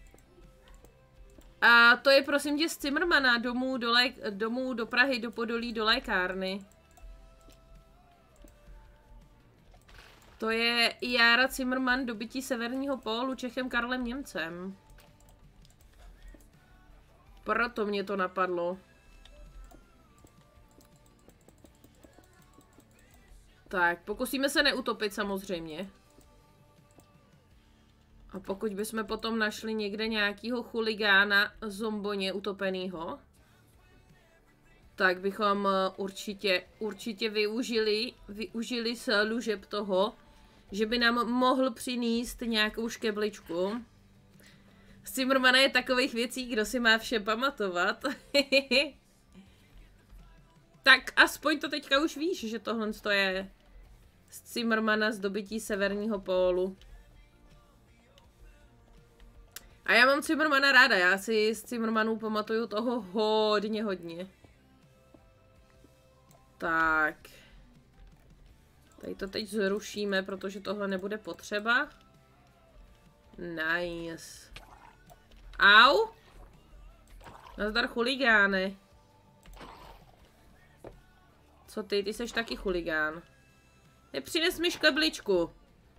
A to je prosím tě z Cimrmana domů do, lék, domů do Prahy, do Podolí, do lékárny. To je Jára Cimrman, dobytí severního pólu Čechem Karlem Němcem. Proto mě to napadlo. Tak, pokusíme se neutopit samozřejmě. A pokud bychom potom našli někde nějakýho chuligána zomboně utopenýho, tak bychom určitě, určitě využili, využili služeb toho, že by nám mohl přinést nějakou škebličku. Z Cimrmana je takových věcí, kdo si má vše pamatovat. Tak aspoň to teďka už víš, že tohle je z Cimrmana z dobytí severního pólu. A já mám Cimrmana ráda, já si z Cimrmanů pamatuju toho hodně, hodně. Tak. Tady to teď zrušíme, protože tohle nebude potřeba. Nice. Au! Nazdar chuligáne. Co ty? Ty seš taky chuligán. Nepřines mi škebličku.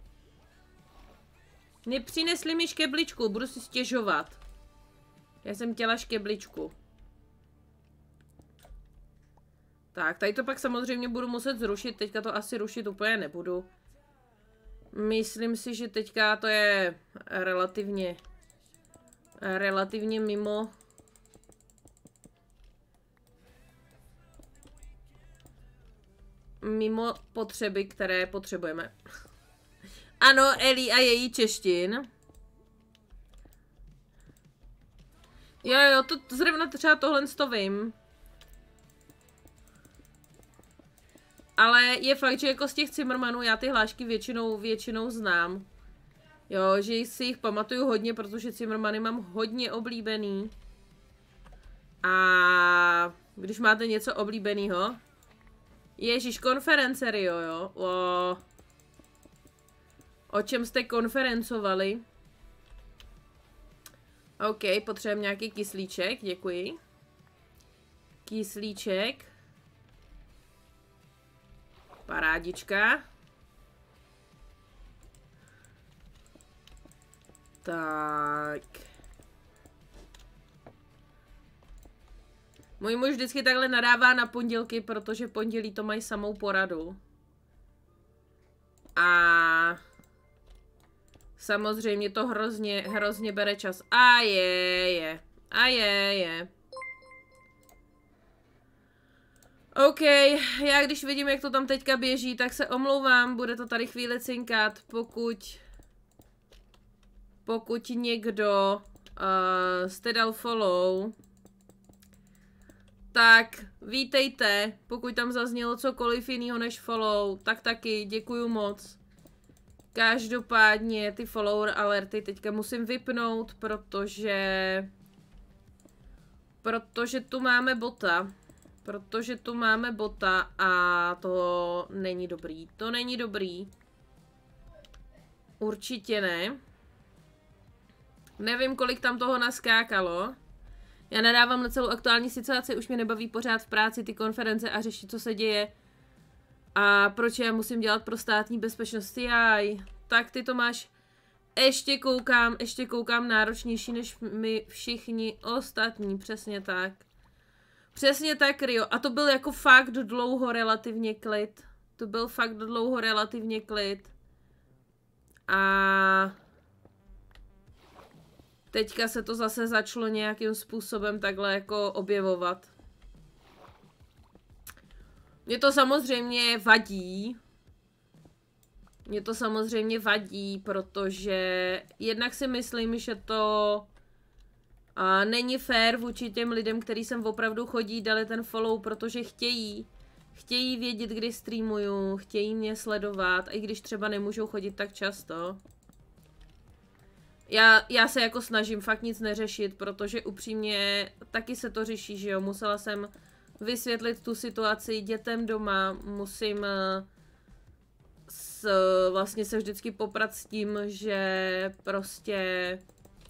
Nepřinesli mi škebličku, budu si stěžovat. Já jsem chtěla škebličku. Tak, tady to pak samozřejmě budu muset zrušit, teďka to asi rušit úplně nebudu. Myslím si, že teďka to je relativně, relativně mimo. Mimo potřeby, které potřebujeme. Ano, Eli a její češtin. Jo, jo, to zrovna třeba tohle to vím. Ale je fakt, že jako z těch Cimrmanů já ty hlášky většinou, většinou znám. Jo, že si jich pamatuju hodně, protože Cimrmany mám hodně oblíbený. A když máte něco oblíbeného. Ježíš, konference, jo, jo. O, o čem jste konferencovali? OK, potřebujeme nějaký kyslíček, děkuji. Kyslíček. Parádička. Tak. Můj muž vždycky takhle nadává na pondělky, protože pondělí to mají samou poradu. A samozřejmě to hrozně, hrozně bere čas. A je, je. A je, je. OK, já když vidím, jak to tam teďka běží, tak se omlouvám, bude to tady chvíli cinkat, pokud pokud někdo uh, jste dal follow, tak vítejte, pokud tam zaznělo cokoliv jiného než follow, tak taky děkuju moc. Každopádně ty follower alerty teďka musím vypnout, protože protože tu máme bota. Protože tu máme bota a to není dobrý. To není dobrý. Určitě ne. Nevím, kolik tam toho naskákalo. Já nadávám na celou aktuální situaci, už mě nebaví pořád v práci ty konference a řešit, co se děje. A proč já musím dělat pro státní bezpečnost? Jaj, tak ty to máš, ještě koukám, ještě koukám náročnější než my všichni ostatní, přesně tak. Přesně tak, Rio. A to byl jako fakt dlouho relativně klid. To byl fakt dlouho relativně klid. A teďka se to zase začalo nějakým způsobem takhle jako objevovat. Mě to samozřejmě vadí. Mě to samozřejmě vadí, protože jednak si myslím, že to a není fér vůči těm lidem, kteří sem opravdu chodí, dali ten follow, protože chtějí. Chtějí vědět, kdy streamuju, chtějí mě sledovat, i když třeba nemůžou chodit tak často. Já, já se jako snažím fakt nic neřešit, protože upřímně taky se to řeší, že jo. Musela jsem vysvětlit tu situaci dětem doma, musím s, vlastně se vždycky poprat s tím, že prostě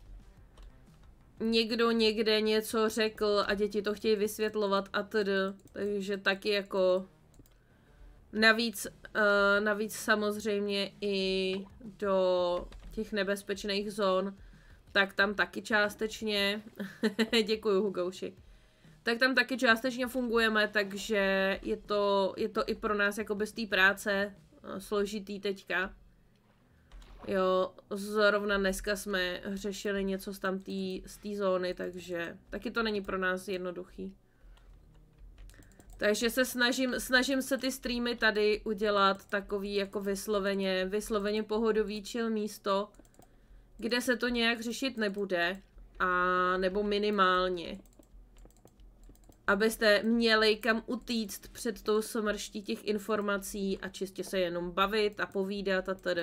někdo někde něco řekl a děti to chtějí vysvětlovat a td. Takže taky jako navíc, uh, navíc samozřejmě i do těch nebezpečných zón, tak tam taky částečně, děkuju Hugouši, tak tam taky částečně fungujeme, takže je to, je to i pro nás jako bez té práce uh, složitý teďka. Jo, zrovna dneska jsme řešili něco z tamtý, z té zóny, takže taky to není pro nás jednoduchý. Takže se snažím, snažím se ty streamy tady udělat takový jako vysloveně, vysloveně pohodový chill místo, kde se to nějak řešit nebude, a nebo minimálně. Abyste měli kam utíct před tou smrští těch informací a čistě se jenom bavit a povídat a tedy.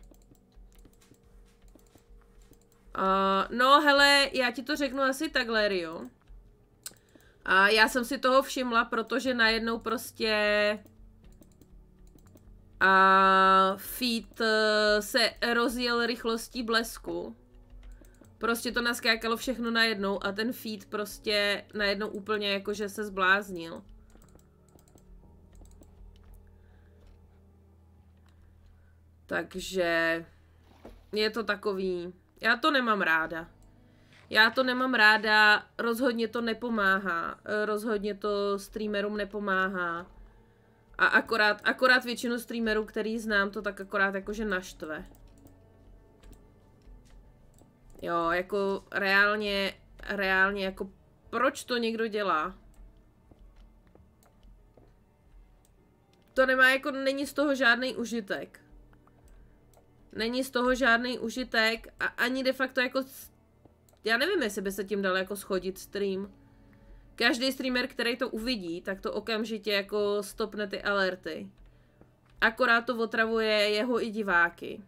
Uh, no hele, já ti to řeknu asi takhle, Rio. A já jsem si toho všimla, protože najednou prostě a feed uh, se rozjel rychlostí blesku. Prostě to naskákalo všechno najednou a ten feed prostě najednou úplně jakože se zbláznil. Takže je to takový... Já to nemám ráda. Já to nemám ráda, rozhodně to nepomáhá. Rozhodně to streamerům nepomáhá. A akorát, akorát většinu streamerů, který znám, to tak akorát jakože naštve. Jo, jako reálně, reálně, jako proč to někdo dělá? To nemá, jako není z toho žádný užitek. Není z toho žádný užitek a ani de facto jako... Já nevím, jestli by se tím dal jako schodit stream. Každý streamer, který to uvidí, tak to okamžitě jako stopne ty alerty. Akorát to otravuje jeho i diváky.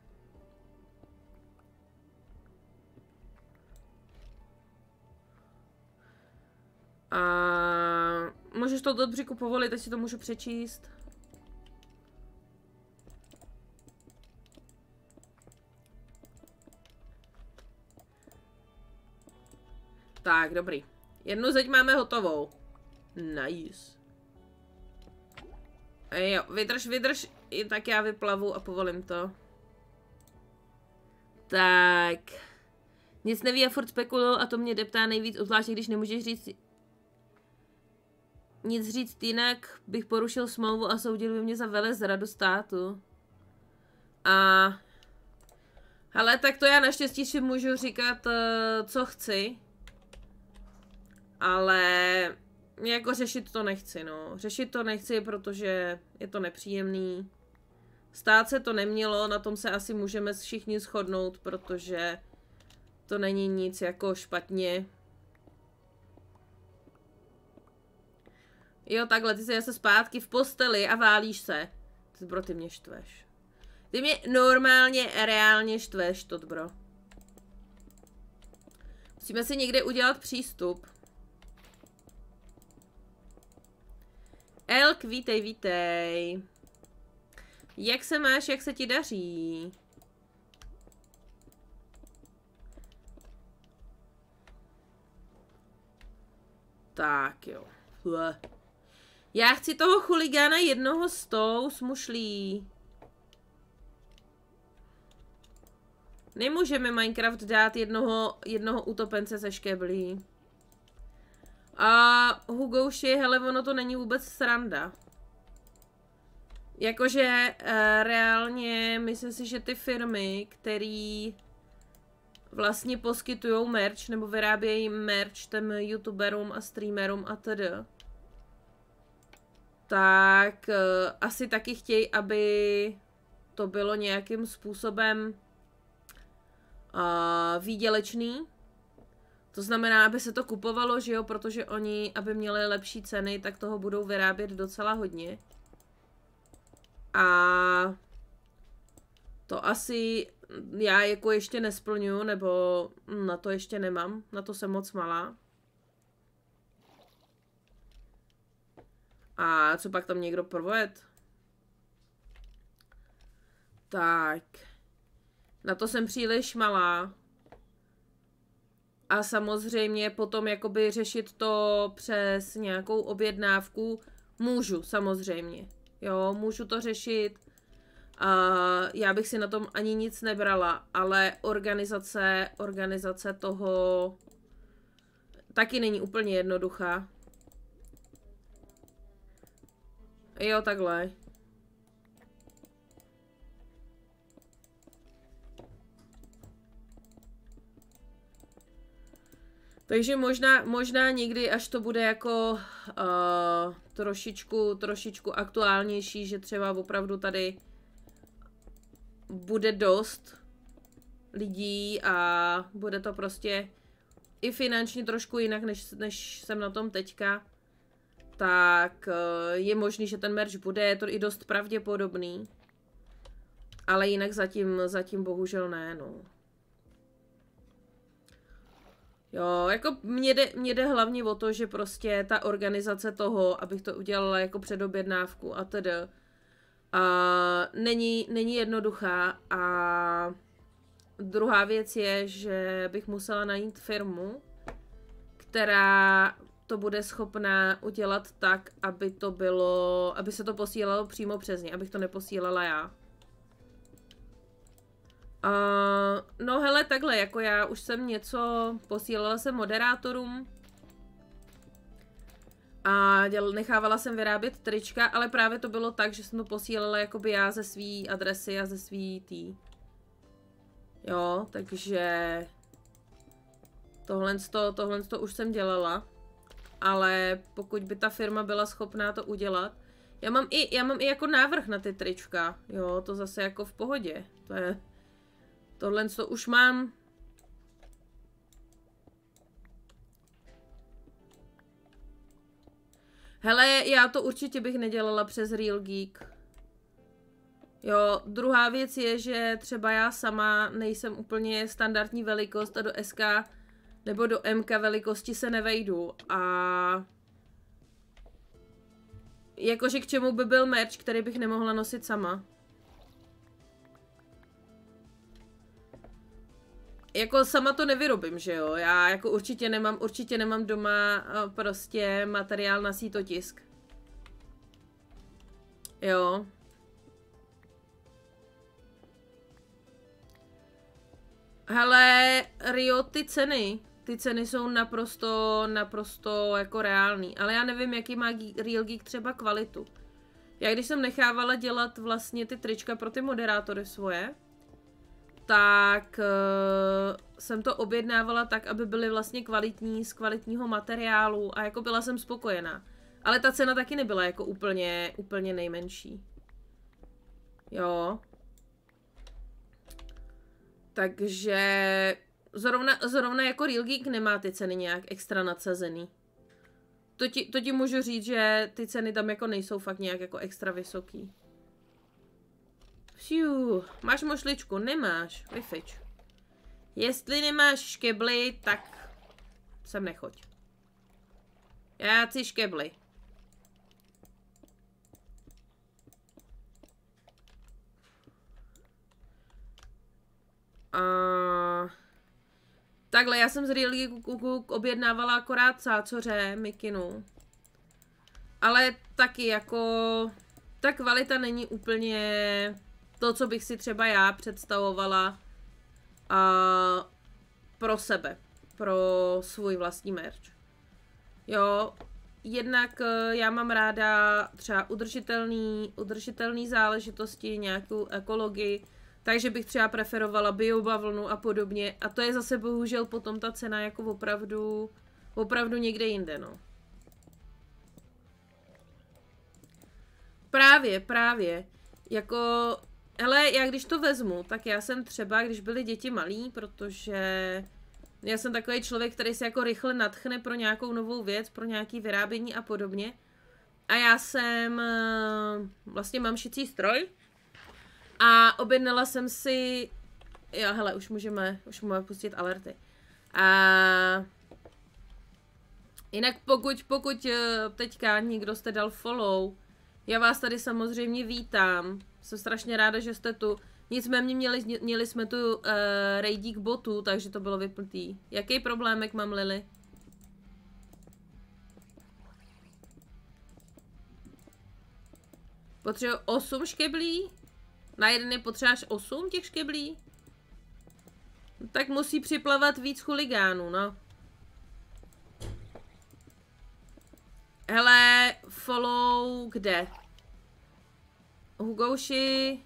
A můžeš to do břiku povolit, teď si to můžu přečíst. Tak, dobrý. Jednu zeď máme hotovou. Nice. E jo, vydrž, vydrž, i tak já vyplavu a povolím to. Tak. Nic neví a furt spekuluju a to mě deptá nejvíc, obzvláště když nemůžeš říct nic říct jinak, bych porušil smlouvu a soudil by mě za velezradu státu. A... hele, tak to já naštěstí si můžu říkat, co chci. Ale jako řešit to nechci, no. Řešit to nechci, protože je to nepříjemný. Stát se to nemělo, na tom se asi můžeme všichni shodnout, protože to není nic jako špatně. Jo, takhle, ty jsi zase zpátky v posteli a válíš se. Bro, ty mě štveš. Ty mě normálně, reálně štveš, to bro. Musíme si někde udělat přístup. Elk, vítej, vítej. Jak se máš, jak se ti daří? Tak jo. Hle. Já chci toho chuligána jednoho s tou smušlí. Nemůže mi Minecraft dát jednoho, jednoho utopence ze škeblí. A Hugouši, hele, ono to není vůbec sranda. Jakože uh, reálně myslím si, že ty firmy, které vlastně poskytují merch nebo vyrábějí merch těm youtuberům a streamerům a td. Tak uh, asi taky chtějí, aby to bylo nějakým způsobem uh, výdělečný. To znamená, aby se to kupovalo, že jo, protože oni, aby měli lepší ceny, tak toho budou vyrábět docela hodně. A to asi já jako ještě nesplňuju, nebo na to ještě nemám, na to jsem moc malá. A co pak tam někdo proved? Tak, na to jsem příliš malá. A samozřejmě potom jakoby řešit to přes nějakou objednávku můžu, samozřejmě. Jo, můžu to řešit. A já bych si na tom ani nic nebrala, ale organizace, organizace toho taky není úplně jednoduchá. Jo, takhle. Takže možná, možná někdy, až to bude jako uh, trošičku, trošičku aktuálnější, že třeba opravdu tady bude dost lidí a bude to prostě i finančně trošku jinak, než, než jsem na tom teďka, tak uh, je možný, že ten merch bude, je to i dost pravděpodobný, ale jinak zatím, zatím bohužel ne, no. Jo, jako mně jde, mně jde hlavně o to, že prostě ta organizace toho, abych to udělala jako předobjednávku a tedy, a není, není jednoduchá. A druhá věc je, že bych musela najít firmu, která to bude schopná udělat tak, aby to bylo, aby se to posílalo přímo přes ně, abych to neposílala já. Uh, no hele, takhle, jako já už jsem něco, posílala jsem moderátorům a děl, nechávala jsem vyrábět trička, ale právě to bylo tak, že jsem to posílala jakoby já ze svý adresy a ze svý tý. Jo, takže tohle to, tohle to už jsem dělala, ale pokud by ta firma byla schopná to udělat, já mám i, já mám i jako návrh na ty trička, jo, to zase jako v pohodě, to je... Tohle to už mám. Hele, já to určitě bych nedělala přes Real Geek. Jo, druhá věc je, že třeba já sama nejsem úplně standardní velikost a do S K nebo do M K velikosti se nevejdu. A jakože k čemu by byl merch, který bych nemohla nosit sama. Jako sama to nevyrobím, že jo, já jako určitě nemám, určitě nemám doma prostě materiál na sítotisk. Jo. Hele, Rio, ty ceny, ty ceny jsou naprosto, naprosto jako reální, ale já nevím, jaký má Real Geek třeba kvalitu. Já když jsem nechávala dělat vlastně ty trička pro ty moderátory svoje, tak uh, jsem to objednávala tak, aby byly vlastně kvalitní, z kvalitního materiálu a jako byla jsem spokojená. Ale ta cena taky nebyla jako úplně, úplně nejmenší. Jo. Takže zrovna, zrovna jako Real Geek nemá ty ceny nějak extra nadsazený. To ti, to ti můžu říct, že ty ceny tam jako nejsou fakt nějak jako extra vysoký. Fiu, máš mošličku? Nemáš, vyfič. Jestli nemáš škebly, tak sem nechoď. Já chci škebly. A... Takhle, já jsem z Real Geeku objednávala akorát cácoře, mikinu. Ale taky jako... Ta kvalita není úplně to, co bych si třeba já představovala. a pro sebe, pro svůj vlastní merch. Jo, jednak já mám ráda třeba udržitelný, udržitelný záležitosti, nějakou ekologii, takže bych třeba preferovala biobavlnu a podobně. A to je zase bohužel potom ta cena jako opravdu, opravdu někde jinde, no. Právě, právě. Jako, hele, já když to vezmu, tak já jsem třeba, když byly děti malí, protože já jsem takový člověk, který se jako rychle nadchne pro nějakou novou věc, pro nějaký vyrábění a podobně. A já jsem, vlastně mám šicí stroj a objednala jsem si, jo, hele, už můžeme, už můžeme pustit alerty. A jinak pokud, pokud teďka někdo jste dal follow, já vás tady samozřejmě vítám, jsem strašně ráda, že jste tu. Nicméně měli, měli jsme tu uh, raidík botu, takže to bylo vypltý. Jaký problémek mám, Lily? Potřebuji osm škeblí? Na jeden je potřebuješ osm těch škeblí? Tak musí připlavat víc chuligánů, no. Hele, follow kde? Hugouši.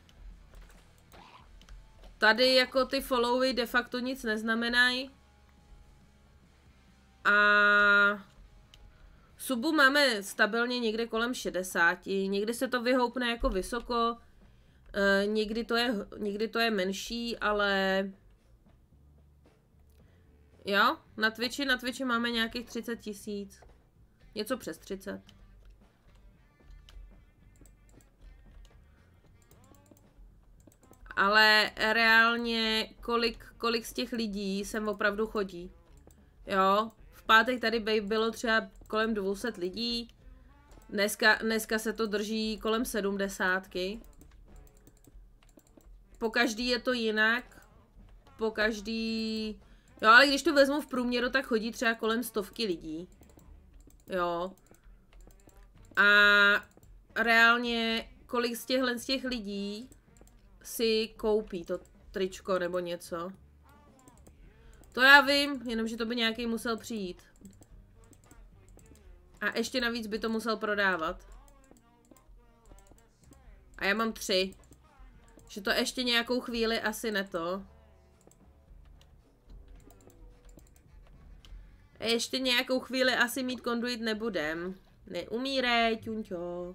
Tady jako ty followy de facto nic neznamenají. A subu máme stabilně někde kolem šedesáti. Někdy se to vyhoupne jako vysoko. E, někdy, to je, někdy to je menší, ale jo, na Twitchi, na Twitchi máme nějakých třicet tisíc. Něco přes třicet. Ale reálně kolik, kolik z těch lidí sem opravdu chodí. Jo, v pátek tady bylo třeba kolem dvě stě lidí. Dneska, dneska se to drží kolem sedmdesátky. Po každý je to jinak. Po každý... Jo, ale když to vezmu v průměru, tak chodí třeba kolem stovky lidí. Jo. A reálně kolik z těchhle z těch lidí si koupí to tričko nebo něco. To já vím, jenomže to by nějaký musel přijít. A ještě navíc by to musel prodávat. A já mám tři. Že to ještě nějakou chvíli asi ne to. A ještě nějakou chvíli asi mít konduit nebudem. Neumírej, ťunťo.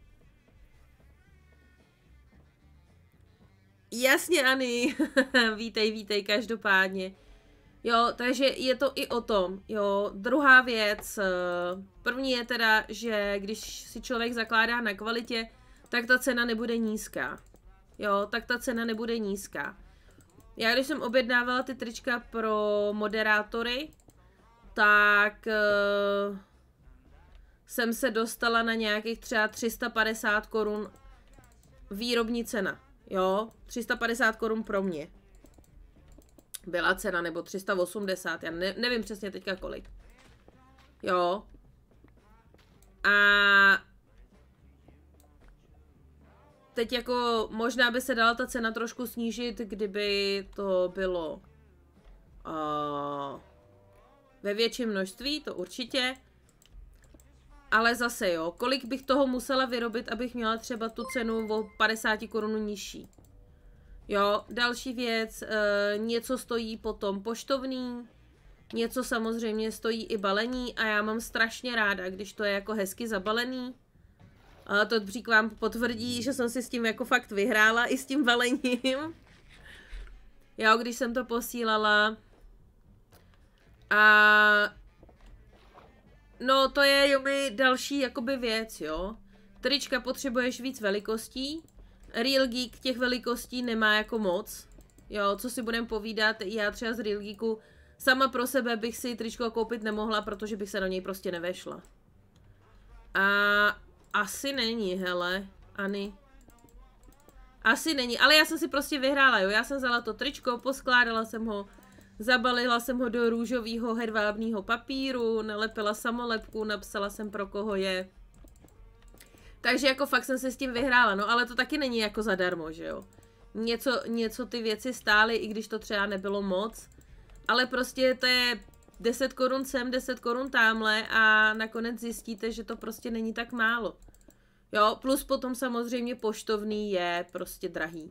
Jasně, Ani. Vítej, vítej, každopádně. Jo, takže je to i o tom. Jo, druhá věc. První je teda, že když si člověk zakládá na kvalitě, tak ta cena nebude nízká. Jo, tak ta cena nebude nízká. Já když jsem objednávala ty trička pro moderátory, tak uh, jsem se dostala na nějakých třeba tři sta padesát korun výrobní cena. Jo, tři sta padesát korun pro mě byla cena, nebo tři sta osmdesát, já ne, nevím přesně teďka kolik. Jo. A teď jako možná by se dala ta cena trošku snížit, kdyby to bylo uh, ve větším množství, to určitě. Ale zase jo, kolik bych toho musela vyrobit, abych měla třeba tu cenu o padesát korun nižší. Jo, další věc, e, něco stojí potom poštovný, něco samozřejmě stojí i balení a já mám strašně ráda, když to je jako hezky zabalený. A to Břík vám potvrdí, že jsem si s tím jako fakt vyhrála i s tím balením. Jo, když jsem to posílala. A no, to je Jomi další jakoby věc, jo. Trička potřebuješ víc velikostí. Real Geek těch velikostí nemá jako moc. Jo, co si budem povídat, já třeba z Real Geeku sama pro sebe bych si tričko koupit nemohla, protože bych se do něj prostě nevešla. A asi není, hele, Ani. Asi není, ale já jsem si prostě vyhrála, jo. Já jsem vzala to tričko, poskládala jsem ho, zabalila jsem ho do růžového hedvábného papíru, nalepila samolepku, napsala jsem pro koho je. Takže jako fakt jsem se s tím vyhrála, no ale to taky není jako zadarmo, že jo. něco, něco ty věci stály, i když to třeba nebylo moc. Ale prostě to je deset korun sem, deset korun tamhle a nakonec zjistíte, že to prostě není tak málo. Jo, plus potom samozřejmě poštovný je prostě drahý.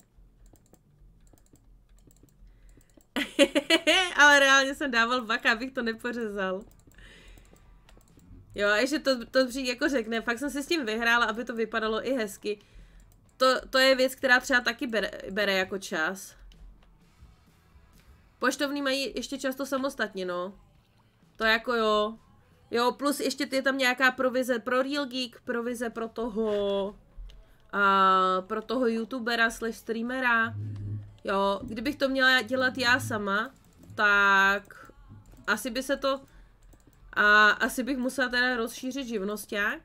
Ale reálně jsem dával bacha, abych to nepořezal. Jo, a ještě to, to Břík jako řekne, fakt jsem si s tím vyhrála, aby to vypadalo i hezky. To, to je věc, která třeba taky bere, bere jako čas. Poštovní mají ještě často samostatně, no. To jako jo. Jo, plus ještě je tam nějaká provize pro Real Geek, provize pro toho... A pro toho youtubera slash streamera. Jo, kdybych to měla dělat já sama, tak asi by se to... A asi bych musela teda rozšířit živnosťák.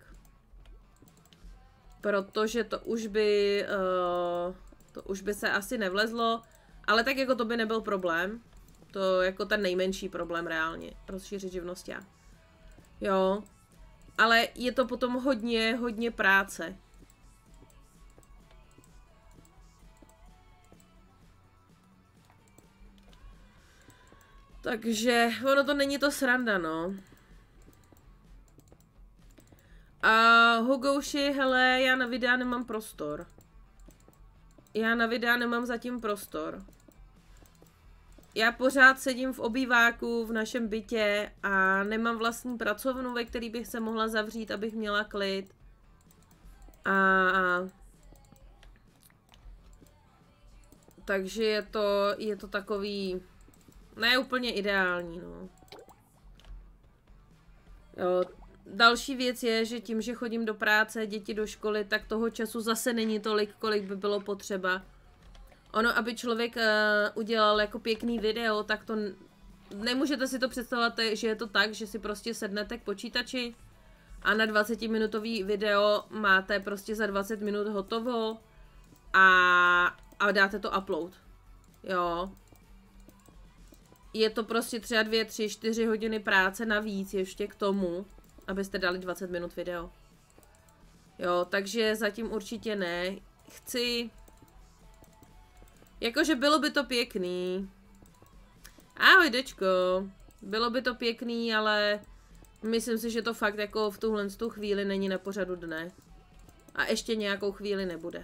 Protože to už by... Uh, to už by se asi nevlezlo. Ale tak jako to by nebyl problém. To jako ten nejmenší problém reálně. Rozšířit živnosťák. Jo. Ale je to potom hodně, hodně práce. Takže ono to není to sranda, no. A Hogouši, hele, já na videa nemám prostor. Já na videa nemám zatím prostor. Já pořád sedím v obýváku v našem bytě a nemám vlastní pracovnu, ve který bych se mohla zavřít, abych měla klid. A... Takže je to, je to takový... Ne úplně ideální, no. Jo. Další věc je, že tím, že chodím do práce, děti do školy, tak toho času zase není tolik, kolik by bylo potřeba. Ono, aby člověk uh, udělal jako pěkný video, tak to... Nemůžete si to představovat, že je to tak, že si prostě sednete k počítači a na dvacetiminutový video máte prostě za dvacet minut hotovo a, a dáte to upload. Jo. Je to prostě třeba dvě, tři, čtyři hodiny práce navíc ještě k tomu, abyste dali dvacet minut video. Jo, takže zatím určitě ne. Chci... Jakože bylo by to pěkný. Ahoj, dečko. Bylo by to pěkný, ale myslím si, že to fakt jako v tuhle tu chvíli není na pořadu dne. A ještě nějakou chvíli nebude.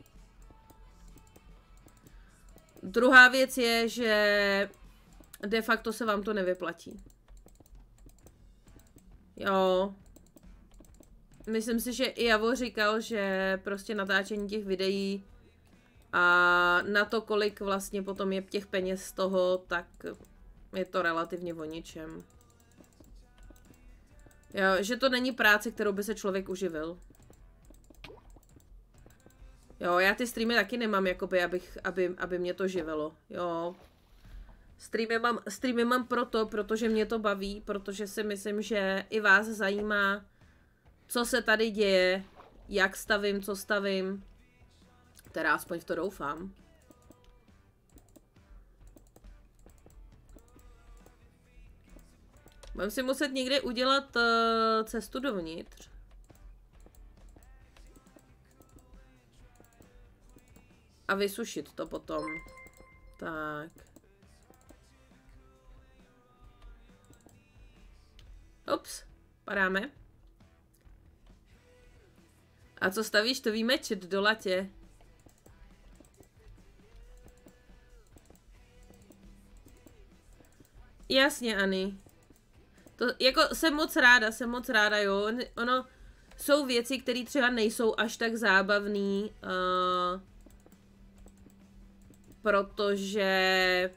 Druhá věc je, že de facto se vám to nevyplatí. Jo. Myslím si, že i Javo říkal, že prostě natáčení těch videí a na to, kolik vlastně potom je těch peněz z toho, tak je to relativně o ničem. Jo, že to není práce, kterou by se člověk uživil. Jo, já ty streamy taky nemám, jakoby, abych, aby, aby mě to živilo. Jo. Streamy mám, streamy mám proto, protože mě to baví, protože si myslím, že i vás zajímá, co se tady děje, jak stavím, co stavím. Teda aspoň v to doufám. Budeme si muset někde udělat uh, cestu dovnitř. A vysušit to potom. Tak. Ups, padáme. A co stavíš, to víme, čet do latě. Jasně, Ani. To, jako jsem moc ráda, jsem moc ráda, jo. Ono, jsou věci, které třeba nejsou až tak zábavný, uh, protože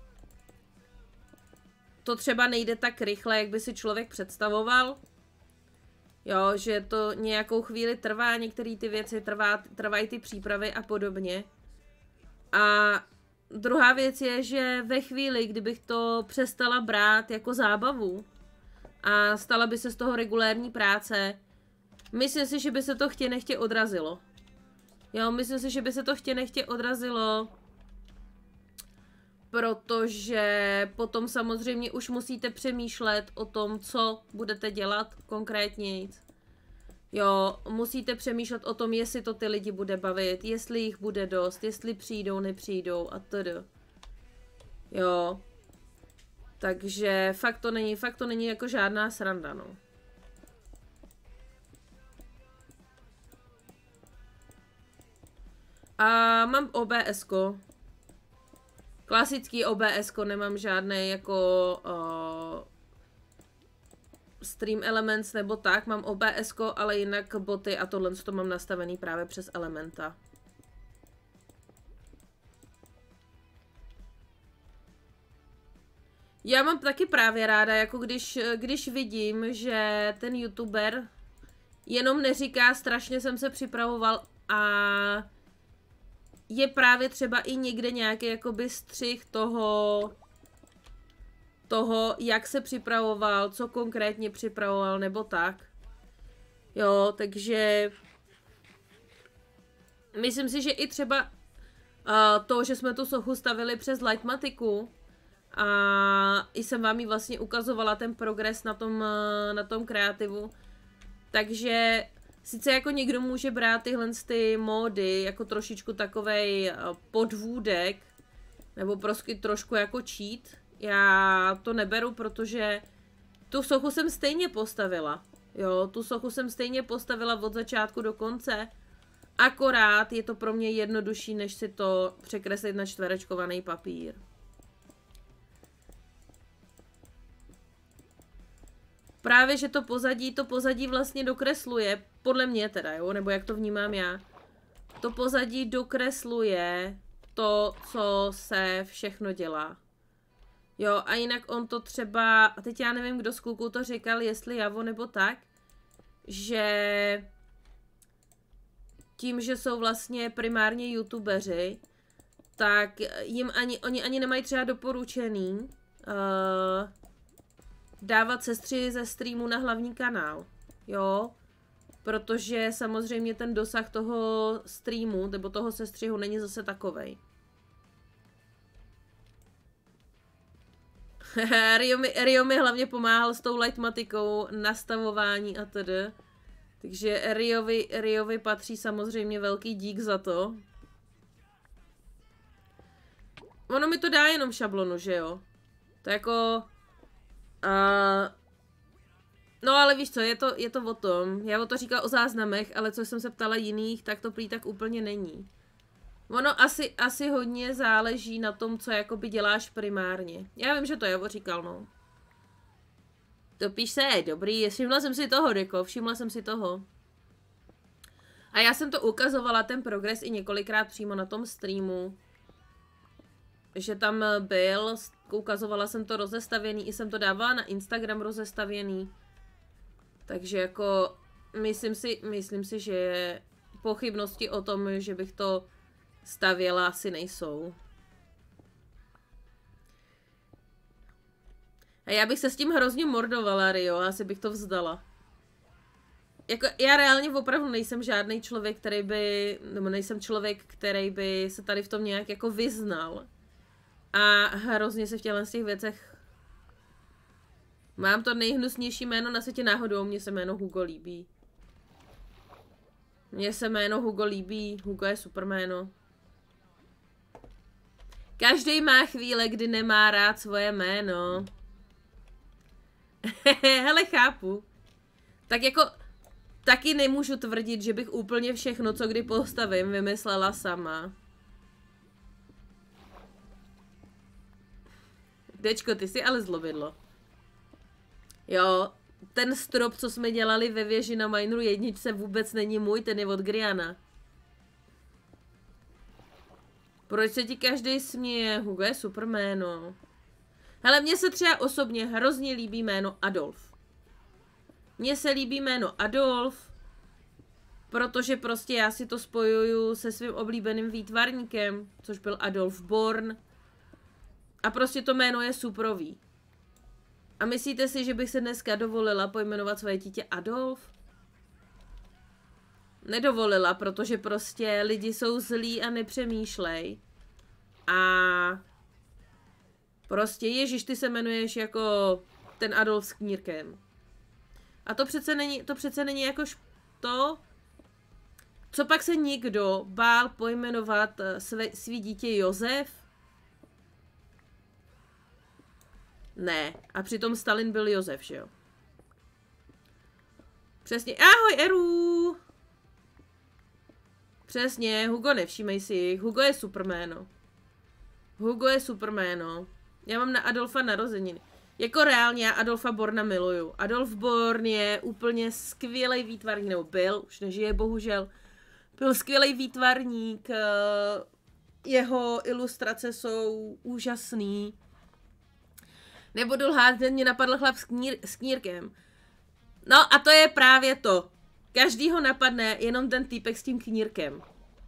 to třeba nejde tak rychle, jak by si člověk představoval. Jo, že to nějakou chvíli trvá, některé ty věci trvá, trvají ty přípravy a podobně. A druhá věc je, že ve chvíli, kdybych to přestala brát jako zábavu a stala by se z toho regulérní práce, myslím si, že by se to chtě nechtě odrazilo. Jo, myslím si, že by se to chtě nechtě odrazilo, protože potom samozřejmě už musíte přemýšlet o tom, co budete dělat konkrétně. Jo, musíte přemýšlet o tom, jestli to ty lidi bude bavit, jestli jich bude dost, jestli přijdou, nepřijdou a tedy. Jo. Takže fakt to není, fakt to není jako žádná sranda, no. A mám O B S ko. Klasický O B S ko, nemám žádné jako uh, Stream Elements nebo tak, mám O B S ko, ale jinak boty a tohle to mám nastavený právě přes Elementa. Já mám taky právě ráda, jako když, když vidím, že ten youtuber jenom neříká, strašně jsem se připravoval a je právě třeba i někde nějaký jakoby střih toho, toho, jak se připravoval, co konkrétně připravoval, nebo tak. Jo, takže myslím si, že i třeba uh, to, že jsme tu sochu stavili přes Lightmatiku a i jsem vám ji vlastně ukazovala ten progres na tom, uh, na tom kreativu, takže sice jako někdo může brát tyhle ty módy jako trošičku takovej podvůdek, nebo prostě trošku jako cheat. Já to neberu, protože tu sochu jsem stejně postavila. Jo, tu sochu jsem stejně postavila od začátku do konce. Akorát je to pro mě jednodušší, než si to překreslit na čtverečkovaný papír. Právě, že to pozadí, to pozadí vlastně dokresluje, podle mě teda, jo, nebo jak to vnímám já, to pozadí dokresluje to, co se všechno dělá. Jo, a jinak on to třeba, a teď já nevím, kdo z kluků to říkal, jestli Javo nebo tak, že tím, že jsou vlastně primárně youtubeři, tak jim ani, oni ani nemají třeba doporučený uh, dávat sestři ze streamu na hlavní kanál, jo, protože samozřejmě ten dosah toho streamu, nebo toho sestřihu není zase takovej. Rio, mi, Rio mi hlavně pomáhal s tou lightmatikou, nastavování a td. Takže Riovi, Riovi patří samozřejmě velký dík za to. Ono mi to dá jenom šablonu, že jo? To jako... Uh, no ale víš co, je to, je to o tom. Já o to říkala o záznamech, ale co jsem se ptala jiných, tak to prý tak úplně není. Ono asi, asi hodně záleží na tom, co jakoby děláš primárně. Já vím, že to Javo říkal, no. To píš se, je dobrý, všimla jsem si toho, Deko, všimla jsem si toho. A já jsem to ukazovala, ten progres, i několikrát přímo na tom streamu. Že tam byl, ukazovala jsem to rozestavěný, i jsem to dávala na Instagram rozestavěný. Takže jako, myslím si, myslím si, že pochybnosti o tom, že bych to stavěla, asi nejsou. A já bych se s tím hrozně mordovala, Rio, asi bych to vzdala. Jako, já reálně opravdu nejsem žádný člověk, který by, nebo nejsem člověk, který by se tady v tom nějak jako vyznal. A hrozně se v těchto těch věcech... Mám to nejhnusnější jméno na světě náhodou, mně se jméno Hugo líbí. Mně se jméno Hugo líbí, Hugo je super jméno. Každý má chvíle, kdy nemá rád svoje jméno. Hele, chápu. Tak jako, taky nemůžu tvrdit, že bych úplně všechno, co kdy postavím, vymyslela sama. Dečko, ty jsi ale zlobidlo. Jo, ten strop, co jsme dělali ve věži na Mineru jedničce, vůbec není můj, ten je od Griana. Proč se ti každý směje? Hugo je super jméno. Hele, mně se třeba osobně hrozně líbí jméno Adolf. Mně se líbí jméno Adolf, protože prostě já si to spojuju se svým oblíbeným výtvarníkem, což byl Adolf Born. A prostě to jméno je suprový. A myslíte si, že bych se dneska dovolila pojmenovat svoje dítě Adolf? Nedovolila, protože prostě lidi jsou zlí a nepřemýšlej. A prostě Ježíš, ty se jmenuješ jako ten Adolf s knírkem. A to přece není, to přece není jako šp... to, co pak se někdo bál pojmenovat své, svý dítě Josef? Ne. A přitom Stalin byl Josef, že jo? Přesně. Ahoj, Eru! Přesně, Hugo, nevšímej si jich. Hugo je super jméno. Hugo je super jméno. Já mám na Adolfa narozeniny. Jako reálně já Adolfa Borna miluju. Adolf Born je úplně skvělý výtvarník, nebo byl, už nežije bohužel. Byl skvělý výtvarník, jeho ilustrace jsou úžasný. Nebudu lhát, hned mě napadl chlap s, knír, s knírkem. No a to je právě to. Každýho napadne jenom ten týpek s tím knírkem.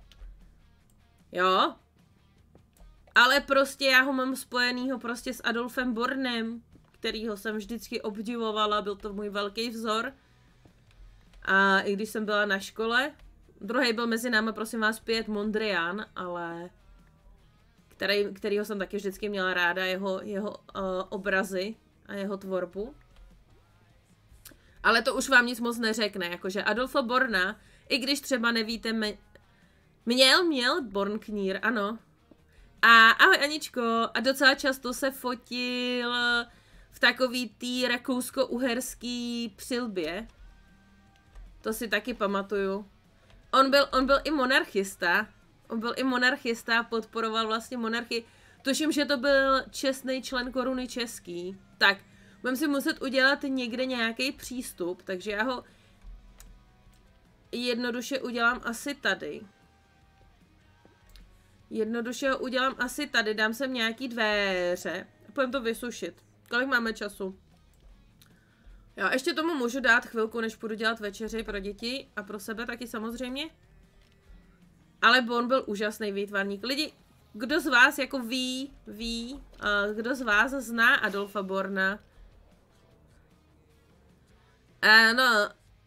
Jo? Ale prostě já ho mám spojenýho prostě s Adolfem Bornem, kterýho jsem vždycky obdivovala, byl to můj velký vzor. A i když jsem byla na škole, druhý byl mezi námi, prosím vás, Piet Mondrian, ale který, kterýho jsem taky vždycky měla ráda, jeho, jeho uh, obrazy a jeho tvorbu. Ale to už vám nic moc neřekne, jakože Adolfa Borna, i když třeba nevíte, me... měl, měl Born knír, ano. A ahoj Aničko, a docela často se fotil v takový tý rakousko-uherský přilbě. To si taky pamatuju. On byl, on byl i monarchista. On byl i monarchista, podporoval vlastně monarchii. Tuším, že to byl čestný člen koruny český. Tak, budeme si muset udělat někde nějaký přístup, takže já ho jednoduše udělám asi tady. Jednoduše ho udělám asi tady, dám sem nějaký dveře a půjdem to vysušit. Kolik máme času? Já ještě tomu můžu dát chvilku, než půjdu dělat večeři pro děti a pro sebe taky samozřejmě. Ale Born byl úžasný výtvarník. Lidi, kdo z vás jako ví, ví, uh, kdo z vás zná Adolfa Borna? Uh, no.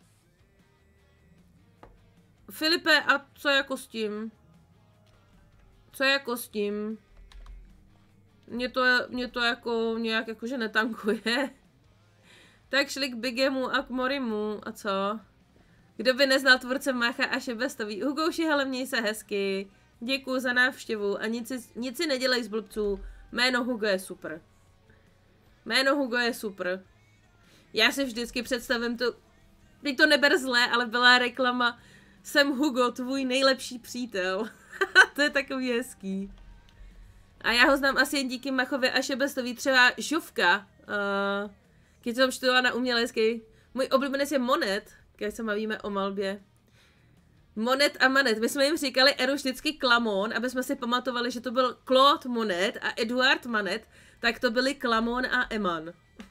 Filipe, a co jako s tím? Co jako s tím? Mě to, mě to jako nějak jakože netankuje. Tak šli k Bigemu a k Morimu. A co? Kdo by neznal tvůrce Macha a Šebestový? Hugouši, hele, měj se hezky. Děkuju za návštěvu a nic si, nic si nedělej z blbců. Jméno Hugo je super. Jméno Hugo je super. Já si vždycky představím to... Teď to neber zlé, ale byla reklama Jsem Hugo, tvůj nejlepší přítel. To je takový hezký. A já ho znám asi jen díky Machovi a Šebestový. Třeba Žovka. Uh, když jsem študovala na umělecký. Můj oblíbenec je Monet, když se bavíme o malbě. Monet a Manet. My jsme jim říkali Eru vždycky Klamon, aby jsme si pamatovali, že to byl Claude Monet a Eduard Manet, tak to byli Klamon a Eman.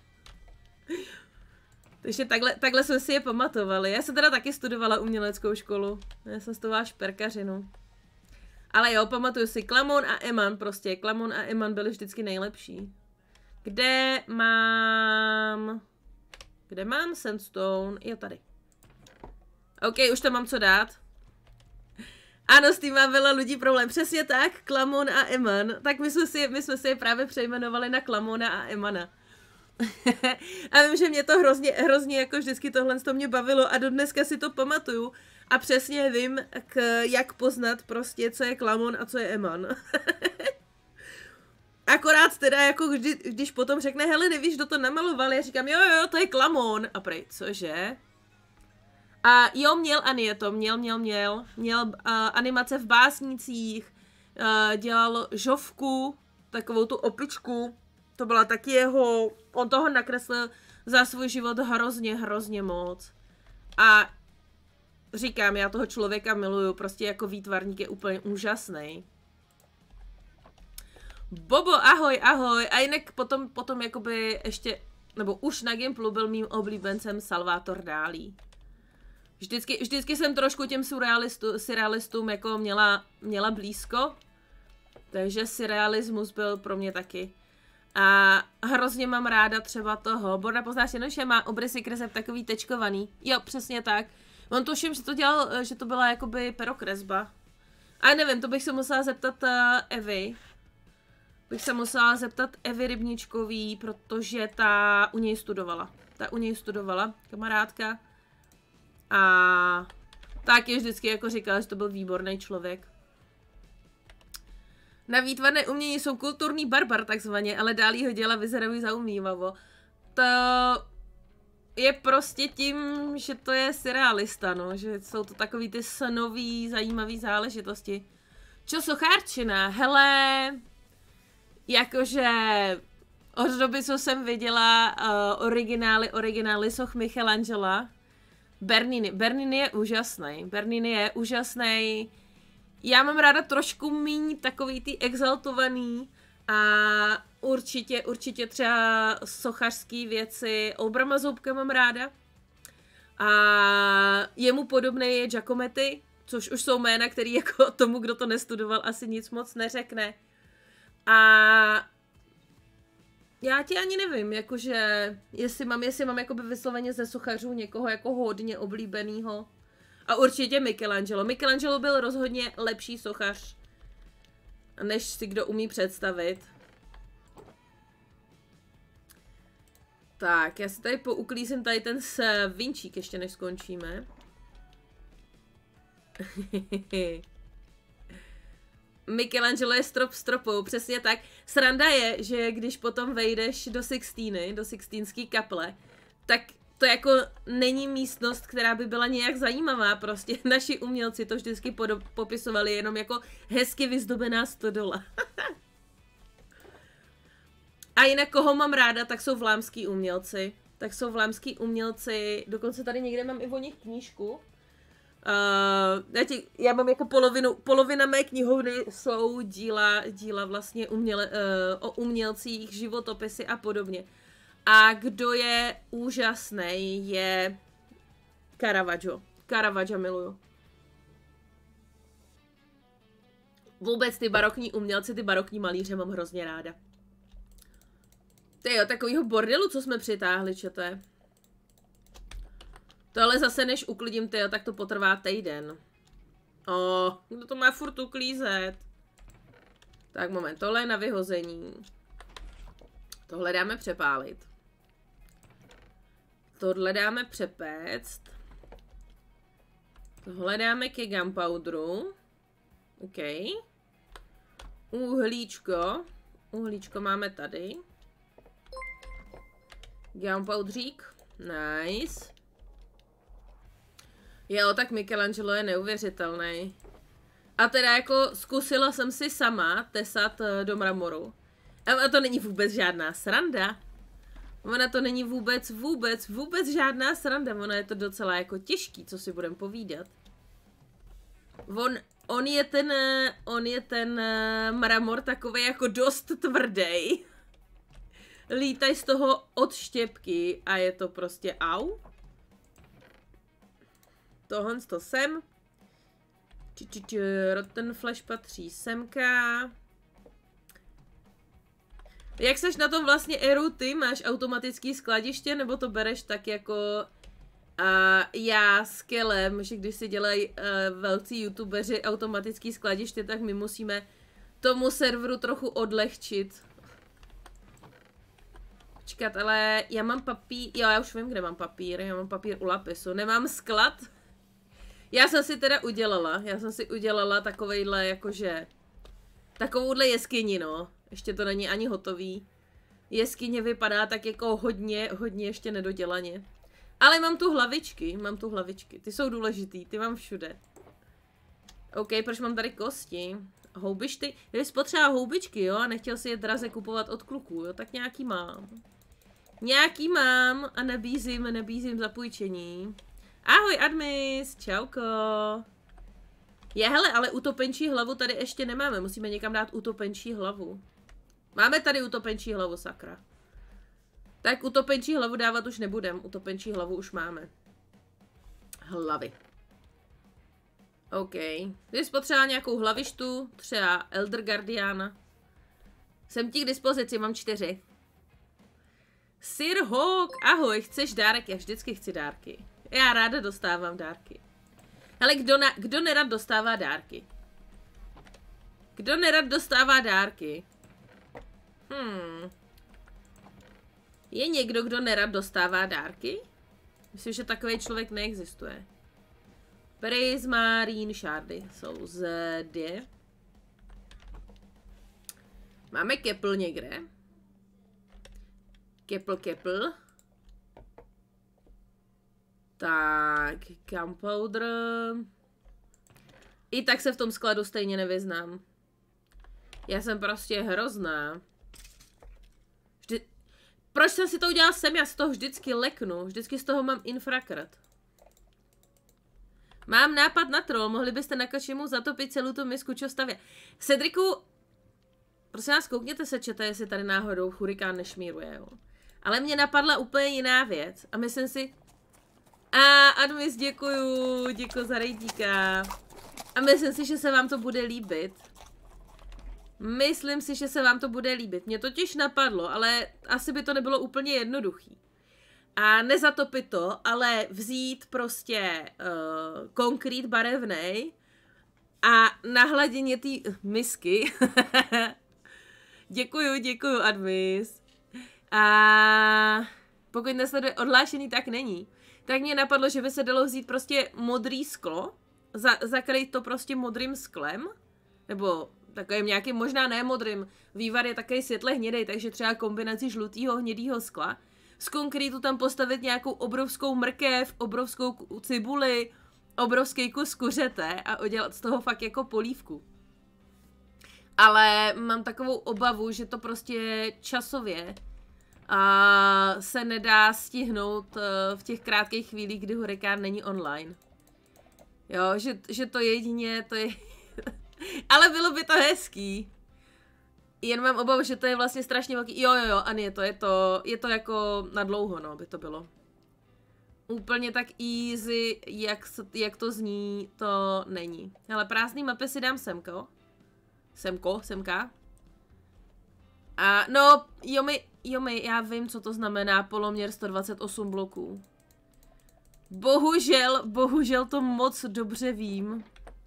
Takže takhle, takhle jsme si je pamatovali. Já jsem teda taky studovala uměleckou školu. Já jsem studovala šperkařinu. Ale jo, pamatuju si Klamon a Eman prostě. Klamon a Eman byli vždycky nejlepší. Kde mám... Kde mám sandstone? Jo, tady. OK, už tam mám co dát. Ano, s tím má veľa lidí problém. Přesně tak, Klamon a Eman. Tak my jsme si, my jsme si je právě přejmenovali na Klamona a Emana. A vím, že mě to hrozně, hrozně jako vždycky tohle to mě bavilo a do dneska si to pamatuju. A přesně vím, k, jak poznat prostě, co je Klamon a co je Eman. Akorát teda, jako kdy, když potom řekne, hele, nevíš, kdo to namaloval, já říkám, jo, jo, to je Klamon. A prej, cože? A jo, měl Anieto, měl, měl, měl, měl uh, animace v básnicích, uh, dělal Žovku, takovou tu opičku, to byla taky jeho, on toho nakreslil za svůj život hrozně, hrozně moc. A říkám, já toho člověka miluju, prostě jako výtvarník je úplně úžasný. Bobo, ahoj, ahoj, a jinak potom, potom jakoby ještě, nebo už na Gimplu byl mým oblíbencem Salvador Dalí. Vždycky, vždycky jsem trošku těm surrealistu, surrealistům jako měla, měla blízko, takže surrealismus byl pro mě taky. A hrozně mám ráda třeba toho, Borna poznáš jenom, že má obrysy kreseb takový tečkovaný. Jo, přesně tak. On tuším, že to dělal, že to byla jakoby perokresba. A nevím, to bych se musela zeptat uh, Evy. Bych se musela zeptat Evy Rybničkový, protože ta u něj studovala. Ta u něj studovala, kamarádka. A tak je vždycky jako říkala, že to byl výborný člověk. Na výtvarné umění jsou kulturní barbar takzvaně, ale dál jeho děla vyzerají zaumívavo. To je prostě tím, že to je surrealista, no, že jsou to takový ty snový, zajímavý záležitosti. Čo sochárčina? Hele, jakože od doby, co jsem viděla uh, originály, originály soch Michelangela, Bernini. Bernini je úžasný. Bernini je úžasný. Já mám ráda trošku míň takový ty exaltovaný a určitě, určitě třeba sochařský věci. Obrama Zoubka mám ráda. A jemu podobný je Giacometti, což už jsou jména, který jako tomu, kdo to nestudoval, asi nic moc neřekne. A já ti ani nevím, jakože, jestli mám, jestli mám jakoby vysloveně ze sochařů někoho jako hodně oblíbenýho. A určitě Michelangelo. Michelangelo byl rozhodně lepší sochař, než si kdo umí představit. Tak, já si tady pouklízím tady ten svinčík ještě než skončíme. Michelangelo je strop stropou, přesně tak. Sranda je, že když potom vejdeš do Sixtíny, do Sixtínský kaple, tak to jako není místnost, která by byla nějak zajímavá, prostě naši umělci to vždycky popisovali jenom jako hezky vyzdobená stodola. A jinak koho mám ráda, tak jsou vlámský umělci. Tak jsou vlámský umělci, dokonce tady někde mám i o nich knížku. Uh, já, ti, já mám jako polovinu, polovina mé knihovny jsou díla, díla vlastně uměle, uh, o umělcích, životopisy a podobně. A kdo je úžasný, je Caravaggio. Caravaggio miluju. Vůbec ty barokní umělci, ty barokní malíře mám hrozně ráda. Tyjo, takovýho bordelu, co jsme přitáhli, čete. To ale zase, než uklidím, tyjo, tak to potrvá týden. O, kdo to má furt uklízet? Tak moment, tohle je na vyhození. Tohle dáme přepálit. Tohle dáme přepéct. Tohle dáme ke gunpowderu. OK. Uhlíčko. Uhlíčko máme tady. Gunpowderík. Nice. Jo, tak Michelangelo je neuvěřitelný. A teda jako zkusila jsem si sama tesat do mramoru. A to není vůbec žádná sranda. Ona to není vůbec, vůbec, vůbec žádná sranda. Ona je to docela jako těžký, co si budem povídat. On, on je ten, on je ten mramor takový jako dost tvrdý. Lítaj z toho odštěpky a je to prostě au. Tohle to sem. Či, či, či, Rotten Flash patří semka. Jak seš na tom vlastně Eru ty? Máš automatický skladiště, nebo to bereš tak jako uh, já s Kelem, že když si dělají uh, velcí youtubeři automatický skladiště, tak my musíme tomu serveru trochu odlehčit. Počkat, ale já mám papír, jo, já už vím, kde mám papír, já mám papír u lapisu, nemám sklad. Já jsem si teda udělala, já jsem si udělala takovejhle jakože, takovouhle jeskyni, no. Ještě to není ani hotový. Jeskyně vypadá tak jako hodně, hodně ještě nedodělaně. Ale mám tu hlavičky, mám tu hlavičky. Ty jsou důležitý, ty mám všude. OK, proč mám tady kosti? Houbišty? Kdybys potřeboval houbičky, jo, a nechtěl si je draze kupovat od kluků, jo, tak nějaký mám. Nějaký mám a nabízím, nabízím za půjčení. Ahoj Admis, čauko. Je, hele, ale utopenčí hlavu tady ještě nemáme, musíme někam dát utopenčí hlavu. Máme tady utopenčí hlavu, sakra. Tak utopenčí hlavu dávat už nebudem, utopenčí hlavu už máme. Hlavy. OK. Když potřeba nějakou hlavištu, třeba Elder Guardiana. Jsem ti k dispozici, mám čtyři. Sir Hawk, ahoj, chceš dárek? Já vždycky chci dárky. Já ráda dostávám dárky. Ale kdo, na, kdo nerad dostává dárky? Kdo nerad dostává dárky? Hmm. Je někdo, kdo nerad dostává dárky? Myslím, že takový člověk neexistuje. Prismarine shardy jsou zde. Máme kepl někde. Kepl, kepl. Tak, gunpowder. I tak se v tom skladu stejně nevyznám. Já jsem prostě hrozná. Vždy... Proč jsem si to udělal sem? Já si toho vždycky leknu. Vždycky z toho mám infrakrt. Mám nápad na troll. Mohli byste na kačimu zatopit celou tu misku čostavě. Cedriku, prosím vás, koukněte se, čete, jestli tady náhodou hurikán nešmíruje, jo. Ale mě napadla úplně jiná věc. A myslím si... A Admis, děkuju. Děkuju za rejdíka. A myslím si, že se vám to bude líbit. Myslím si, že se vám to bude líbit. Mě totiž napadlo, ale asi by to nebylo úplně jednoduchý. A nezatopit to, ale vzít prostě uh, konkrét barevnej a na hladině té misky. Děkuju, děkuju, Admis. A pokud nesleduje odhlášený, tak není. Tak mě napadlo, že by se dalo vzít prostě modrý sklo, za, zakrýt to prostě modrým sklem, nebo takovým nějakým, možná ne modrým, vývar je takový světle hnědej, takže třeba kombinaci žlutýho hnědýho skla. Z konkrétu tam postavit nějakou obrovskou mrkev, obrovskou cibuli, obrovský kus kuřete a udělat z toho fakt jako polívku. Ale mám takovou obavu, že to prostě časově a se nedá stihnout v těch krátkých chvílích, kdy hurikán není online. Jo, že, že to jedině, to je... Ale bylo by to hezký. Jen mám obavu, že to je vlastně strašně velký... Jo, jo, jo, ani je to, je to, je to jako na dlouho, no, by to bylo. Úplně tak easy, jak, jak to zní, to není. Ale prázdný mapy si dám semko. Semko, semka. A no, Jomi, Jomi, já vím, co to znamená poloměr sto dvacet osm bloků. Bohužel, bohužel to moc dobře vím.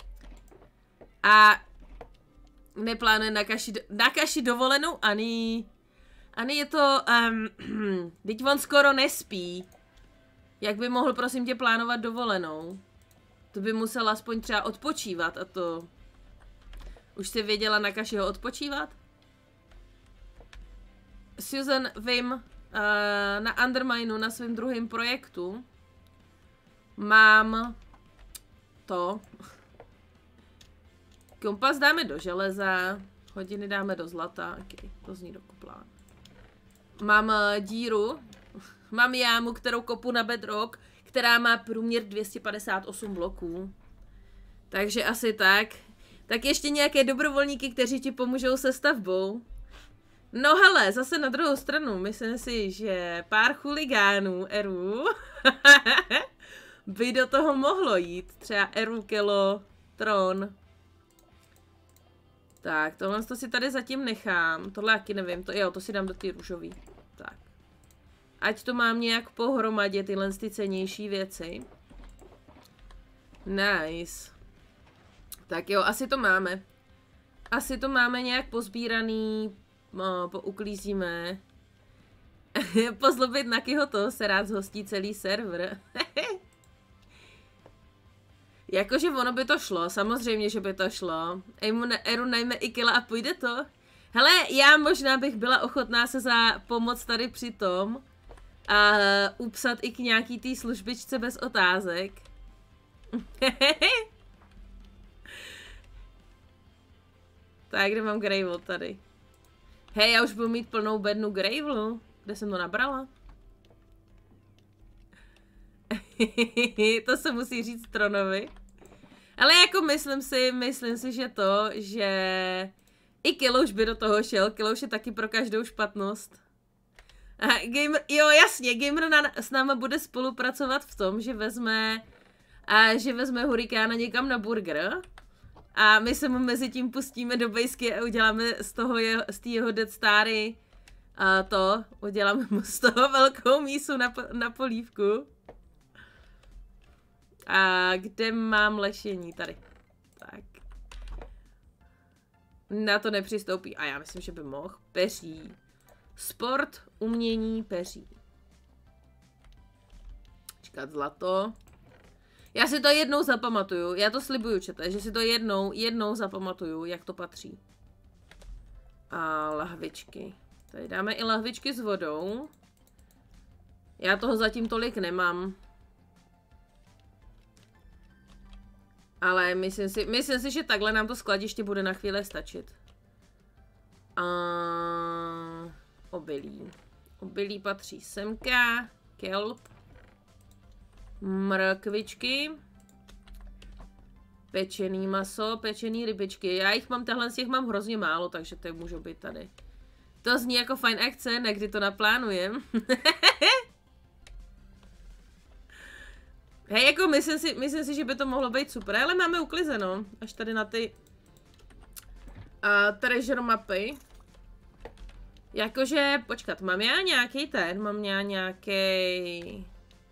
A neplánuje na kaši, na kaši dovolenou, ani. Ani je to, um, teď on skoro nespí. Jak by mohl, prosím tě, plánovat dovolenou? To by musel aspoň třeba odpočívat a to... Už jsi věděla na kaši ho odpočívat? Susan, vím, uh, na Undermineu, na svém druhém projektu, mám to... Kompas dáme do železa, hodiny dáme do zlata, okay, to zní do kuplán. Mám uh, díru, mám jámu, kterou kopu na bedrock, která má průměr dvě stě padesát osm bloků. Takže asi tak. Tak ještě nějaké dobrovolníky, kteří ti pomůžou se stavbou. No hele, zase na druhou stranu, myslím si, že pár chuligánů Eru by do toho mohlo jít. Třeba Eru, Kelo, Tron. Tak, tohle to si tady zatím nechám. Tohle jaký nevím, to, jo, to si dám do ty růžový. Tak. Ať to mám nějak pohromadě, tyhle ty cennější věci. Nice. Tak jo, asi to máme. Asi to máme nějak pozbíraný. No, pouklízíme. Pozlobit Nakyho to se rád zhostí celý server. Jakože ono by to šlo, samozřejmě, že by to šlo. Ejmu na Eru najme i kila a půjde to. Hele, já možná bych byla ochotná se za pomoc tady při tom a upsat i k nějaký té službičce bez otázek. Tak, kde mám Gravel tady? Hej, já už budu mít plnou bednu Gravelu. Kde jsem to nabrala? To se musí říct Tronovi. Ale jako myslím si, myslím si, že to, že i Kilouš by do toho šel. Kilouš je taky pro každou špatnost. A gamer, jo, jasně, Gamer na, s náma bude spolupracovat v tom, že vezme, a že vezme hurikána někam na burger. A my se mu mezi tím pustíme do bejsky a uděláme z toho jeho, z té jeho Dead Stary a to, uděláme mu z toho velkou mísu na, na polívku. A kde mám lešení? Tady. Tak. Na to nepřistoupí. A já myslím, že by mohl. Peří. Sport, umění, peří. Čekat zlato. Já si to jednou zapamatuju, já to slibuju, čete, že si to jednou, jednou zapamatuju, jak to patří. A lahvičky. Tady dáme i lahvičky s vodou. Já toho zatím tolik nemám. Ale myslím si, myslím si, že takhle nám to skladiště bude na chvíli stačit. A obilí. Obilí patří semka, kelp, mrkvičky, pečený maso, pečený rybičky. Já jich mám, tahle z těch mám hrozně málo, takže to můžou být tady. To zní jako fajn akce, na kdy to naplánujem. Hej, jako myslím si, myslím si, že by to mohlo být super, ale máme uklizeno, až tady na ty uh, treasure mapy. Jakože, počkat, mám já nějaký ten, mám já nějaký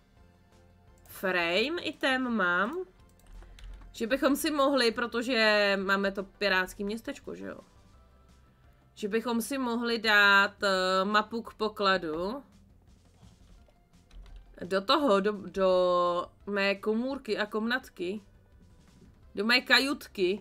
frame, i ten mám. Že bychom si mohli, protože máme to pirátský městečko, že jo? Že bychom si mohli dát uh, mapu k pokladu. Do toho, do, do mé komůrky a komnatky. Do mé kajutky.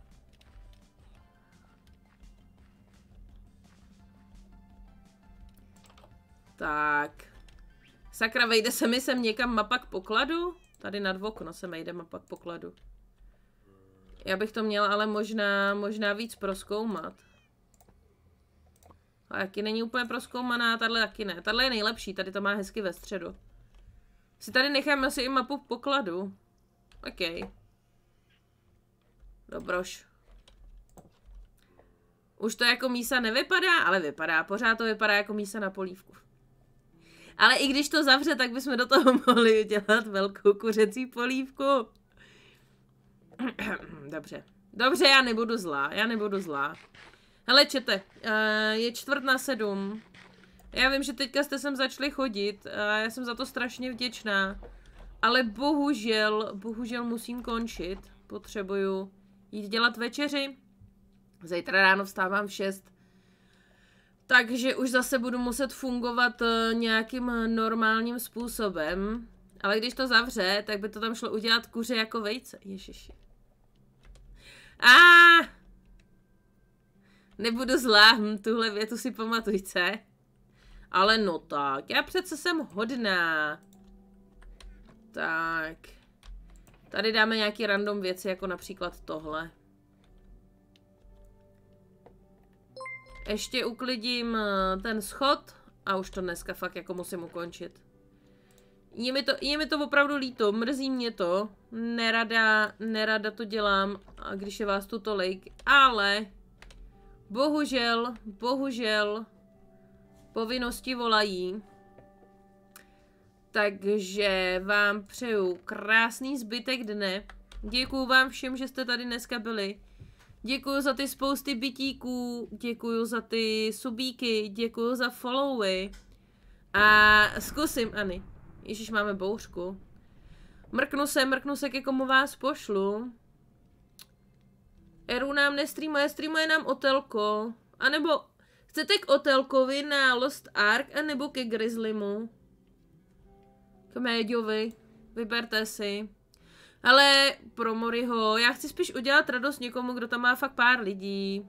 Tak. Sakra, vejde se mi sem někam mapa k pokladu? Tady nad okno se mi jde mapa k pokladu. Já bych to měla ale možná, možná víc prozkoumat. A jaký není úplně prozkoumaná, tahle taky ne. Tahle je nejlepší, tady to má hezky ve středu. Si tady necháme asi i mapu k pokladu. OK. Dobroš. Už to jako mísa nevypadá, ale vypadá. Pořád to vypadá jako mísa na polívku. Ale i když to zavře, tak bychom do toho mohli udělat velkou kuřecí polívku. Dobře. Dobře, já nebudu zlá. Já nebudu zlá. Hele, čete. Je čtvrt na sedm. Já vím, že teďka jste sem začali chodit a já jsem za to strašně vděčná. Ale bohužel, bohužel musím končit. Potřebuju jít dělat večeři. Zítra ráno vstávám v šest. Takže už zase budu muset fungovat nějakým normálním způsobem. Ale když to zavře, tak by to tam šlo udělat kuře jako vejce. Ježiši. A nebudu zlá, hm, tuhle větu si pamatujte. Ale no tak, já přece jsem hodná. Tak. Tady dáme nějaký random věci, jako například tohle. Ještě uklidím ten schod a už to dneska fakt jako musím ukončit. Je mi to, je mi to opravdu líto, mrzí mě to. Nerada, nerada to dělám, a když je vás tu tolik, ale bohužel, bohužel povinnosti volají. Takže vám přeju krásný zbytek dne. Děkuju vám všem, že jste tady dneska byli. Děkuju za ty spousty bytíků, děkuju za ty subíky, děkuju za followy. A zkusím, Ani. Ježiš, máme bouřku. Mrknu se, mrknu se, ke komu vás pošlu. Eru nám nestreamuje, streamuje nám Otelko. A nebo chcete k Otelkovi na Lost Ark, anebo ke Grizzlymu? K Méďovi. Vyberte si. Ale pro Moriho, já chci spíš udělat radost někomu, kdo tam má fakt pár lidí.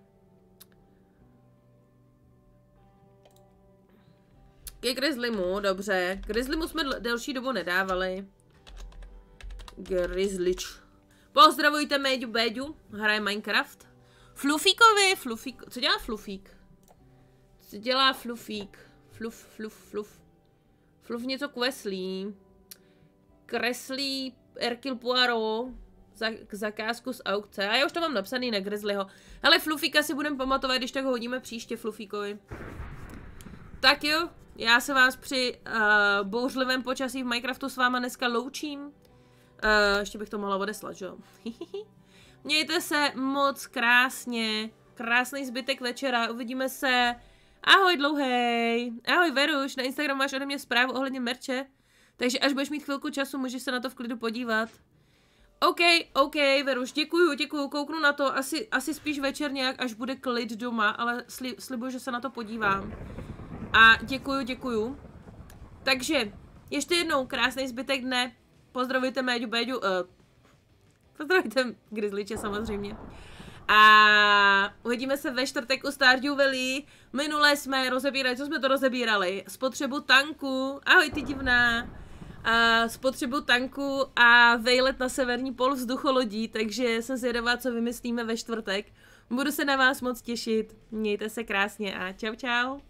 Ke Grizzlymu, dobře. Grizzlymu jsme delší dobu nedávali. Grizzlyč. Pozdravujte Méďu Béďu, hraje Minecraft. Flufíkovi, Flufík, co dělá Flufík? Co dělá Flufík? Fluf, fluf, fluf. Fluf něco kveslí. Kreslí Hercule Poirot za, k zakázku z aukce. A já už to mám napsaný na Grizzlyho. Hele, Flufíka si budeme pamatovat, když tak ho hodíme příště Flufíkovi. Tak jo, já se vás při uh, bouřlivém počasí v Minecraftu s váma dneska loučím. Uh, ještě bych to mohla odeslat, že jo? Mějte se moc krásně. Krásný zbytek večera. Uvidíme se. Ahoj dlouhej. Ahoj Veruš, na Instagramu máš ode mě zprávu ohledně merče. Takže až budeš mít chvilku času, můžeš se na to v klidu podívat. OK, OK, Veruš, děkuju, děkuju, kouknu na to, asi, asi spíš večer nějak, až bude klid doma, ale sli, slibuju, že se na to podívám. A děkuju, děkuju. Takže, ještě jednou krásný zbytek dne, pozdravujte Méďu, Béďu, uh, pozdravujte Grizzlyče samozřejmě. A uvidíme se ve čtvrtek u Stardew Valley. Minule jsme rozebírali, co jsme to rozebírali? Spotřebu tanku, ahoj ty divná. A spotřebu tanku a vejlet na severní pol vzducholodí, takže jsem zvědavá, co vymyslíme ve čtvrtek. Budu se na vás moc těšit, mějte se krásně a čau čau.